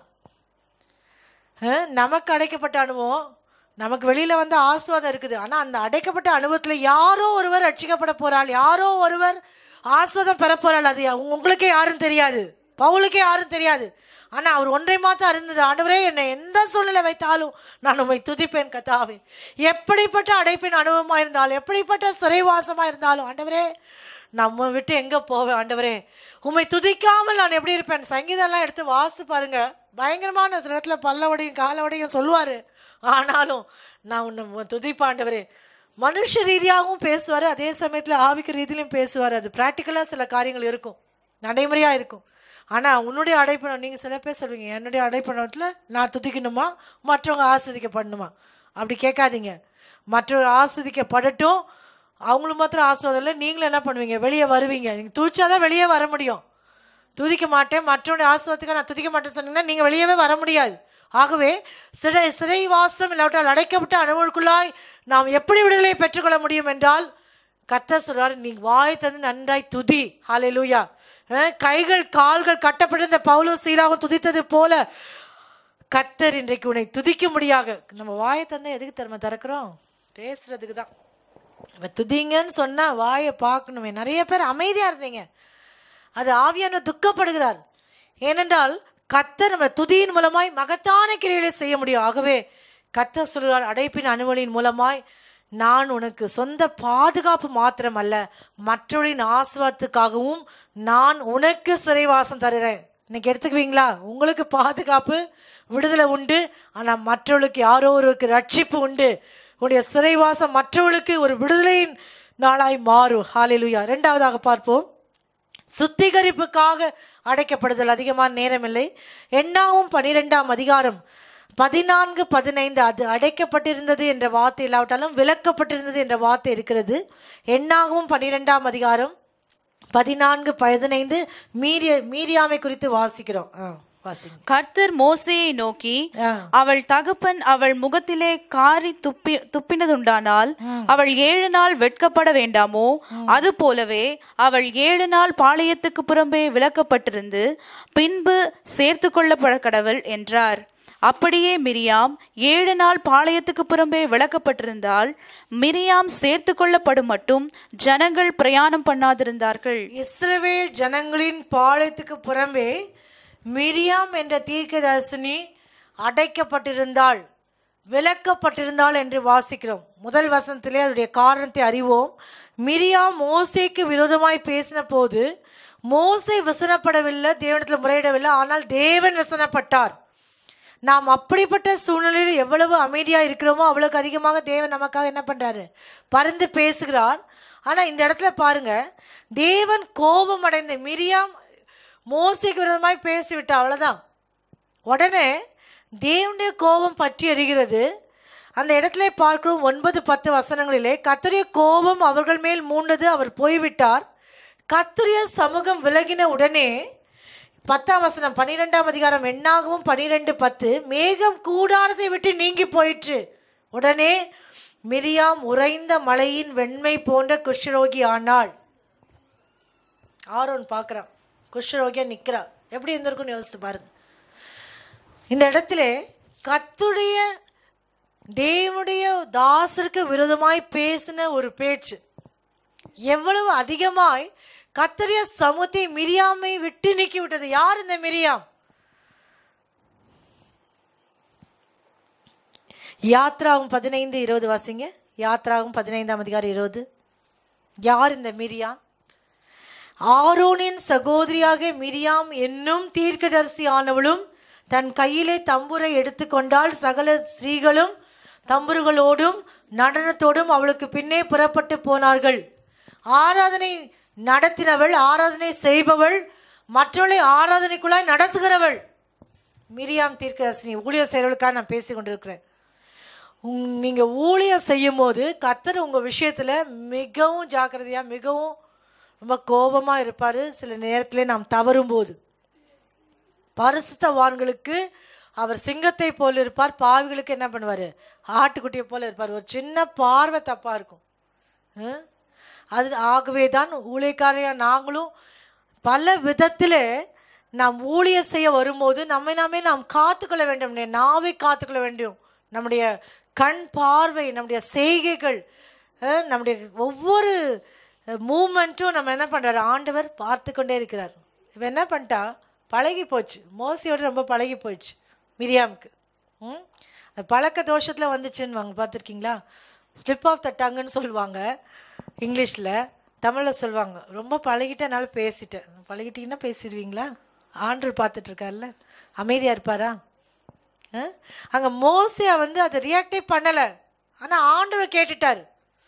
நமக்கு அடைக்கப்பட்ட அனுபவம், நமக்கு வெளியில் வந்து ஆசுவாதம் இருக்குது. ஆனால் அந்த அடைக்கப்பட்ட அனுபவத்தில் யாரோ ஒருவர் ரட்சிக்கப்பட போகிறாள், யாரோ ஒருவர் ஆசுவாதம் பெற போகிறாள். அது உங்களுக்கே யாரும் தெரியாது, பவுலுக்கே யாரும் தெரியாது. ஆனால் அவர் ஒன்றை மாத்திரம் அறிந்தது, ஆண்டவரே என்னை எந்த சூழ்நிலை வைத்தாலும் நான் உம்மை துதிப்பேன் கர்த்தாவே. எப்படிப்பட்ட அடைப்பின் அனுபவமாக இருந்தாலும், எப்படிப்பட்ட சிறைவாசமாக இருந்தாலும், ஆண்டவரே நம்ம விட்டு எங்கே போவேன், ஆண்டவரே உம்மை துதிக்காமல் நான் எப்படி இருப்பேன். சங்கீதம்லாம் எடுத்து வாசி பாருங்க, பயங்கரமான இடத்துல பல்லவடையும் காலவடையும் சொல்லுவார். ஆனாலும் நான் உன்னை துதிப்பேன் ஆண்டவரே. மனுஷ ரீதியாகவும் பேசுவார், அதே சமயத்தில் ஆவிக்கு ரீதியிலையும் பேசுவார். அது ப்ராக்டிக்கலாக சில காரியங்கள் இருக்கும், நடைமுறையாக இருக்கும். ஆனால் உன்னுடைய அடைப்பணம், நீங்கள் சில பேர் சொல்லுவீங்க, என்னுடைய அடைப்பணத்தில் நான் துதிக்கணுமா, மற்றவங்க ஆஸ்வதிக்கப்படணுமா? அப்படி கேட்காதீங்க. மற்றவங்க ஆஸ்வதிக்கப்படட்டும், அவங்களும் மாத்திரம் ஆஸ்வாதம் இல்லை, நீங்களும் என்ன பண்ணுவீங்க, வெளியே வருவீங்க. நீங்கள் துதிச்சாதான் வெளியே வர முடியும். துதிக்க மாட்டேன், மற்றவனுடைய ஆஸ்வாதத்துக்காக நான் துதிக்க மாட்டேன்னு சொன்னீங்கன்னா நீங்கள் வெளியவே வர முடியாது. ஆகவே சிறைவாசம் இல்லாவிட்டால் அடைக்கப்பட்ட அனுபவங்களுக்குள்ளாய் நாம் எப்படி விடுதலை பெற்றுக்கொள்ள முடியும் என்றால், கர்த்தர் சொல்றாரு, நீ வாய் தந்து நன்றாய் துதி. ஹல்லேலூயா. கைகள் கால்கள் கட்டப்பட்டிருந்த பவுலும் சீலாவும் துதித்தது போல கர்த்தர் இன்றைக்கு உன்னை துதிக்கும்படியாக, நம்ம வாயை தந்து எதுக்கு தரமா திறக்கிறோம்? பேசுறதுக்கு தான். இப்போ துதிங்கன்னு சொன்னால் வாயை பார்க்கணுமே. நிறைய பேர் அமைதியாக இருந்தீங்க, அது ஆவியானவர் துக்கப்படுகிறார். ஏனென்றால் கர்த்தர் நம்ம துதியின் மூலமாய் மகத்தான கிரியைகளை செய்ய முடியும். ஆகவே கர்த்தர் சொல்கிறார், அடைப்பின் அனுமதியின் மூலமாய் நான் உனக்கு சொந்த பாதுகாப்பு மாத்திரம் அல்ல, மற்றவர்களின் ஆசீர்வாதத்துக்காகவும் நான் உனக்கு சிறைவாசம் தருகிறேன். இன்னைக்கு எடுத்துக்குவீங்களா? உங்களுக்கு பாதுகாப்பு விடுதலை உண்டு, ஆனால் மற்றவர்களுக்கு யாரோ ஒருக்கு ரட்சிப்பு உண்டு. உடைய சிறைவாசம் மற்றவர்களுக்கு ஒரு விடுதலையின் நாளாய் மாறும். ஹல்லேலூயா. இரண்டாவதாக பார்ப்போம், சுத்திகரிப்புக்காக அடைக்கப்படுதல். அதிகமான நேரமில்லை. என்னாகும் 12ஆம் அதிகாரம் 14-15 அது அடைக்கப்பட்டிருந்தது என்ற வார்த்தை இல்லாவிட்டாலும் விலக்கப்பட்டிருந்தது என்ற வார்த்தை இருக்கிறது. என்னாகும் 12ஆம் அதிகாரம் 14-15 மீரியாமை குறித்து வாசிக்கிறோம். கர்த்தர் மோசேயை நோக்கி, அவள் தகப்பன் அவள் முகத்திலே காரி துப்பினதுண்டானால் அவள் 7 நாள் வெட்கப்பட வேண்டாமோ? அது போலவே அவள் 7 நாள் பாளையத்துக்கு புறம்பே விலக்கப்பட்டிருந்து பின்பு சேர்த்து கொள்ளப்பட கடவுள் என்றார். அப்படியே மிரியாம் 7 நாள் பாளையத்துக்கு புறம்பே விலக்கப்பட்டிருந்தால் மிரியாம் சேர்த்து கொள்ளப்படும் மட்டும் ஜனங்கள் பிரயாணம் பண்ணாதிருந்தார்கள். இஸ்ரவேல் ஜனங்களின் பாளையத்துக்கு புறம்பே மிரியாம் என்ற தீர்க்கதரிசினி அடைக்கப்பட்டிருந்தாள், விலக்கப்பட்டிருந்தாள் என்று வாசிக்கிறோம். முதல் வசனத்திலே அதனுடைய காரணத்தை அறிவோம். மிரியாம் மோசேக்கு விரோதமாய் பேசின போது மோசே விசனப்படவில்லை, தேவனிடத்தில் முறையிடவில்லை, ஆனால் தேவன் விசனப்பட்டார். நாம் அப்படிப்பட்ட சூழ்நிலையில் எவ்வளவு அமைதியாக இருக்கிறோமோ அவ்வளவுக்கு அதிகமாக தேவன் நமக்காக என்ன பண்ணுறாரு, பரிந்து பேசுகிறார். ஆனால் இந்த இடத்துல பாருங்க, தேவன் கோபம் அடைந்த மிரியாம் மோசேக்கு விரோதமாய் பேசிவிட்டா, அவ்வளோதான். உடனே தேவனுடைய கோபம் பற்றி எறிகிறது. அந்த இடத்துல பார்க்கிறோம் 9-10 வசனங்களிலே, கர்த்தருடைய கோபம் அவர்கள் மேல் மூண்டது, அவர் போய்விட்டார். கர்த்தருடைய சமூகம் விலகின உடனே 10ஆம் வசனம் 12ஆம் அதிகாரம் என்னாகவும் 12-10, மேகம் கூடாரத்தை விட்டு நீங்கி போயிற்று. உடனே மிரியாம் உறைந்த மலையின் வெண்மை போன்ற குஷ்டரோகி ஆனாள். ஆரோன் பார்க்குறான், குஷ்டரோகியா நிற்கிறா. எப்படி இருந்திருக்குன்னு யோசித்து பாருங்க. இந்த இடத்துல கர்த்தருடைய தேவனுடைய தாசருக்கு விரோதமாய் பேசின ஒரு பேச்சு எவ்வளவு அதிகமாய் கர்த்தருடைய சமூகத்தை மிரியாமை விட்டு நீக்கி விட்டது. யார் இந்த மிரியாம்? யாத்ராகும் 15-20 வாசிங்க. யாத்ராகும் 15ஆம் அதிகாரம் 20. யார் இந்த மிரியாம்? ஆரோனின் சகோதரியாக மிரியாம் என்னும் தீர்க்கதரிசி ஆனவளும் தன் கையிலே தம்புரை எடுத்துக்கொண்டால் சகல ஸ்திரீகளும் தம்புருகளோடும் நடனத்தோடும் அவளுக்கு பின்னே புறப்பட்டு போனார்கள். ஆராதனை நடத்தினவள், ஆராதனை செய்பவள், மற்றவர்களை ஆராதனைக்குள்ளாய் நடத்துகிறவள் மிரியாம் தீர்க்கதரிசி. ஊழியர் செய்கிறவளுக்காக நான் பேசி கொண்டிருக்கிறேன். நீங்கள் ஊழியர் செய்யும் போது கர்த்தர் உங்கள் விஷயத்தில் மிகவும் ஜாக்கிரதையாக, மிகவும் ரொம்ப கோபமாக இருப்பார். சில நேரத்தில் நாம் தவறும் போது பரிசுத்தவான்களுக்கு அவர் சிங்கத்தை போல் இருப்பார், பாவிகளுக்கு என்ன பண்ணுவார், ஆட்டுக்குட்டியை போல் இருப்பார். ஒரு சின்ன பார்வை தப்பாக இருக்கும். அது ஆகவே தான் ஊழியக்காரையாக நாங்களும் பல விதத்தில் நாம் ஊழியர் செய்ய வரும்போது நம்மை நாம் காத்துக்கொள்ள வேண்டும். நாவை காத்துக்கொள்ள வேண்டும். நம்முடைய கண் பார்வை, நம்முடைய செய்கைகள், நம்முடைய ஒவ்வொரு மூமெண்ட்டும் நம்ம என்ன பண்ணுறாரு, ஆண்டவர் பார்த்து கொண்டே இருக்கிறார். இப்போ என்ன பண்ணிட்டா, பழகி போச்சு. மோசையோடு ரொம்ப பழகி போயிடுச்சு மிரியாமுக்கு. அந்த பழக்க தோஷத்தில் வந்துச்சுன்னு வாங்க, பார்த்துருக்கீங்களா? ஸ்லிப் ஆஃப் த டங்குன்னு சொல்லுவாங்க இங்கிலீஷில். தமிழில் சொல்லுவாங்க, ரொம்ப பழகிட்டனால பேசிட்டேன். பழகிட்டீங்கன்னா பேசிடுவீங்களா? ஆண்டவர் பார்த்துட்ருக்கார்ல, அமைதியாக இருப்பாரா? அங்கே மோசையை அதை ரியாக்டே பண்ணலை, ஆனால் ஆண்டவர் கேட்டுட்டார்.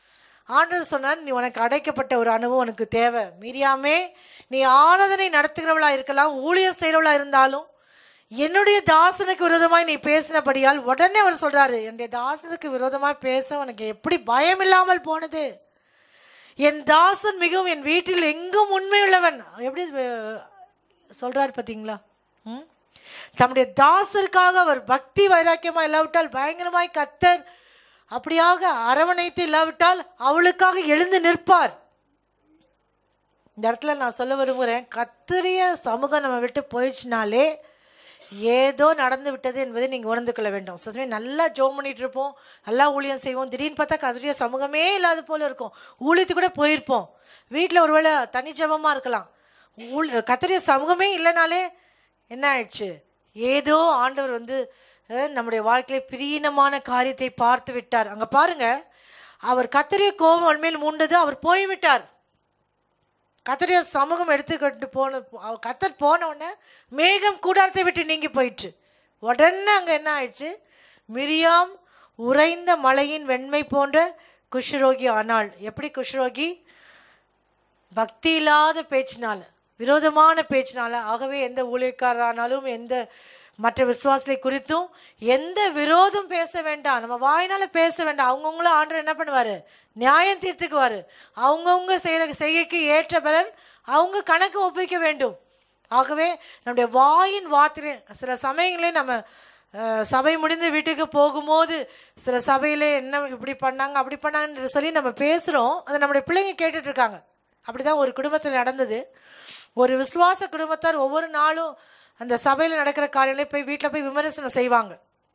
ஆண்டவர் சொன்னார், நீ உனக்கு அடைக்கப்பட்ட ஒரு அனுபவம் உனக்கு தேவை. மீரியாமே, நீ ஆராதனை நடத்துகிறவளா இருக்கலாம், ஊழியர் செய்கிறவளா இருந்தாலும் என்னுடைய தாசனுக்கு விரோதமாய் நீ பேசினபடியால், உடனே அவர் சொல்கிறாரு, என்னுடைய தாசனுக்கு விரோதமாய் பேச உனக்கு எப்படி பயம் இல்லாமல் போனது? என் தாசன் மிகவும் என் வீட்டில் எங்கும் உண்மையுள்ளவன். எப்படி சொல்கிறார் பார்த்தீங்களா? தம்முடைய தாசருக்காக அவர் பக்தி வைராக்கியமாக இல்லாவிட்டால், பயங்கரமாய் கர்த்தர் அப்படியாக அரவணைத்து இல்லாவிட்டால் அவளுக்காக எழுந்து நிற்பார். இந்த இடத்துல நான் சொல்ல விரும்புகிறேன், கர்த்தருடைய சமூகம் நம்ம விட்டு போயிடுச்சுனாலே ஏதோ நடந்து விட்டது என்பதை நீங்கள் உணர்ந்து கொள்ள வேண்டும். சில சமயம் நல்லா ஜோம் பண்ணிகிட்டு இருப்போம், நல்லா ஊழியம் செய்வோம், திடீர்னு பார்த்தா கர்த்தருடைய சமூகமே இல்லாத போல் இருக்கும். ஊழியத்துக்கு கூட போயிருப்போம், வீட்டில் ஒருவேளை தனி ஜெபமாக இருக்கலாம், கர்த்தருடைய சமூகமே இல்லைனாலே என்ன ஆயிடுச்சு? ஏதோ ஆண்டவர் நம்முடைய வாழ்க்கையில பிரியனமான காரியத்தை பார்த்து விட்டார். அங்கே பாருங்க, அவர் கர்த்தருடைய கோபம் உண்மையில் மூண்டது, அவர் போய்விட்டார். கர்த்தருடைய சமூகம் எடுத்துக்கிட்டு கர்த்தர் போன உடனே மேகம் கூடாரத்தை விட்டு நீங்கி போயிடுச்சு. உடனே அங்கே என்ன ஆயிடுச்சு? மிரியாம் உறைந்த மலையின் வெண்மை போன்ற குஷ்ரோகி ஆனாள். எப்படி குஷ்ரோகி? பக்தி இல்லாத பேச்சினால, விரோதமான பேச்சினால. ஆகவே எந்த ஊழியக்காரரானாலும் எந்த மற்ற விசுவாசத்தை குறித்தும் எந்த விரோதம் பேச வேண்டாம், நம்ம வாயினால் பேச வேண்டாம். அவங்கவுங்கள ஆண்டவர் என்ன பண்ணுவார்? நியாயம் தீர்த்துக்குவார். அவங்கவுங்க செய்கைக்கு ஏற்ற பலன் அவங்க கணக்கு ஒப்பிக்க வேண்டும். ஆகவே நம்முடைய வாயின் வார்த்தை, சில சமயங்களே நம்ம சபை முடிந்து வீட்டுக்கு போகும்போது சில சபையில் என்ன இப்படி பண்ணாங்க அப்படி பண்ணாங்கன்னு சொல்லி நம்ம பேசுகிறோம், அதை நம்முடைய பிள்ளைங்க கேட்டுட்ருக்காங்க. அப்படி தான் ஒரு குடும்பத்தில் நடந்தது. ஒரு விசுவாச குடும்பத்தார் ஒவ்வொரு நாளும் அந்த சபையில் நடக்கிற காரியங்களை போய் வீட்டில் போய் விமர்சனம் செய்வாங்க.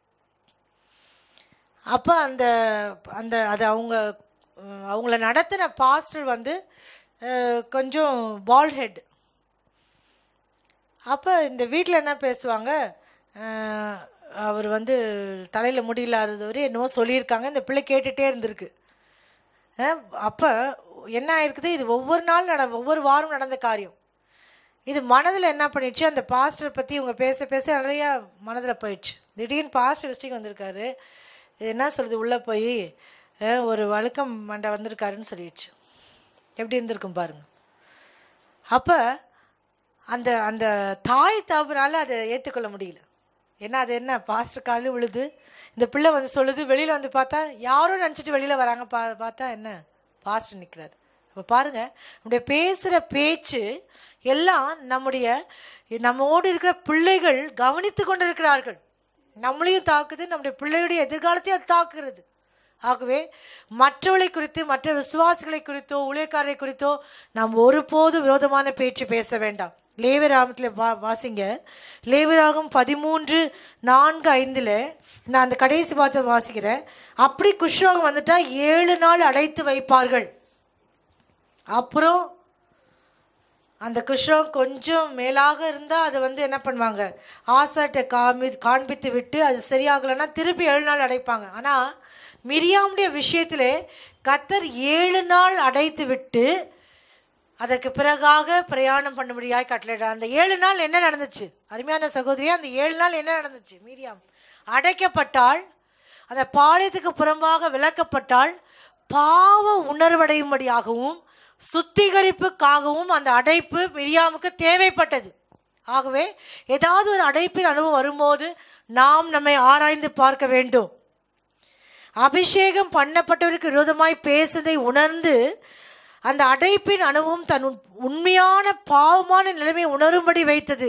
அப்போ அந்த அந்த அது அவங்கள நடத்தின பாஸ்டர் கொஞ்சம் பால்ட் ஹெட். அப்போ இந்த வீட்டில் என்ன பேசுவாங்க, அவர் தலையில் முடியில்லாதவர் என்னவோ சொல்லியிருக்காங்க, இந்த பிள்ளை கேட்டுகிட்டே இருந்திருக்கு. அப்போ என்ன ஆயிருக்குது, இது ஒவ்வொரு நாள் ஒவ்வொரு வாரம் நடந்த காரியம். இது மனதில் என்ன பண்ணிடுச்சு, அந்த பாஸ்டர் பற்றி இவங்க பேச பேச நிறையா மனதில் போயிடுச்சு. திடீர்னு பாஸ்டர் விசிட்டிங் வந்திருக்காரு, இது என்ன சொல்கிறது, உள்ளே போய் ஒரு வழுக்கம் மண்டை வந்திருக்காருன்னு சொல்லிடுச்சு. எப்படி இருந்திருக்கும் பாருங்கள். அப்போ அந்த அந்த தாய் தகவலால் அதை ஏற்றுக்கொள்ள முடியல. ஏன்னா அது என்ன, பாஸ்டர் காலில் விழுது, இந்த பிள்ளை சொல்லுது, வெளியில் பார்த்தா யாரோ நினச்சிட்டு வெளியில் வராங்க, பார்த்தா என்ன பாஸ்டர் நிற்கிறார். அப்போ பாருங்கள், நம்முடைய பேசுகிற பேச்சு எல்லாம் நம்மோடு இருக்கிற பிள்ளைகள் கவனித்து கொண்டு இருக்கிறார்கள். நம்மளையும் தாக்குது, நம்முடைய பிள்ளையுடைய எதிர்காலத்தையும் அது தாக்குகிறது. ஆகவே மற்றவர்களை குறித்து, மற்ற விசுவாசிகளை குறித்தோ ஊழியக்காரரை குறித்தோ நாம் ஒருபோது விரோதமான பேச்சு பேச வேண்டாம். லேவியராகமத்தில் வாசிங்க, லேவியராகம் 13:4-5 நான் அந்த கடைசி பார்த்து வாசிக்கிறேன். அப்படி குஷ்ரோகம் வந்துட்டா 7 நாள் அடைத்து வைப்பார்கள். அப்புறம் அந்த குஷ்ரோகம் கொஞ்சம் மேலாக இருந்தால் அதை என்ன பண்ணுவாங்க, ஆசாட்டை காண்பித்து விட்டு அது சரியாகலைன்னா திருப்பி 7 நாள் அடைப்பாங்க. ஆனால் மிரியாமுடைய விஷயத்திலே கர்த்தர் 7 நாள் அடைத்து விட்டு அதற்கு பிறகாக பிரயாணம் பண்ண முடியாய் கட்டளையிட்டார். அந்த 7 நாள் என்ன நடந்துச்சு அருமையான சகோதரியா? அந்த 7 நாள் என்ன நடந்துச்சு? மிரியாம் அடைக்கப்பட்டால், அந்த பாளையத்துக்கு புறம்பாக விலக்கப்பட்டால், பாவ உணர்வடையும்படியாகவும் சுத்திகரிப்புக்காகவும் அந்த அடைப்பு மிரியாமுக்கு தேவைப்பட்டது. ஆகவே ஏதாவது ஒரு அடைப்பின் அனுபவம் வரும்போது நாம் நம்மை ஆராய்ந்து பார்க்க வேண்டும். அபிஷேகம் பண்ணப்பட்டவருக்கு விரோதமாய் பேசுவதை உணர்ந்து அந்த அடைப்பின் அனுபவம் தன் உண்மையான பாவமான நிலைமை உணரும்படி வைத்தது.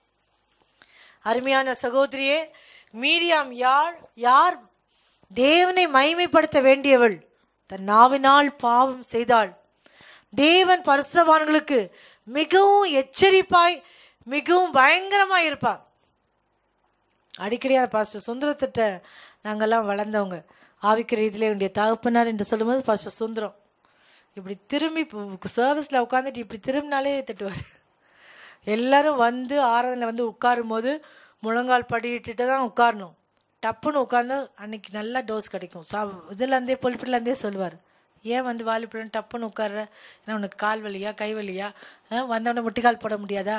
அருமையான சகோதரியே, மிரியாம் யார்? தேவனை மகிமைப்படுத்த வேண்டியவள். தன் நாவினால் பாவம் செய்தாள். தேவன் பரிசுத்தவான்களுக்கு மிகவும் எச்சரிப்பாய், மிகவும் பயங்கரமாய் இருப்பார். அடிக்கடியாக பாஸ்டர் சுந்தரத்திட்ட நாங்கள்லாம் வளர்ந்தவங்க, ஆவிக்கிற இதில் என்னுடைய தகப்பனார் என்று சொல்லும்போது பாஸ்டர் சுந்தரம் இப்படி திரும்பி சர்வீஸில் உட்காந்துட்டு இப்படி திரும்பினாலே திட்டுவார். எல்லோரும் ஆராதனை உட்காரும் போது முழங்கால் படிக்கிட்டு தான் உட்காரணும். டப்புன்னு உட்காந்து அன்றைக்கி நல்லா டோஸ் கிடைக்கும். இதுலேருந்தே பொலிப்பிலேருந்தே சொல்லுவார், ஏன் வாலிபுரம் டப்புன்னு உட்கார்ற, ஏன்னா உனக்கு கால் வலியா கை வலியா, வந்தவொடனே முட்டிக்கால் போட முடியாதா?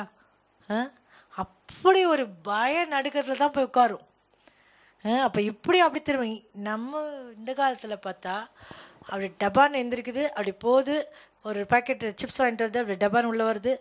அப்படி ஒரு பய நடுக்கிறதுல தான் போய் உட்காரும். அப்போ இப்படி அப்படி திரும்ப நம்ம இந்த காலத்தில் பார்த்தா அப்படி டப்பான்னு எந்திரிக்குது, அப்படி போகுது, ஒரு பேக்கெட் சிப்ஸ் வாங்கிட்டு வருது, அப்படி டப்பான்னு உள்ளே வருது,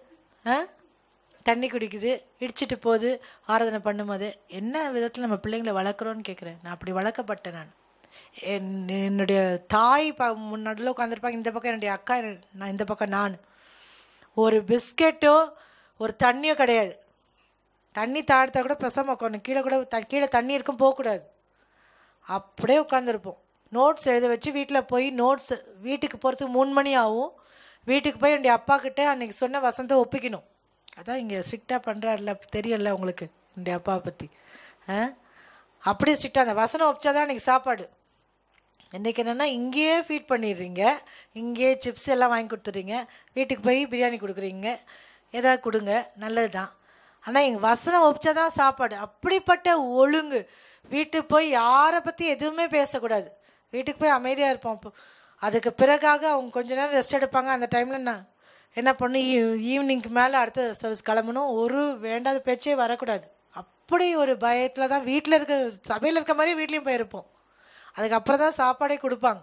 தண்ணி குடிக்குது, இடிச்சிட்டு போகுது, ஆராதனை பண்ணும்போது. என்ன விதத்தில் நம்ம பிள்ளைங்களை வளர்க்குறோன்னு கேட்குறேன். நான் அப்படி வளர்க்கப்பட்டேன். நான் என்னுடைய தாய் முன்னாடியில் உட்காந்துருப்பாங்க, இந்த பக்கம் என்னுடைய அக்கா, நான் இந்த பக்கம் நான். ஒரு பிஸ்கெட்டோ ஒரு தண்ணியோ கிடையாது. தண்ணி தாழ்த்தா கூட பேசாமல் உட்காந்து, கீழே கூட கீழே தண்ணி இருக்கும், போகக்கூடாது. அப்படியே உட்காந்துருப்போம். நோட்ஸ் எழுத வச்சு வீட்டில் போய் நோட்ஸ் வீட்டுக்கு போகிறதுக்கு 3 மணி ஆகும். வீட்டுக்கு போய் என்னுடைய அப்பா கிட்டே அன்றைக்கி சொன்ன வசனத்தை ஒப்பிக்கணும். அதான் இங்கே ஸ்ட்ரிக்டாக பண்ணுறாருல, தெரியல உங்களுக்கு என்னுடைய அப்பாவை பற்றி. அப்படியே ஸ்ட்ரிக்டாக அந்த வசனம் ஒப்பிச்சா தான் அன்றைக்கி சாப்பாடு. இன்றைக்கி என்னென்னா இங்கேயே ஃபீட் பண்ணிடுறீங்க, இங்கேயே சிப்ஸ் எல்லாம் வாங்கி கொடுத்துட்றீங்க, வீட்டுக்கு போய் பிரியாணி கொடுக்குறீங்க, எதாவது கொடுங்க, நல்லது தான். ஆனால் எங்கள் வசனம் ஒப்பிச்சா தான் சாப்பாடு. அப்படிப்பட்ட ஒழுங்கு. வீட்டுக்கு போய் யாரை பற்றி எதுவுமே பேசக்கூடாது, வீட்டுக்கு போய் அமைதியாக இருப்போம். அதுக்கு பிறகாக அவங்க கொஞ்ச நேரம் ரெஸ்ட் எடுப்பாங்க. அந்த டைமில் நான் என்ன பண்ணணும், ஈவினிங்க்கு மேலே அடுத்த சர்வீஸ் கிளம்பணும், ஒரு வேண்டாத பேச்சே வரக்கூடாது. அப்படி ஒரு பயத்தில் தான் வீட்டில் இருக்க, சபையில் இருக்க மாதிரி வீட்லேயும் போயிருப்போம். அதுக்கப்புறம் தான் சாப்பாடே கொடுப்பாங்க.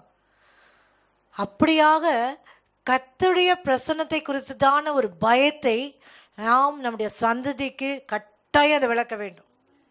அப்படியாக கர்த்தருடைய பிரசன்னத்தை குறித்து தான ஒரு பயத்தை நாம் நம்முடைய சந்ததிக்கு கட்டாயம் அதை விளக்க வேண்டும்.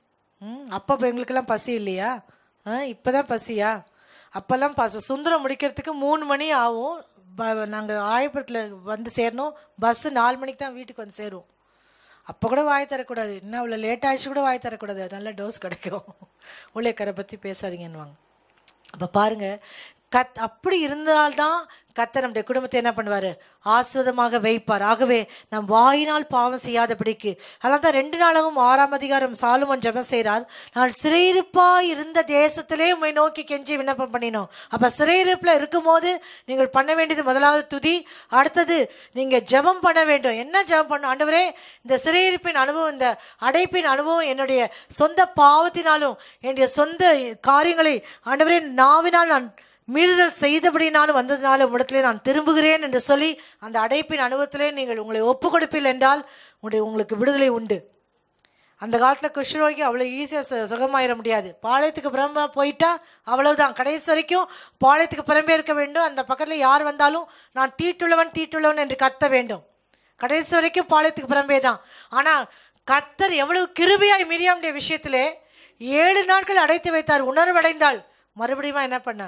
அப்போ எங்களுக்கெல்லாம் பசி இல்லையா? இப்போ தான் பசியா? அப்போல்லாம் சுந்தரம் முடிக்கிறதுக்கு 3 மணி ஆகும். நாங்கள் ஆயபுரத்தில் வந்து சேரணும், பஸ்ஸு 4 மணிக்கு தான் வீட்டுக்கு வந்து சேருவோம். அப்போ கூட வாய் தரக்கூடாது, இன்னும் அவ்வளோ லேட் ஆகிடுச்சு கூட வாய் தரக்கூடாது, நல்ல டோஸ் கிடைக்கும், ஊழியக்காரை பற்றி பேசாதீங்கன்னுவாங்க. அப்போ பாருங்கள், அப்படி இருந்தால்தான் கர்த்தர் நம்முடைய குடும்பத்தை என்ன பண்ணுவார், ஆஸ்வதமாக வைப்பார். ஆகவே நம் வாயினால் பாவம் செய்யாதபடிக்கு. அதனால தான் 2 நாளாகவும் 6ஆம் அதிகாரம் சாலமோன் ஜெபம் செய்கிறார். நான் சிறையிருப்பாக இருந்த தேசத்திலே உம்மை நோக்கி கெஞ்சி விண்ணப்பம் பண்ணினோம். அப்போ சிறையிருப்பில் இருக்கும்போது நீங்கள் பண்ண வேண்டியது முதலாவது துதி, அடுத்தது நீங்கள் ஜெபம் பண்ண வேண்டும். என்ன ஜெபம் பண்ணணும்? ஆண்டவரே, இந்த சிறையிருப்பின் அனுபவம், இந்த அடைப்பின் அனுபவம் என்னுடைய சொந்த பாவத்தினாலும் என்னுடைய சொந்த காரியங்களை ஆண்டவரே நாவினால் நான் மீறுதல் செய்தபடினாலும் வந்ததினாலும் உம்மிடத்திலே நான் திரும்புகிறேன் என்று சொல்லி அந்த அடைப்பின் அனுபவத்திலே நீங்கள் உங்களை ஒப்பு கொடுப்பீர்கள் என்றால் உங்களுக்கு விடுதலை உண்டு. அந்த காலத்தில் குஷ்ரோகி அவ்வளோ ஈஸியாக சுகமாயிட முடியாது. பாளையத்துக்கு புறம்பா போயிட்டா அவ்வளவுதான், கடைசி வரைக்கும் பாளையத்துக்கு புறம்பே இருக்க வேண்டும். அந்த பக்கத்தில் யார் வந்தாலும் நான் தீட்டுள்ளவன் என்று கத்த வேண்டும். கடைசி வரைக்கும் பாளையத்துக்கு புறம்பே தான். ஆனால் கர்த்தர் எவ்வளவு கிருபையாய் மிரியாமுடைய விஷயத்திலே 7 நாட்கள் அடைத்து வைத்தார். உணர்வடைந்தாள். மறுபடியும் என்ன பண்ண,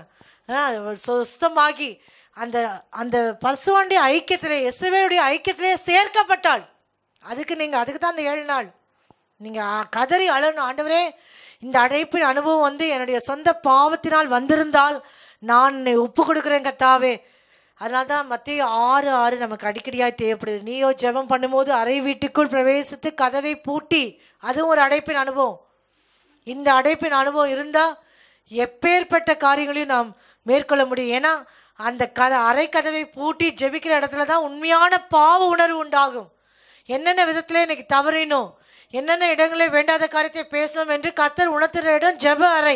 சுத்தமாகி அந்த அந்த பரிசுவாண்டிய ஐக்கியத்திலே, இயேசுவுடைய ஐக்கியத்திலே சேர்க்கப்பட்டாள். அதுக்கு தான் அந்த 7 நாள் நீங்கள் கதறி அழணும். ஆண்டவரே, இந்த அடைப்பின் அனுபவம் வந்து என்னுடைய சொந்த பாவத்தினால் வந்திருந்தால் நான் ஒப்பு கொடுக்குறேன் கர்த்தாவே. அதனால தான் மத்தேயு 6:6 நமக்கு அடிக்கடியாக தேவைப்படுது. நீயோ ஜெபம் பண்ணும்போது அறை வீட்டுக்குள் பிரவேசித்து கதவை பூட்டி, அதுவும் ஒரு அடைப்பின் அனுபவம். இந்த அடைப்பின் அனுபவம் இருந்தால் எப்பேற்பட்ட காரியங்களையும் நாம் மேற்கொள்ள முடியும். ஏன்னா அந்த அறை கதவை பூட்டி ஜெபிக்கிற இடத்துல தான் உண்மையான பாவ உணர்வு உண்டாகும். என்னென்ன விதத்தில் இன்னைக்கு தவறினோம், என்னென்ன இடங்களில் வேண்டாத காரியத்தை பேசணும் என்று கர்த்தர் உணர்த்துகிற இடம் ஜெப அறை.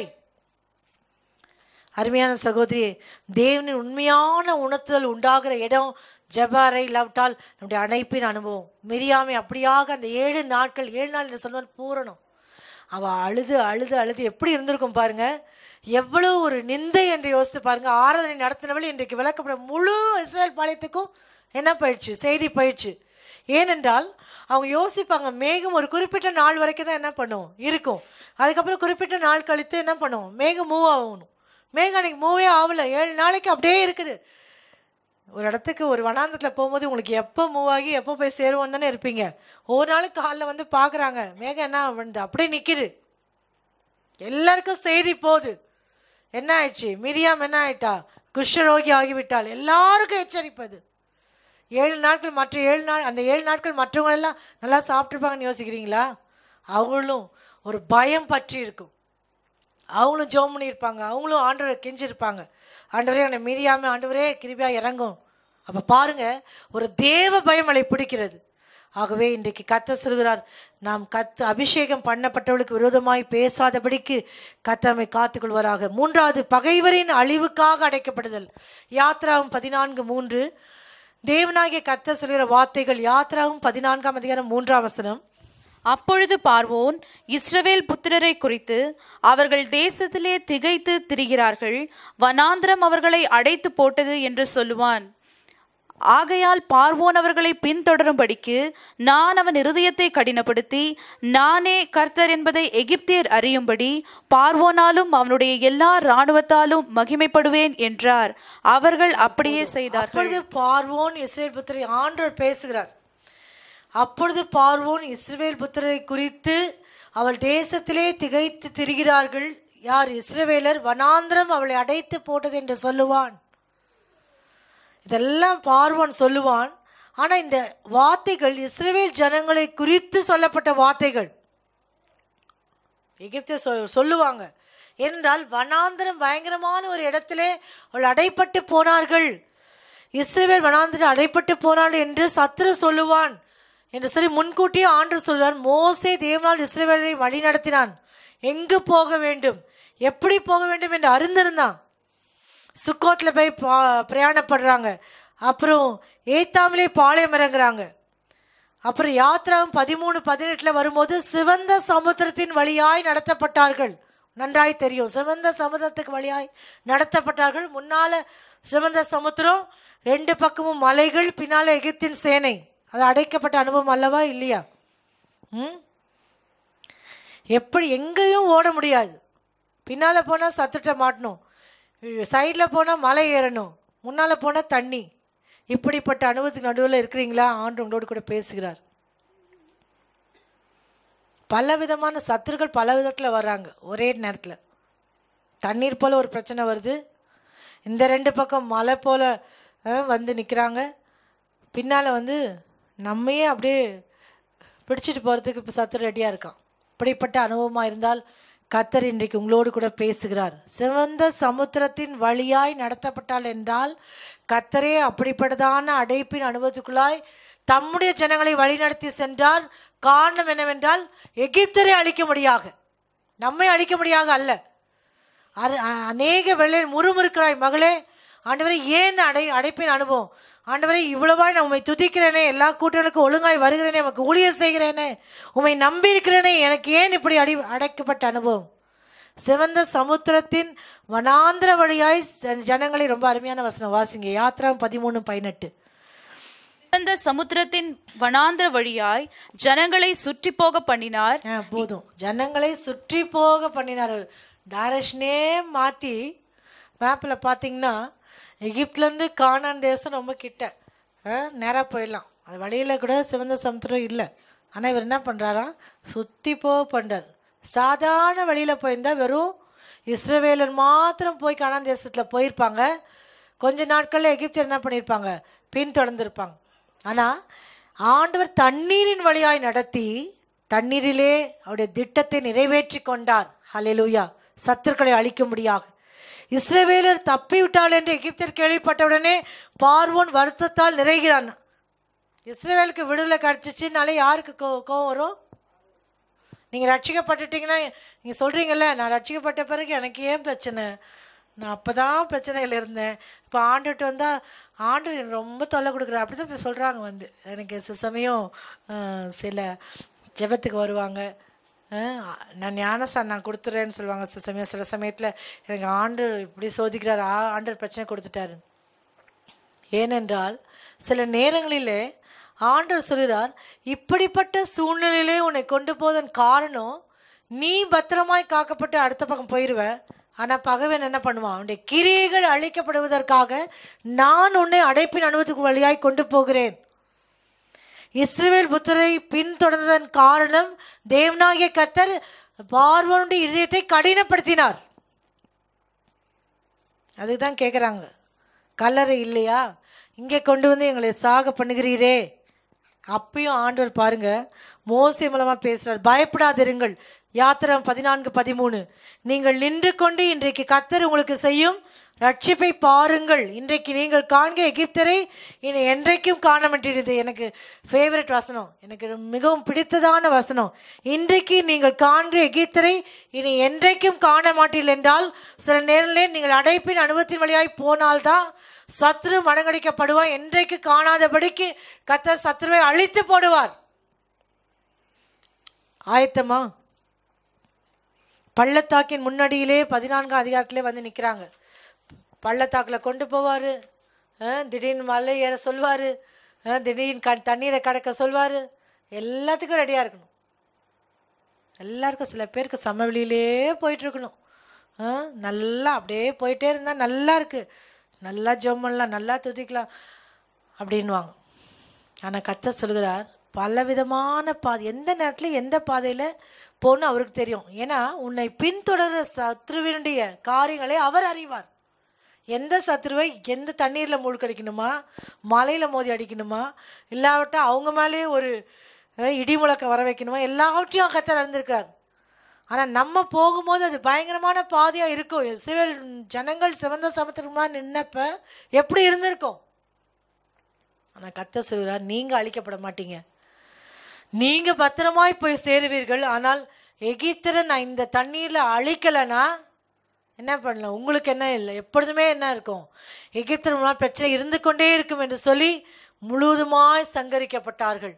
அருமையான சகோதரியே, தேவனின் உண்மையான உணர்த்துதல் உண்டாகிற இடம் ஜெப அறை. இல்லாவிட்டால் நம்முடைய அடைப்பின் அனுபவம். மிரியாமை அப்படியாக அந்த 7 நாட்கள், 7 நாள் என்று சொல்வது பூரணம். அவள் அழுது அழுது அழுது எப்படி இருந்திருக்கும் பாருங்க. எவ்வளோ ஒரு நிந்தை என்று யோசித்து பாருங்க. ஆராதனை நடத்தினவள் இன்றைக்கு விளக்கப்பட முழு இஸ்ரேல் பாளையத்துக்கும் என்ன போயிடுச்சு, செய்தி போயிடுச்சு. ஏனென்றால் அவங்க யோசிப்பாங்க, மேகம் ஒரு குறிப்பிட்ட நாள் வரைக்கும் தான் என்ன பண்ணும் இருக்கும், அதுக்கப்புறம் குறிப்பிட்ட நாள் கழித்து என்ன பண்ணும், மேகம் மூவ் ஆகணும். மேகம் அன்றைக்கி மூவே ஆகலை, 7 நாளைக்கு அப்படியே இருக்குது. ஒரு இடத்துக்கு ஒரு வனாந்தத்தில் போகும்போது உங்களுக்கு எப்போ மூவ் ஆகி எப்போ போய் சேருவோன்னு தானே இருப்பீங்க. ஒரு நாளைக்கு காலைல வந்து பார்க்குறாங்க, மேகம் என்ன வந்து அப்படியே நிற்கிது. எல்லாருக்கும் செய்தி போகுது. என்ன ஆயிடுச்சு, மிரியாம் என்ன ஆயிட்டா, குஷ்டரோகி ஆகிவிட்டாள். எல்லாருக்கும் எச்சரிப்பது. 7 நாட்கள், மற்ற 7 நாள், அந்த 7 நாட்கள் மற்றவங்க எல்லாம் நல்லா சாப்பிட்ருப்பாங்கன்னு யோசிக்கிறீங்களா? அவங்களும் ஒரு பயம் பற்றி இருக்கும். அவங்களும் ஜெபம் பண்ணியிருப்பாங்க, அவங்களும் ஆண்டவரை கெஞ்சிருப்பாங்க, ஆண்டவரே என்னை மிரியாம ஆண்டவரே கிருபையா இறங்கும். அப்போ பாருங்க, ஒரு தேவ பயம் அவளை பிடிக்கிறது. ஆகவே இன்றைக்கு கர்த்தர் சொல்கிறார், நாம் அபிஷேகம் பண்ணப்பட்டவளுக்கு விரோதமாய் பேசாதபடிக்கு கர்த்தர் நம்மை காத்துக்கொள்வாராக. 3வது, பகைவரின் அழிவுக்காக அடைக்கப்படுதல். யாத்ராவும் 14:3 தேவனாகிய கர்த்தர் சொல்கிற வார்த்தைகள். யாத்ராவும் 14ஆம் அதிகாரம் 3ஆம் வசனம். அப்பொழுது பார்வோன் இஸ்ரவேல் புத்திரரை குறித்து, அவர்கள் தேசத்திலே திகைத்து திரிகிறார்கள், வனாந்திரம் அவர்களை அடைத்து போட்டது என்று சொல்லுவான். ஆகையால் பார்வோன் அவர்களை பின்தொடரும்படிக்கு நான் அவன் இருதயத்தை கடினப்படுத்தி, நானே கர்த்தர் என்பதை எகிப்தியர் அறியும்படி பார்வோனாலும் அவனுடைய எல்லா இராணுவத்தாலும் மகிமைப்படுவேன் என்றார். அவர்கள் அப்படியே செய்தார்கள். அப்பொழுது பார்வோன் இஸ்ரவேல் புத்திரரை, ஆண்டவர் பேசுகிறார், அப்பொழுது பார்வோன் இஸ்ரவேல் புத்திரரை குறித்து, அவள் தேசத்திலே திகைத்து திரிகிறார்கள், யார்? இஸ்ரவேலர், வனாந்திரம் அவளை அடைத்து போட்டது என்று சொல்லுவான். இதெல்லாம் பார்வோன் சொல்லுவான். ஆனால் இந்த வார்த்தைகள் இஸ்ரவேல் ஜனங்களை குறித்து சொல்லப்பட்ட வார்த்தைகள். எகிப்தை சொல்லுவாங்க என்றால், வனாந்திரம் பயங்கரமான ஒரு இடத்திலே அவள் அடைப்பட்டு போனார்கள், இஸ்ரவேல் வனாந்திரம் அடைப்பட்டு போனார்கள் என்று சத்துரு சொல்லுவான் என்று சொல்லி முன்கூட்டியே ஆண்டவர் சொல்றார். மோசே தேவனால் இஸ்ரவேலை வழி நடத்தினான், எங்கு போக வேண்டும், எப்படி போக வேண்டும் என்று அறிந்திருந்தான். சுக்கோத்தில் போய் பிரயாணப்படுறாங்க, அப்புறம் ஏத்தாமிலே பாளையம் இறங்குறாங்க, அப்புறம் யாத்ராவும் 13-18 வரும்போது சிவந்த சமுத்திரத்தின் வழியாய் நடத்தப்பட்டார்கள். நன்றாய் தெரியும், சிவந்த சமுத்திரத்துக்கு வழியாய் நடத்தப்பட்டார்கள். முன்னால சிவந்த சமுத்திரம், 2 பக்கமும் மலைகள், பின்னால எகிப்தின் சேனை. அது அடைக்கப்பட்ட அனுபவம் அல்லவா இல்லையா? எப்படி எங்கேயும் ஓட முடியாது. பின்னால் போனால் சத்துட்ட மாட்டணும், சைடில் போனால் மலை ஏறணும், முன்னால் போனால் தண்ணி. இப்படிப்பட்ட அனுபவத்துக்கு நடுவில் இருக்கிறீங்களா? ஆண்டவர் உங்களோடு கூட பேசுகிறார். பல விதமான சத்துருக்கள் பல விதத்தில் வர்றாங்க ஒரே நேரத்தில். தண்ணீர் போல் ஒரு பிரச்சனை வருது, இந்த 2 பக்கம் மலை போல் வந்து நிற்கிறாங்க, பின்னால் வந்து நம்மையே அப்படியே பிடிச்சிட்டு போகிறதுக்கு இப்போ சத்துரு ரெடியாக இருக்கான். இப்படிப்பட்ட அனுபவமாக இருந்தால் கர்த்தர் இன்றைக்கு உங்களோடு கூட பேசுகிறார். சிவந்த சமுத்திரத்தின் வழியாய் நடத்தப்பட்டால் என்றால், கர்த்தரே அப்படிப்பட்டதான அடைப்பின் அனுபவத்துக்குள்ளாய் தம்முடைய ஜனங்களை வழிநடத்தி சென்றார். காரணம் என்னவென்றால், எகிப்தரை அழிக்க முடியாக, நம்மை அழிக்க முடியாக அல்ல. அநேக வெள்ளை முறுமுறுக்கிறாய் மகளே, ஆண்டவரே ஏன் இந்த அடைப்பின் அனுபவம்? ஆண்டவரே இவ்வளவாய் நான் உண்மை துதிக்கிறேனே, எல்லா கூட்டங்களுக்கும் ஒழுங்காய் வருகிறேனே, உமக்கு ஊழியம் செய்கிறேனே, உண்மை நம்பி இருக்கிறேனே, எனக்கு ஏன் இப்படி அடைக்கப்பட்ட அனுபவம்? சிவந்த சமுத்திரத்தின் வனாந்திர வழியாய் ஜனங்களை, ரொம்ப அருமையான வசனம் வாசிங்க, யாத்ராவும் 13-18. சிவந்த சமுத்திரத்தின் வனாந்திர வழியாய் ஜனங்களை சுற்றி போக பண்ணினார். போதும், ஜனங்களை சுற்றி போக பண்ணினார். டைரக்ஷனே மாற்றி மேப்பில் பார்த்தீங்கன்னா, எகிப்துலேருந்து கானான் தேசம் ரொம்ப கிட்ட, நேராக போயிடலாம். அது வழியில் கூட சிவந்த சமுத்திரம் இல்லை. ஆனால் இவர் என்ன பண்ணுறாராம்? சுற்றி பண்ணுறார். சாதாரண வழியில் போயிருந்தால் வெறும் இஸ்ரவேலர் மாத்திரம் போய் கானான் தேசத்தில் போயிருப்பாங்க. கொஞ்ச நாட்களில் எகிப்தியர் என்ன பண்ணியிருப்பாங்க? பின்தொடர்ந்துருப்பாங்க. ஆனால் ஆண்டவர் தண்ணீரின் வழியாய் நடத்தி தண்ணீரிலே அவருடைய திட்டத்தை நிறைவேற்றி கொண்டார். ஹல்லேலூயா! சத்துருக்களை அழிக்கும்படியாக. இஸ்ரவேலர் தப்பிவிட்டால் என்று எகிப்தியர் கேள்விப்பட்டவுடனே பார்வோன் வருத்தத்தால் நிறைகிறான். இஸ்ரவேலுக்கு விடுதலை கிடச்சிச்சின்னாலே யாருக்கு கோவம் வரும்? நீங்கள் ரட்சிக்கப்பட்டுட்டீங்கன்னா, நீங்கள் சொல்கிறீங்கல்ல, நான் ரட்சிக்கப்பட்ட பிறகு எனக்கு ஏன் பிரச்சனை, நான் அப்போ தான் பிரச்சனைகள் இருந்தேன், இப்போ ஆண்டுகிட்ட வந்தால் ஆண்டு எனக்கு ரொம்ப தொல்லை கொடுக்குறேன், அப்படி தான் இப்போ சொல்கிறாங்க. வந்து எனக்கு சில சமயம் சில ஜெபத்துக்கு வருவாங்க, நான் ஞானசான் நான் கொடுத்துட்றேன்னு சொல்லுவாங்க. சில சமயத்தில் எனக்கு ஆண்டவர் இப்படி சோதிக்கிறார், ஆண்டவர் பிரச்சனை கொடுத்துட்டாரு. ஏனென்றால் சில நேரங்களிலே ஆண்டவர் சொல்கிறார், இப்படிப்பட்ட சூழ்நிலையிலே உன்னை கொண்டு போவதன் காரணம், நீ பத்திரமாய் காக்கப்பட்டு அடுத்த பக்கம் போயிடுவ. ஆனால் பகவன் என்ன பண்ணுவான்? அவனுடைய கிரியைகள் அழிக்கப்படுவதற்காக நான் உன்னை அடைப்பின் அனுபவத்துக்கு வழியாய் கொண்டு போகிறேன். இஸ்ரவேல் புத்திரரை பின்தொடர்ந்ததன் காரணம், தேவனாகிய கர்த்தர் பார்வோனுடைய இதயத்தை கடினப்படுத்தினார். அதுதான் கேட்குறாங்க, கல்லறை இல்லையா, இங்கே கொண்டு வந்து எங்களை சாக பண்ணுகிறீரே. அப்பயும் ஆண்டவர் பாருங்க, மோசே மூலமாக பேசுகிறார், பயப்படாதிருங்கள். யாத்திரம் 14-13, நீங்கள் நின்று கொண்டு இன்றைக்கு கர்த்தர் உங்களுக்கு செய்யும் ரட்சிப்பை பாருங்கள். இன்றைக்கு நீங்கள் காண்க எகிப்தரை இனி என்றைக்கும் காண மாட்டீர்கள். எனக்கு ஃபேவரட் வசனம், எனக்கு மிகவும் பிடித்ததான வசனம். இன்றைக்கு நீங்கள் காண்கிற எகிப்தரை இனி என்றைக்கும் காண மாட்டீர்கள் என்றால், சில நேரங்களில் நீங்கள் அடைப்பின் அனுபவத்தின் வழியாய் போனால்தான் சத்ரு மடங்கடிக்கப்படுவார். என்றைக்கு காணாதபடிக்கு கர்த்தர் சத்ருவை அழித்து போடுவார். ஆயத்தமா? பள்ளத்தாக்கின் முன்னாடியிலே 14ஆம் அதிகாரத்திலே வந்து நிற்கிறாங்க. பள்ளத்தாக்கில் கொண்டு போவார், திடீர்னு மலை ஏற சொல்வார், திடீர்னு தண்ணீரை கடக்க சொல்வார். எல்லாத்துக்கும் ரெடியாக இருக்கணும். எல்லாருக்கும், சில பேருக்கு சமவெளியிலே போயிட்டுருக்கணும். நல்லா அப்படியே போயிட்டே இருந்தால் நல்லா இருக்குது, நல்லா ஜெபம் பண்ணலாம், நல்லா துதிக்கலாம் அப்படின்வாங்க. ஆனால் கர்த்தர் சொல்கிறார், பலவிதமான பாதை, எந்த நேரத்தில் எந்த பாதையில் போகணும் அவருக்கு தெரியும். ஏன்னா உன்னை பின்தொடர்கிற சத்ருவினுடைய காரியங்களை அவர் அறிவார். எந்த சத்ருவை எந்த தண்ணீரில் மூழ்கடிக்கணுமா, மலையில் மோதி அடிக்கணுமா, இல்லாவிட்டா அவங்க மேலேயே ஒரு இடி முழக்க வர வைக்கணுமா, எல்லாவற்றையும் கர்த்தர் அறிந்திருக்கிறார். ஆனால் நம்ம போகும்போது அது பயங்கரமான பாதையாக இருக்கும். இஸ்ரவேல் ஜனங்கள் சிவந்த சமுத்திரமாக நின்னப்ப எப்படி இருந்திருக்கும்? ஆனால் கர்த்தர் சொல்கிறார், நீங்கள் அழிக்கப்பட மாட்டீங்க, நீங்கள் பத்திரமாய் போய் சேருவீர்கள். ஆனால் எகிப்தரை நான் இந்த தண்ணீரில் அழிக்கலைன்னா என்ன பண்ணலாம்? உங்களுக்கு என்ன இல்லை, எப்பொழுதுமே என்ன இருக்கும்? எகிப்தர் பிரச்சனை இருந்து கொண்டே இருக்கும் என்று சொல்லி முழுவதுமாய் சங்கரிக்கப்பட்டார்கள்.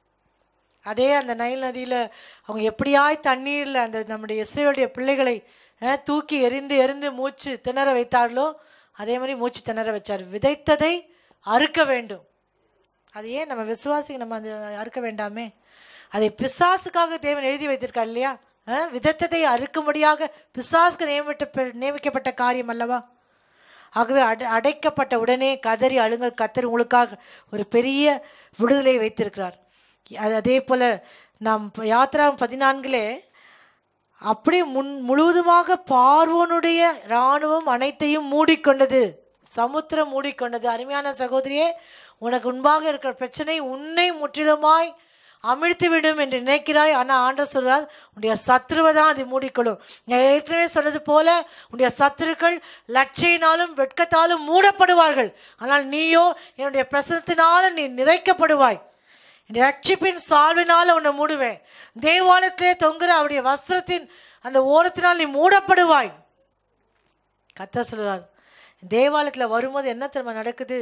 அதே அந்த நைல் நதியில் அவங்க எப்படியாய் தண்ணீரில் அந்த நம்முடைய இஸ்ரவேலுடைய பிள்ளைகளை தூக்கி எரிந்து மூச்சு திணற வைத்தார்களோ அதே மாதிரி மூச்சு திணற வச்சார். விதைத்ததை அறுக்க வேண்டும். அது ஏன் நம்ம விசுவாசிக்கு நம்ம அது அறுக்க வேண்டாமே? அதை பிசாசுக்காக தேவன் எழுதி வைத்திருக்கார் இல்லையா? விதத்ததை அறுக்கும்படியாக பிசாசுக்கு நியமிக்கப்பட்ட காரியம் அல்லவா? ஆகவே அடைக்கப்பட்ட உடனே கதறி அழுங்கள், கர்த்தர் உங்களுக்காக ஒரு பெரிய விடுதலை வைத்திருக்கிறார். அதே போல் நாம் யாத்திராம் 14 அப்படியே முழுவதுமாக பார்வோனுடைய இராணுவம் அனைத்தையும் மூடிக்கொண்டது, சமுத்திரம் மூடிக்கொண்டது. அருமையான சகோதரியே, உனக்கு முன்பாக இருக்கிற பிரச்சனை உன்னை முற்றிலுமாய் அமிழ்த்திவிடும் என்று நினைக்கிறாய். ஆனால் ஆண்டவர் சொல்றார், உன்னுடைய சத்ருவை தான் அது மூடிக்கொள்ளும். நான் ஏற்கனவே சொன்னது போல உன்னுடைய சத்துருக்கள் லட்சையினாலும் வெட்கத்தாலும் மூடப்படுவார்கள். ஆனால் நீயோ என்னுடைய பிரசனத்தினால நீ நிறைக்கப்படுவாய். இந்த ரட்சிப்பின் சால்வினால் உன்னை மூடுவேன். தேவாலயத்திலே தொங்குற அவருடைய வஸ்திரத்தின் அந்த ஓரத்தினால் நீ மூடப்படுவாய். கர்த்தர் சொல்கிறார், தேவாலயத்தில் வரும்போது என்ன தெரியுமா நடக்குது?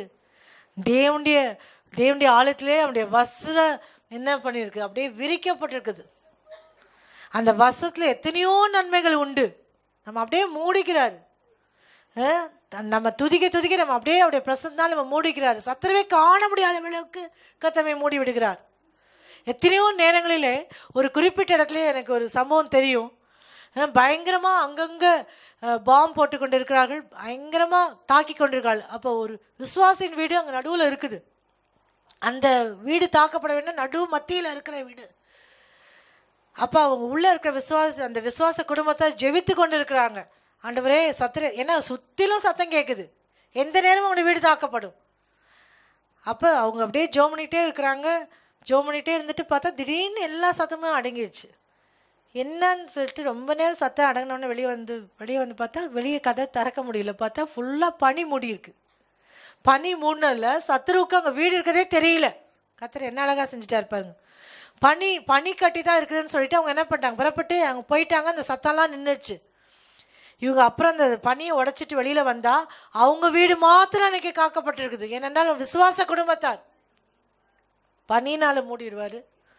தேவனுடைய ஆலயத்திலே அவனுடைய வஸ்திரம் என்ன பண்ணியிருக்கு? அப்படியே விரிக்கப்பட்டிருக்குது. அந்த வஸ்திரத்தில் எத்தனையோ நன்மைகள் உண்டு. நம்ம அப்படியே மூடிக்கிறாரு. நம்ம துதிக்க நம்ம அப்படியே அவருடைய பிரசன்னால நம்ம மூடிக்கிறாரு. சத்துருவே காண முடியாத அளவுக்கு கர்த்தரை மூடி விடுகிறார். எத்தனையோ நேரங்களிலே ஒரு குறிப்பிட்ட இடத்துல எனக்கு ஒரு சம்பவம் தெரியும். பயங்கரமாக அங்கங்கே பாம்பு போட்டு கொண்டு இருக்கிறார்கள், பயங்கரமாக தாக்கி கொண்டிருக்கார்கள். அப்போ ஒரு விசுவாசின் வீடு அங்கே நடுவில் இருக்குது. அந்த வீடு தாக்கப்பட வேண்டும், நடுவு மத்தியில் இருக்கிற வீடு. அப்போ அவங்க உள்ளே இருக்கிற அந்த விசுவாச குடும்பத்தை ஜெபித்து கொண்டு இருக்கிறாங்க. ஆண்டவரே சத்துரு, ஏன்னா சுற்றிலும் சத்தம் கேட்குது, எந்த நேரமும் அவங்க வீடு தாக்கப்படும். அப்போ அவங்க அப்படியே ஜெபம் பண்ணிகிட்டே இருக்கிறாங்க. ஜெபம் பண்ணிகிட்டே இருந்துட்டு பார்த்தா திடீர்னு எல்லா சத்தமும் அடங்கிடுச்சு. என்னன்னு சொல்லிட்டு ரொம்ப நேரம் சத்தம் அடங்கினோடனே வெளியே வந்து பார்த்தா வெளியே கதை திறக்க முடியல. பார்த்தா ஃபுல்லாக பனி மூடி இருக்கு. பனி மூடினதில் சத்துருவுக்கு அங்கே வீடு இருக்கிறதே தெரியல. கர்த்தர் என்ன அழகாக செஞ்சுட்டா இருப்பாருங்க. பனி கட்டி தான் இருக்குதுன்னு சொல்லிட்டு அவங்க என்ன பண்ணிட்டாங்க, புறப்பட்டு அவங்க போயிட்டாங்க. அந்த சத்தம்லாம் நின்றுச்சு. இவங்க அப்புறம் அந்த பனியை உடைச்சிட்டு வெளியில் வந்தால் அவங்க வீடு மாத்திரம் அன்றைக்கி காக்கப்பட்டிருக்குது. ஏனென்றால் விசுவாச குடும்பத்தார். பனினால் மூடிடுவார்.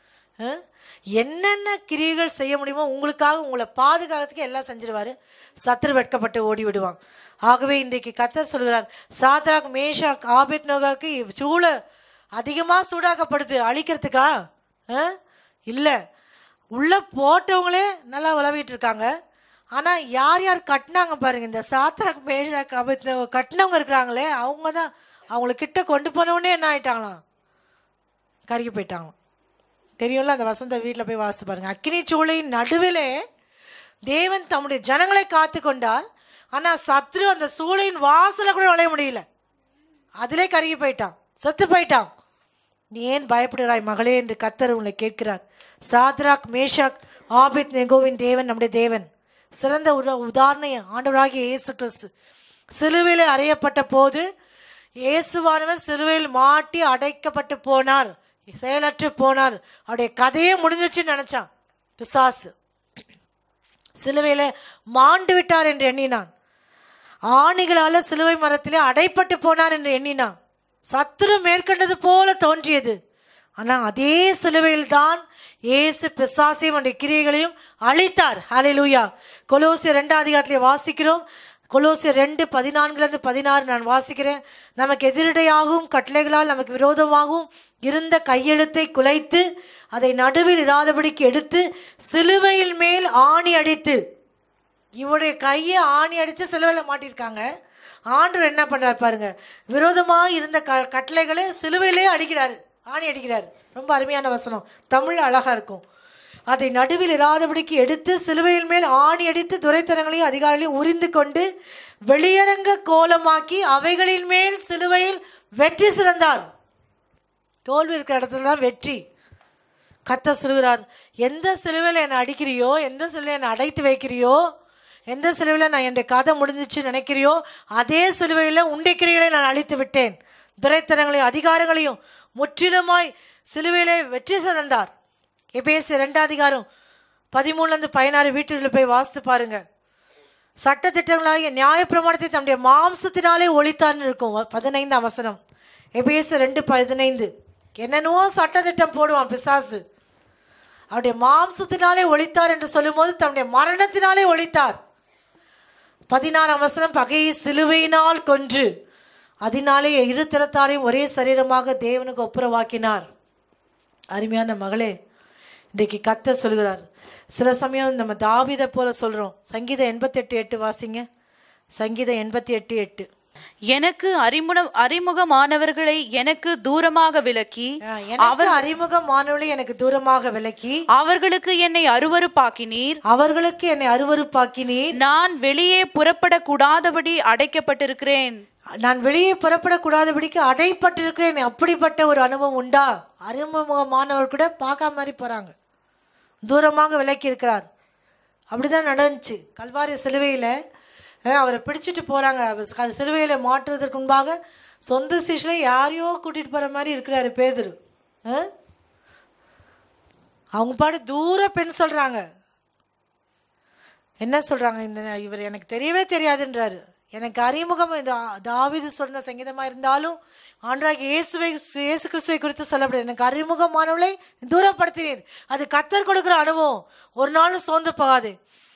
என்னென்ன கிரியைகள் செய்ய முடியுமோ உங்களுக்காக உங்களை பாதுகாக்கிறதுக்கு எல்லாம் செஞ்சிருவார். சத்துரு வெட்கப்பட்டு ஓடி விடுவாங்க. ஆகவே இன்றைக்கு கர்த்தர் சொல்கிறார், சாத்ராக் மேஷாக் ஆபேத்நேகோவுக்கு சூழ அதிகமாக சூடாக்கப்படுது. அழிக்கிறதுக்கா இல்லை, உள்ளே போட்டவங்களே நல்லா உழவிட்டு இருக்காங்க. ஆனால் யார் யார் கட்டினாங்க பாருங்கள், இந்த சாத்ராக் மேஷாக் ஆபேத்நேகோ கட்டினவங்க இருக்கிறாங்களே, அவங்க தான் அவங்கள கொண்டு போனவொடனே என்ன ஆயிட்டாங்களாம், கருகி போயிட்டாங்களாம். தெரியும்ல, அந்த வசந்த வீட்டில் போய் வாசித்து பாருங்கள். அக்கினி சூளையின் நடுவிலே தேவன் தம்முடைய ஜனங்களை காத்து கொண்டால், ஆனால் சத்ரு அந்த சூளையின் வாசலை கூட நுழைய முடியல. அதிலே கருகி போயிட்டான், செத்து போயிட்டான். நீ ஏன் பயப்படுகிறாய் மகளே என்று கர்த்தர் உங்களை கேட்கிறார். சாத்ராக் மேஷாக் ஆபேத்நேகோவின் தேவன் நம்முடைய தேவன். சிறந்த உதாரணம் ஆண்டவராகிய இயேசு கிறிஸ்து. சிலுவையில் அறையப்பட்ட போது இயேசுவானவர் சிலுவையில் மாட்டி அடைக்கப்பட்டு போனார், செயலற்று போனார். அவருடைய கதையே முடிஞ்சிச்சுன்னு நினைச்சான் பிசாசு. சிலுவையில் மாண்டு விட்டார் என்று எண்ணினான். ஆணிகளால் சிலுவை மரத்திலே அடைப்பட்டு போனார் என்று எண்ணினான். சத்துரு மேற்கண்டது போல தோன்றியது. ஆனால் அதே சிலுவையில் தான் இயேசு பிசாசையும் அந்த கிரியைகளையும் அழித்தார். ஹல்லேலூயா. கொலோசியர் 2 அதிகாரத்திலே வாசிக்கிறோம். கொலோசியர் 2:14-16 நான் வாசிக்கிறேன். நமக்கு எதிரடையாகவும் கட்டளைகளால் நமக்கு விரோதமாகவும் இருந்த கையெழுத்தை குலைத்து அதை நடுவில் இராதபடிக்கு எடுத்து சிலுவையில் மேல் ஆணி அடித்து, இவருடைய கையை ஆணி அடித்து சிலுவையில் மாட்டியிருக்காங்க. ஆண்டவர் என்ன பண்ணுறார் பாருங்க, விரோதமாக இருந்த கட்டளைகளை சிலுவையிலே அடிக்கிறார், ஆணி அடிக்கிறார். ரொம்ப அருமையான வசனம், தமிழ் அழகாக இருக்கும். அதை நடுவில் இராதபடிக்கு எடுத்து சிலுவையில் மேல் ஆணி அடித்து துரைத்தனங்களையும் அதிகாரிகளையும் உரிந்து கொண்டு வெளியரங்க கோலமாக்கி அவைகளின் மேல் சிலுவையில் வெற்றி சிறந்தார். தோல்வி இருக்கிற இடத்துல தான் வெற்றி. கர்த்தர் சொல்கிறார், எந்த சிலுவையில் என்னை அடிக்கிறியோ, எந்த சிலுவையில் என்னை அடைத்து வைக்கிறியோ, எந்த சிலுவையில் நான் என்னுடைய கதை முடிஞ்சிச்சு நினைக்கிறியோ, அதே சிலுவையில் உன்னுடைய கிரியைகளை நான் அழித்து விட்டேன். துரைத்தனங்களையும் அதிகாரங்களையும் முற்றிலுமாய் சிலுவையிலே வெற்றி சிறந்தார். எபேசியர் 2 அதிகாரம் 13-16 வீட்டுகளில் போய் வாசித்து பாருங்க. சட்டத்திட்டங்களாகிய நியாயப்பிரமாணத்தை தம்முடைய மாம்சத்தினாலே ஒழித்தார்னு இருக்கும் 15ஆம் வசனம். எபேசியர் 2:15. என்னென்னவோ சட்டத்திட்டம் போடுவான் பிசாசு. அவருடைய மாம்சத்தினாலே ஒழித்தார் என்று சொல்லும் போது தம்முடைய மரணத்தினாலே ஒழித்தார். 16ஆம் வசனம், பகையை சிலுவையினால் கொன்று அதனாலே இரு திறத்தாரையும் ஒரே சரீரமாக தேவனுக்கு ஒப்புரவாக்கினார். அருமையான மகளே, இன்றைக்கு கர்த்தர் சொல்கிறார். சில சமயம் நம்ம தாவீதை போல சொல்கிறோம். சங்கீதம் 88:8 வாசிங்க. சங்கீதம் 88:8. எனக்கு அறிமுகமானவர்களை எனக்கு தூரமாக விலக்கி, அறிமுகமானவர்களை எனக்கு தூரமாக விலக்கி அவர்களுக்கு என்னை அருவருப்பாக்கினீர். நான் வெளியே புறப்படக்கூடாதபடி அடைக்கப்பட்டிருக்கிறேன். நான் வெளியே புறப்படக்கூடாதபடிக்கு அடைப்பட்டிருக்கிறேன். அப்படிப்பட்ட ஒரு அனுபவம் உண்டா? அறிமுகமானவர் கூட பார்க்காம மாதிரி போகிறாங்க, தூரமாக விலக்கி இருக்கிறார். அப்படிதான் நடந்துச்சு. கல்வாரி சிலுவையில் அவரை பிடிச்சிட்டு போகிறாங்க. அவர் சிலுவையில் மாற்றுவதற்கு முன்பாக சொந்த சீஷில் யாரையோ கூட்டிகிட்டு போகிற மாதிரி இருக்கிறாரு பேதுரு. அவங்க பாடு தூர பெண் சொல்கிறாங்க. என்ன சொல்கிறாங்க, இந்த இவர் எனக்கு தெரியவே தெரியாதுன்றாரு. எனக்கு அறிமுகம் தாவீது சொன்ன சங்கீதமாக இருந்தாலும் ஆண்டவராகிய இயேசு கிறிஸ்துவை குறித்து சொல்லப்படுது. எனக்கு அறிமுகமானவளை தூரப்படுத்தினீர். அது கர்த்தர் கொடுக்குற அனுபவம், ஒரு நாளும் சோர்ந்து போகாது.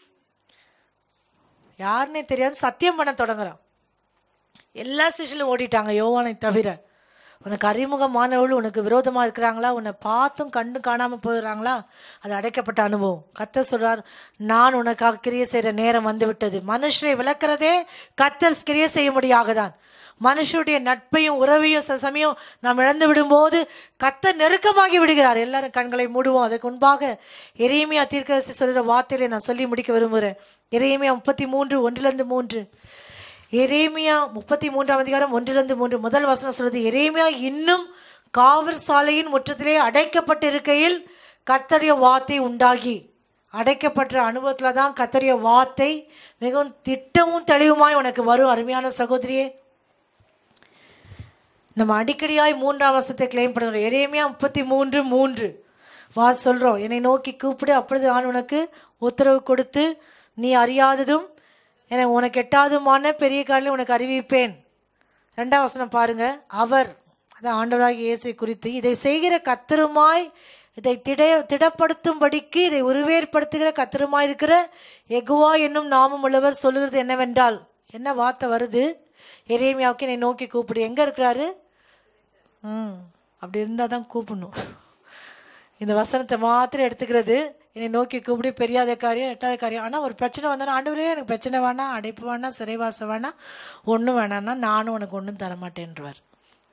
யாருன்னே தெரியாது சத்தியம் பண்ண தொடங்குறான். எல்லா சிஷிலும் ஓடிட்டாங்க யோவானை தவிர. உனக்கு அறிமுகமானவள் உனக்கு விரோதமாக இருக்கிறாங்களா, உன்னை பார்த்தும் கண்டு காணாமல் போயிடுறாங்களா, அது அடைக்கப்பட்ட அனுபவம். கர்த்தர் சொல்றார், நான் உனக்காக கிரியை செய்கிற நேரம் வந்து விட்டது. மனுஷரை விளக்குறதே கர்த்தர் கிரியை செய்ய முடியாகதான். மனுஷருடைய நட்பையும் உறவையும் சில சமயம் நாம் இழந்து விடும்போது கர்த்தர் நெருக்கமாகி விடுகிறார். எல்லாரும் கண்களை மூடுவோம். அதுக்கு முன்பாக எரேமியா தீர்க்கதரிசி சொல்கிற வார்த்தையில நான் சொல்லி முடிக்க விரும்புகிறேன். எரேமியா 33:1-3. எரேமியா 33ஆம் அதிகாரம் 1-3 முதல் வசனம் சொல்றது, எரேமியா இன்னும் காவல் சாலையின் முற்றத்திலே அடைக்கப்பட்டிருக்கையில் கர்த்தருடைய வார்த்தை உண்டாகி. அடைக்கப்பட்ட அனுபவத்தில் தான் கர்த்தருடைய வார்த்தை மிகவும் திட்டமும் தெளிவுமாய் உனக்கு வரும். அருமையான சகோதரியே, நம்ம அடிக்கடியாய் 3ஆம் வசனத்தை கிளைம் பண்ணுறோம். எரேமியா 33:3 சொல்கிறோம், என்னை நோக்கி கூப்பிடு, அப்பொழுது நான் உனக்கு உத்தரவு கொடுத்து நீ அறியாததும் எனக்கு உனக்கு எட்டாவதுமான பெரிய காரியம் உனக்கு அறிவிப்பேன். 2ஆம் வசனம் பாருங்க, அவர் அதான் ஆண்டவராகிய இயேசுவை குறித்து இதை செய்கிற கர்த்தருமாய் இதை திடப்படுத்தும்படிக்கு இதை உருவேற்படுத்துகிற கர்த்தருமாய் இருக்கிற யெகோவா என்னும் நாமம் உள்ளவர் சொல்லுகிறது என்னவென்றால், என்ன வார்த்தை வருது, எரேமியாவுக்கு என்னை நோக்கி கூப்பிடு. எங்கே இருக்கிறாரு? அப்படி இருந்தால் தான் கூப்பிடணும். இந்த வசனத்தை மாத்திரம் எடுத்துக்கிறது, என்னை நோக்கி கூப்பிடு, பெரியாத காரியம் எட்டாத காரியம். ஆனால் ஒரு பிரச்சனை வந்தாலும், ஆண்டவரே எனக்கு பிரச்சனை வேணாம், அடைப்பு வேணாம், சிறைவாசம் வேணாம், ஒன்றும் வேணான்னா நானும் உனக்கு ஒன்றும் தரமாட்டேன்றவர்.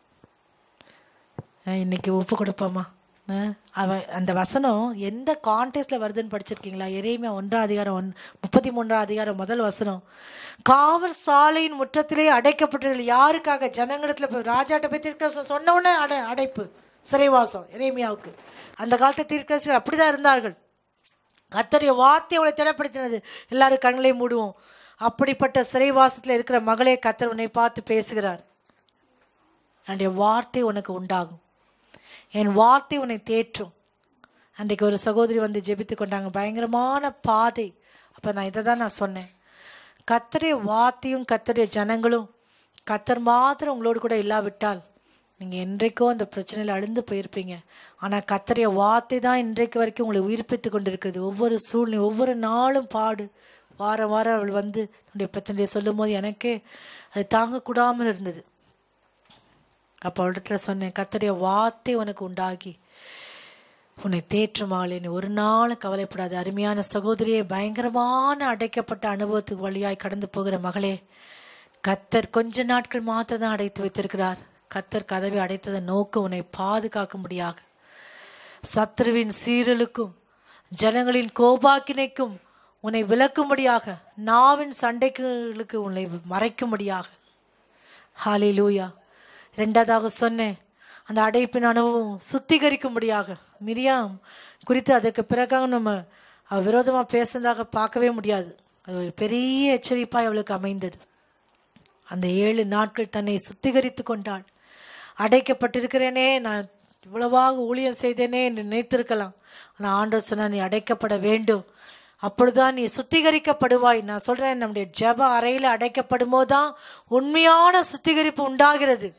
இன்னைக்கு ஒப்பு கொடுப்போமா? அந்த வசனம் எந்த கான்டெக்ஸ்டில் வருதுன்னு படிச்சிருக்கீங்களா? எரேமியா 1ஆம் அதிகாரம் 33ஆம் அதிகாரம் முதல் வசனம், காவல் சாலையின் முற்றத்திலே அடைக்கப்பட்டது. யாருக்காக? ஜனங்களிடத்தில் போய் ராஜாட்ட போய் தீர்க்கதரிசி சொன்ன உடனே அடைப்பு, சிறைவாசம். எரேமியாவுக்கு அந்த காலத்தை தீர்க்கதரிசிகள் அப்படிதான் இருந்தார்கள். கர்த்தருடைய வார்த்தை அவளை திடப்படுத்தினது. எல்லாரும் கண்களை மூடுவோம். அப்படிப்பட்ட சிறைவாசத்தில் இருக்கிற மகளே, கர்த்தர் உன்னை பார்த்து பேசுகிறார். என்னுடைய வார்த்தை உனக்கு உண்டாகும், என் வார்த்தை உன்னை தேற்றும். அன்றைக்கு ஒரு சகோதரி வந்து ஜெபித்து கொண்டாங்க, பயங்கரமான பாதை. அப்போ நான் இதை தான் நான் சொன்னேன், கர்த்தருடைய வார்த்தையும் கர்த்தருடைய ஜனங்களும் கர்த்தர் மாத்திரம் உங்களோடு கூட இல்லாவிட்டால் நீங்கள் என்றைக்கோ அந்த பிரச்சனையில் அழுந்து போயிருப்பீங்க. ஆனால் கர்த்தருடைய வார்த்தை தான் இன்றைக்கு வரைக்கும் உங்களை உயிர்ப்பித்து கொண்டிருக்கிறது. ஒவ்வொரு சூழ்நிலை, ஒவ்வொரு நாளும் பாடு. வாரம் வாரம் அவள் வந்து என்னுடைய பிரச்சனையை சொல்லும் போது எனக்கே அது தாங்கக்கூடாமல் இருந்தது. அப்போ அவளிடத்துல சொன்னேன், கர்த்தருடைய வார்த்தை உனக்கு உண்டாகி உன்னை தேற்றுமாளே, நீ ஒரு நாளும் கவலைப்படாது. அருமையான சகோதரியே, பயங்கரமான அடைக்கப்பட்ட அனுபவத்துக்கு வழியாய் கடந்து போகிற மகளே, கர்த்தர் கொஞ்ச நாட்கள் மாத்திரம் தான் அடைத்து வைத்திருக்கிறார். கர்த்தர் கதவை அடைத்ததை நோக்க உன்னை பாதுகாக்கும்படியாக, சத்ருவின் சீரலுக்கும் ஜனங்களின் கோபாக்கினைக்கும் உன்னை விலக்கும்படியாக, நாவின் சண்டைகளுக்கு உன்னை மறைக்கும்படியாக. ஹல்லேலூயா. ரெண்டாவதாக சொன்னேன், அந்த அடைப்பின் அனுபவம் சுத்திகரிக்கும்படியாக. மிரியாம் குறித்து அதற்கு பிறகாக நம்ம விரோதமாக பேசுனதாக பார்க்கவே முடியாது. அது ஒரு பெரிய எச்சரிப்பாய் அவளுக்கு அமைந்தது. அந்த 7 நாட்கள் தன்னை சுத்திகரித்து கொண்டாள். அடைக்கப்பட்டிருக்கிறேனே, நான் இவ்வளவாக ஊழியம் செய்தேனே என்று நினைத்திருக்கலாம். ஆனால் ஆண்டவர் சொன்னார், நீ அடைக்கப்பட வேண்டும், அப்பொழுதுதான் நீ சுத்திகரிக்கப்படுவாய். நான் சொல்கிறேன், நம்முடைய ஜெப அறையில் அடைக்கப்படும் போது தான் உண்மையான சுத்திகரிப்பு உண்டாகிறது.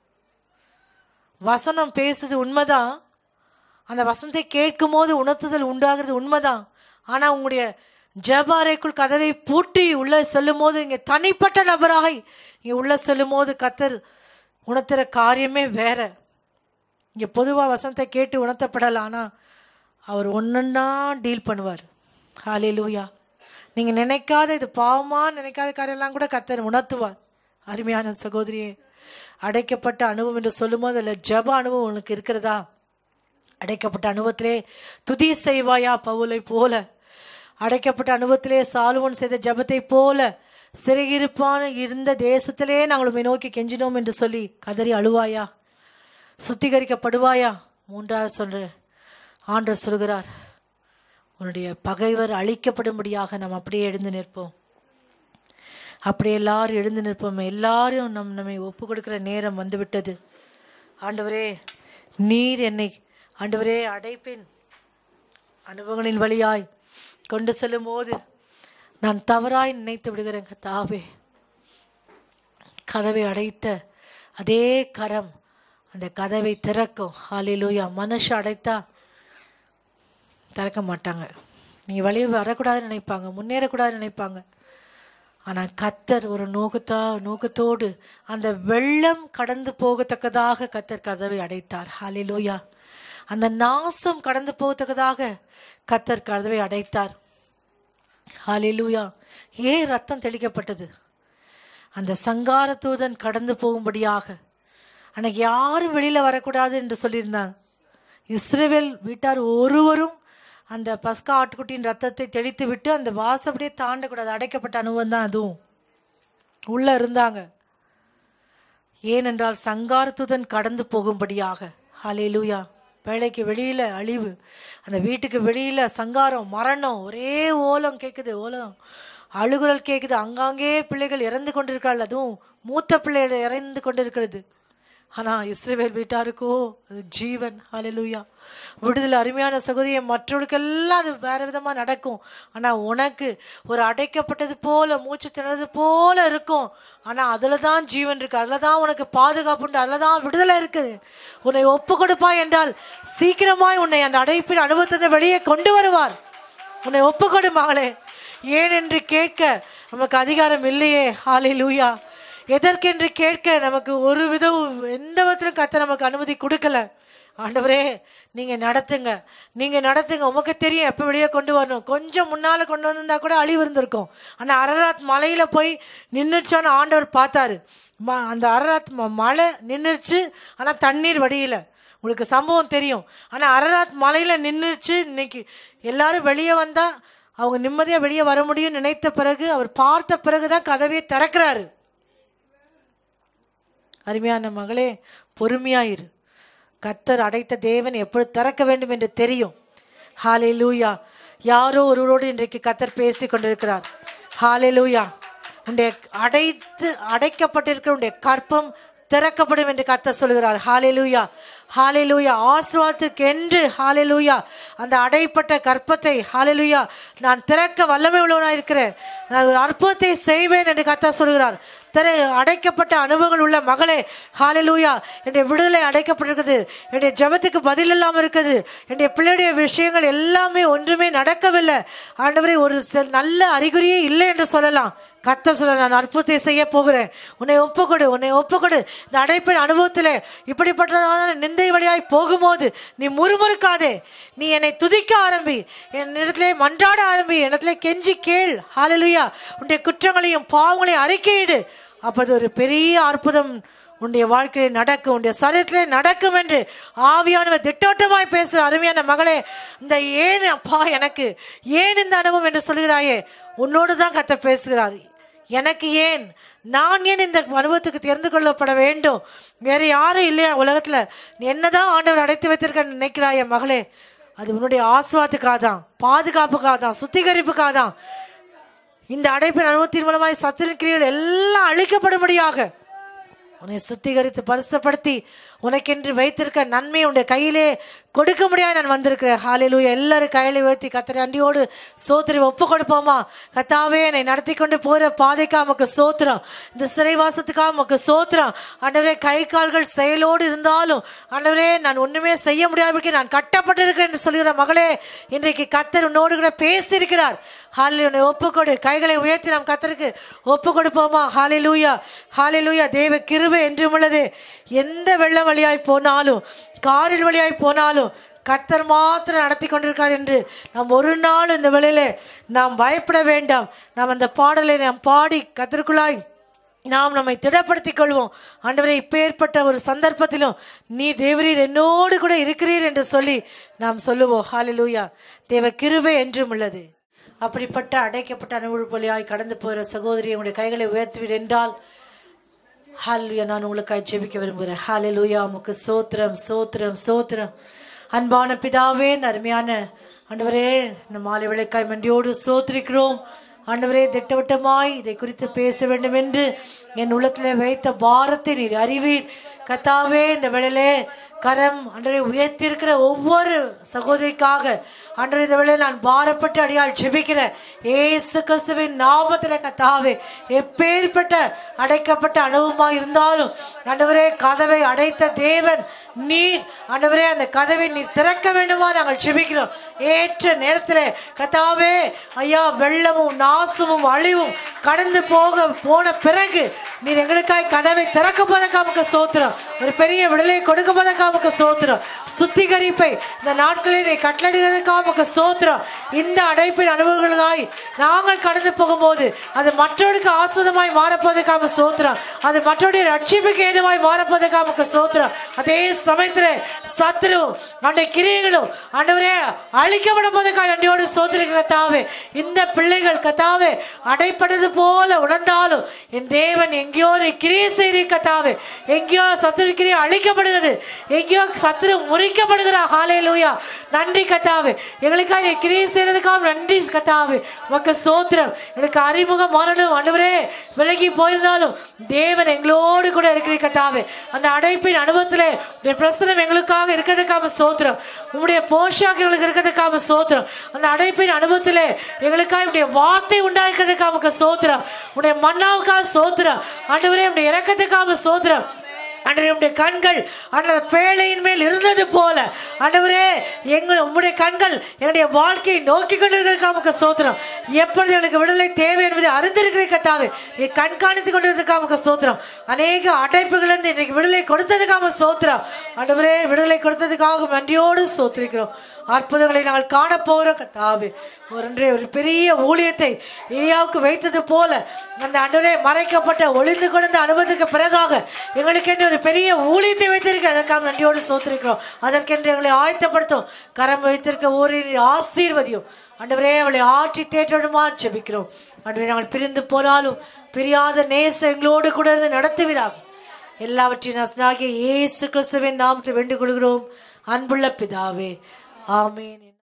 வசனம் பேசுது உண்மைதான், அந்த வசனத்தை கேட்கும் போது உணர்த்துதல் உண்டாகிறது உண்மைதான். ஆனால் உங்களுடைய ஜெப அறைக்குள் கதவை பூட்டி உள்ளே செல்லும் போது, இங்கே தனிப்பட்ட நபராக இங்கே உள்ளே செல்லும் போது கர்த்தர் உணர்த்துகிற காரியமே வேற. இங்கே பொதுவாக வசனத்தை கேட்டு உணர்த்தப்படலாம், ஆனால் அவர் ஒன்றா டீல் பண்ணுவார். ஹல்லேலூயா. நீங்கள் நினைக்காத, இது பாவமாக நினைக்காத காரியம்லாம் கூட கர்த்தர் உணர்த்துவார். அருமையான சகோதரியே, அடைக்கப்பட்ட அனுபவம் என்று சொல்லும்போது அதில் ஜெப அனுபவம் உனக்கு இருக்கிறதா? அடைக்கப்பட்ட அனுபவத்திலே துதி செய்வாயா பவுலை போல? அடைக்கப்பட்ட அனுபவத்திலே சாலமோன் செய்த ஜெபத்தை போல சிறையிருப்பான இருந்த தேசத்திலே நாங்கள் உம்மை நோக்கி கெஞ்சினோம் என்று சொல்லி கதறி அழுவாயா? சுத்திகரிக்கப்படுவாயா? மூன்றாவது சொல்ற ஆண்டவர் சொல்கிறார், உன்னுடைய பகைவர் அழிக்கப்படும்படியாக நாம் அப்படியே எழுந்து நிற்போம். அப்படியே எல்லாரும் எழுந்து நிற்போம். எல்லாரும் நம்மை ஒப்பு கொடுக்கிற நேரம் வந்துவிட்டது. ஆண்டவரே, நீர் என்னை ஆண்டவரே அடைப்பின் அனுபவங்களின் வழியாய் கொண்டு செல்லும் போது நான் தவறாய் நினைத்து விடுகிறேன். கர்த்தாவே, கதவை அடைத்த அதே கரம் அந்த கதவை திறக்கும். ஹல்லேலூயா. மனுஷன் அடைத்தா திறக்க மாட்டாங்க. நீங்கள் வெளியே வரக்கூடாதுன்னு நினைப்பாங்க, முன்னேறக்கூடாதுன்னு நினைப்பாங்க. ஆனால் கர்த்தர் ஒரு நோக்கத்தோடு அந்த வெள்ளம் கடந்து போகத்தக்கதாக கர்த்தர் கதவை அடைத்தார். ஹல்லேலூயா. அந்த நாசம் கடந்து போகத்தக்கதாக கர்த்தர் கதவை அடைத்தார். ஹல்லேலூயா. ஏன் ரத்தம் தெளிக்கப்பட்டது? அந்த சங்கார தூதன் கடந்து போகும்படியாக. அன்னைக்கு யாரும் வெளியில் வரக்கூடாது என்று சொல்லியிருந்தாங்க. இஸ்ரவேல் வீட்டார் ஒருவரும் அந்த பஸ்கா ஆட்டுக்குட்டியின் ரத்தத்தை தெளித்து விட்டு அந்த வாசப்படியே தாண்டக்கூடாது. அடைக்கப்பட்ட அனுபவம் தான் அதுவும். உள்ளே இருந்தாங்க. ஏனென்றால் சங்காரத்துடன் கடந்து போகும்படியாக. ஹல்லேலூயா. வேலைக்கு வெளியில் அழிவு, அந்த வீட்டுக்கு வெளியில் சங்காரம், மரணம், ஒரே ஓலம் கேட்குது, ஓலம் அழுகுரல் கேட்குது. அங்காங்கே பிள்ளைகள் இறந்து கொண்டிருக்கிறாள், அதுவும் மூத்த பிள்ளைகள் இறந்து கொண்டிருக்கிறது. ஆனால் இஸ்ரவேல் வீட்டாருக்கோ அது ஜீவன். ஹல்லேலூயா. விடுதலை. அருமையான சகோதரியை, மற்றவர்களுக்கெல்லாம் அது வேறு விதமாக நடக்கும். ஆனால் உனக்கு ஒரு அடைக்கப்பட்டது போல, மூச்சு திணறது போல இருக்கும். ஆனால் அதில் தான் ஜீவன் இருக்குது, அதில் தான் உனக்கு பாதுகாப்புண்டு, அதில் தான் விடுதலை இருக்குது. உன்னை ஒப்பு கொடுப்பாய் என்றால் சீக்கிரமாய் உன்னை அந்த அடைப்பின் அனுபவத்தை வெளியே கொண்டு வருவார். உன்னை ஒப்பு கொடு மகளே. ஏன் என்று கேட்க நமக்கு அதிகாரம் இல்லையே. ஹல்லேலூயா. எதற்கென்று கேட்க நமக்கு ஒரு விதம் எந்த விதத்திலும் கர்த்தர் நமக்கு அனுமதி கொடுக்கல. ஆண்டவரே, நீங்கள் நடத்துங்க, நீங்கள் நடத்துங்க, உமக்கு தெரியும் எப்போ வெளியே கொண்டு வரணும். கொஞ்சம் முன்னால் கொண்டு வந்திருந்தா கூட அழிவு இருந்திருக்கும். ஆனால் அரராத் மலையில் போய் நின்றுச்சான்னு ஆண்டவர் பார்த்தாரு. அந்த அரராத் மலை நின்றுச்சு, ஆனால் தண்ணீர் வடியல. உங்களுக்கு சம்பவம் தெரியும். ஆனால் அரராத் மலையில் நின்றுச்சு. இன்னைக்கு எல்லாரும் வெளியே வந்தால் அவங்க நிம்மதியாக வெளியே வர முடியும்னு நினைத்த பிறகு, அவர் பார்த்த பிறகு தான் கதவையை திறக்கிறாரு. அருமையான மகளே, பொறுமையாயிரு. கர்த்தர் அடைத்த தேவன் எப்பொழுது திறக்க வேண்டும் என்று தெரியும். ஹல்லேலூயா. யாரோ ஒருவரோடு இன்றைக்கு கர்த்தர் பேசி கொண்டிருக்கிறார். ஹல்லேலூயா. உன்னுடைய அடைக்கப்பட்டிருக்கிற உன்னுடைய கற்பம் திறக்கப்படும் என்று கர்த்தர் சொல்கிறார். ஹல்லேலூயா, ஹல்லேலூயா. ஆசீர்வாதத்திற்கு என்று ஹல்லேலூயா அந்த அடைப்பட்ட கற்பத்தை ஹல்லேலூயா நான் திறக்க வல்லமை உள்ளவனாக இருக்கிறேன், நான் ஒரு அற்புதத்தை செய்வேன் என்று கர்த்தர் சொல்கிறார். அடைக்கப்பட்ட அனுபவங்கள் உள்ள மகளே, ஹல்லேலூயா, என்னுடைய விடுதலை அடைக்கப்பட்டிருக்குது, என்னுடைய ஜெபத்துக்கு பதில் இல்லாமல் இருக்குது, என்னுடைய பிள்ளையுடைய விஷயங்கள் எல்லாமே ஒன்றுமே நடக்கவில்லை ஆண்டவரே, ஒரு நல்ல அறிகுறியே இல்லை என்று சொல்லலாம். கர்த்தர் சொல்ல, நான் அற்புதத்தை செய்ய போகிறேன், உன்னை ஒப்புக்கொடு, உன்னை ஒப்புக்கொடு. இந்த அடைப்பின் அனுபவத்தில் இப்படிப்பட்ட நிந்தை வழியாய் போகும்போது நீ முறுமுறுக்காதே, நீ என்னை துதிக்க ஆரம்பி, என் இடத்திலே மன்றாட ஆரம்பி, இடத்துல கெஞ்சி கேள். ஹல்லேலூயா. உன்னுடைய குற்றங்களையும் பாவங்களையும் அறிக்கையிடு. அப்போது ஒரு பெரிய அற்புதம் உன்னுடைய வாழ்க்கையில் நடக்கும், உன்னுடைய சரீரத்திலே நடக்கும் என்று ஆவியானவர் திட்டவட்டமாய் பேசுகிற அருமையான மகளே, இந்த ஏன் அப்பா எனக்கு ஏன் இந்த அனுபவம் என்று சொல்கிறாயே, உன்னோடு தான் கர்த்தர் பேசுகிறார். எனக்கு ஏன், நான் ஏன் இந்த அனுபவத்துக்கு தெரிந்து கொள்ளப்பட வேண்டும், வேறு யாரும் இல்லையா உலகத்தில், நீ என்னதான் ஆண்டவர் அடைத்து வைத்திருக்க நினைக்கிறாய மகளே, அது உன்னுடைய ஆசீர்வாதத்துக்காக தான், பாதுகாப்புக்காக தான், சுத்திகரிப்புக்காக தான். இந்த அடைப்பின் அனுபவத்தின் மூலமாய் சத்துருவின் கிரியைகள் எல்லாம் அழிக்கப்படும்படியாக உன்னை சுத்திகரித்து பரிசுத்தப்படுத்தி உனக்கென்று வைத்திருக்க நன்மை உன்னுடைய கையிலே கொடுக்க முடியாது நான் வந்திருக்கிறேன். ஹல்லேலூயா. எல்லாரும் கையில உயர்த்தி கர்த்தரை அண்டியோடு சோத்திரி ஒப்பு கொடுப்போமா. கர்த்தாவே, என்னை நடத்தி கொண்டு போகிற பாதைக்காக உமக்கு சோத்திரம், இந்த சிறைவாசத்துக்காக உமக்கு சோத்திரம். ஆண்டவரே, கை கால்கள் செயலோடு இருந்தாலும் ஆண்டவரே நான் ஒன்றுமே செய்ய முடியாதபடிக்கு நான் கட்டப்பட்டிருக்கிறேன் என்று சொல்கிற மகளே, இன்றைக்கு கர்த்தர் உன்னோடு கூட பேசியிருக்கிறார். ஹல்லேலூயா. ஒப்புக்கொடு, கைகளை உயர்த்தி நாம் கர்த்தருக்கு ஒப்பு கொடுப்போமா. ஹல்லேலூயா, ஹல்லேலூயா. தேவ கிருபை என்றும் உள்ளது. எந்த வெள்ளம் வழியாய் போனாலும், காரில் வழியாய் போனாலும் கர்த்தர் மாத்திரம் நடத்தி கொண்டிருக்கார் என்று நாம் ஒரு நாள் இந்த வேளையிலே நாம் பயப்பட வேண்டாம். நாம் அந்த பாடலை நாம் பாடி கர்த்தருக்குள்ளாய் நாம் நம்மை திடப்படுத்திக் கொள்வோம். ஆண்டவரே, இப்பேற்பட்ட ஒரு சந்தர்ப்பத்திலும் நீ தேவரீர் என்னோடு கூட இருக்கிறீர் என்று சொல்லி நாம் சொல்லுவோம். ஹல்லேலூயா. தேவ கிருபை என்றும் உள்ளது. அப்படிப்பட்ட அடைக்கப்பட்ட அனுபவ வழியாய் கடந்து போகிற சகோதரி, உங்களுடைய கைகளை உயர்த்துவீர் என்றால் ஹல்லேலூயா, நான் உங்களுக்காக ஜெபிக்க விரும்புகிறேன். ஹல்லேலூயா. உமக்கு சோத்திரம், சோத்திரம், சோத்திரம். அன்பான பிதாவே, அருமையான ஆண்டவரே, இந்த மாலை விளக்காய் மண்டியோடு சோத்திரிக்கிறோம். ஆண்டவரே, திட்டவட்டமாய் இதை குறித்து பேச வேண்டும் என்று என் உள்ளத்தில் வைத்த பாரத்தை நீர் அறிவீர். கர்த்தாவே, இந்த வேளையிலே கரம் ஆண்டவரே உயர்த்தியிருக்கிற ஒவ்வொரு சகோதரிக்காக ஆண்டவரே இந்த வேளையில் நான் பாரப்பட்டு அடியால் ஜெபிக்கிறேன். இயேசு கிறிஸ்துவின் நாமத்தில் கர்த்தாவே, எப்பேற்பட்ட அடைக்கப்பட்ட அனுபவமாக இருந்தாலும் ஆண்டவரே, கதவை அடைத்த தேவன் நீர். ஆண்டவரே, அந்த கதவை நீர் திறக்க வேண்டுமா நாங்கள் ஜெபிக்கிறோம். ஏற்ற நேரத்தில் கர்த்தாவே ஐயா, வெள்ளமும் நாசமும் அழிவும் கடந்து போன பிறகு நீர் எங்களுக்காய் கதவை திறக்க போதற்காக சோத்திரம், ஒரு பெரிய விடுதலை கொடுக்க போதற்காக சோத்திரம், சுத்திகரிப்பை இந்த நாட்களில் நீ கட்டளையிடுவதற்காக சோத்திரம். இந்த அடைப்பின் அனுபவங்களாய் நாங்கள் கடந்து போகும்போது அது மற்றவருக்கு ஆஸ்வதமாய் மாறப்போவதற்காக சோத்திரம், அது மற்றவருடைய ரட்சிப்புக்கு ஏதுவாய் மாறப்போவதற்காக சோத்திரம். அதே சமயத்தில் சத்துரு அந்த கிரியைகளும் ஆண்டவரே அழிக்கப்பட போவதற்காக நன்றியோடு சோத்திரிக்க கர்த்தாவே. இந்த பிள்ளைகள் கர்த்தாவே அடைப்பட்டது போல உணர்ந்தாலும் என் தேவன் எங்கேயோ நீ கிரியை செய்கிறீர் கர்த்தாவே, எங்கேயோ சத்துரு கிரியை அழிக்கப்படுகிறது, எங்கேயோ சத்துரு முறிக்கப்படுகிறார். ஹல்லேலூயா. நன்றி கர்த்தாவே, எங்களுக்காக நீ கிரியை செய்யறதுக்காக நன்றி கர்த்தாவே. உமக்கு சோத்திரம். எனக்கு அறிமுகம் மாறணும் ஆண்டவரே, விலகி போயிருந்தாலும் தேவன் எங்களோடு கூட இருக்கிறீர் கர்த்தாவே. அந்த அடைப்பின் அனுபவத்திலே பிரசனம் எங்களுக்காக இருக்கிறதுக்காக சோத்திரம், உங்களுடைய போஷாக்கு எங்களுக்கு இருக்கிறதுக்காக சோத்திரம். அந்த அடைப்பின் அனுபவத்திலே எங்களுக்காக உடைய வார்த்தை உண்டாஇருக்கிறதுக்காக சோத்திரம், உடைய மன்னாவுக்காக சோத்திரம் ஆண்டவரே, உடைய இறக்கத்துக்காக சோத்திரம். ஆண்டவரே, கண்கள் அந்த பேழையின் மேல் இருந்தது போல ஆண்டவரே உம்முடைய கண்கள் என்னுடைய வாழ்க்கையை நோக்கி கொண்டிருக்கிறதுக்காக சோத்திரம். எப்பொழுது எனக்கு விடுதலை தேவை என்பதை அறிந்திருக்கிற கர்த்தாவே, நீ கண்காணித்துக் கொண்டிருக்கிறதுக்காக சோத்திரம். அநேக அடைப்புகளிலிருந்து இன்னைக்கு விடுதலை கொடுத்ததுக்காக சோத்திரம் ஆண்டவரே, விடுதலை கொடுத்ததுக்காக நன்றியோடு சோத்திரிக்கிறோம். அற்புதங்களை நாங்கள் காணப்போகிறோம் கர்த்தாவே. ஒரு பெரிய ஊழியத்தை எலியாவுக்கு வைத்தது போல அந்த ஆண்டவரே மறைக்கப்பட்ட ஒளிந்து கொண்ட அனுபவத்துக்கு பிறகாக எங்களுக்கு ஒரு பெரிய ஊழியத்தை வைத்திருக்க அதற்காக நன்றியோடு சோத்திருக்கிறோம். அதற்கென்று எங்களை ஆயத்தப்படுத்தும். கரம் வைத்திருக்க ஊரின் ஆசீர்வதியும் ஆண்டவரே, அவளை ஆற்றி தேற்றணுமா ஜெபிக்கிறோம். ஆண்டவரே, நாங்கள் பிரிந்து போனாலும் பிரியாத நேச எங்களோடு கூட இருந்து நடத்துவீராக. எல்லாவற்றையும் நசனாகிய இயேசு கிறிஸ்துவின் நாமத்தை வேண்டிக் கொள்கிறோம் அன்புள்ள பிதாவே. ஆமென்.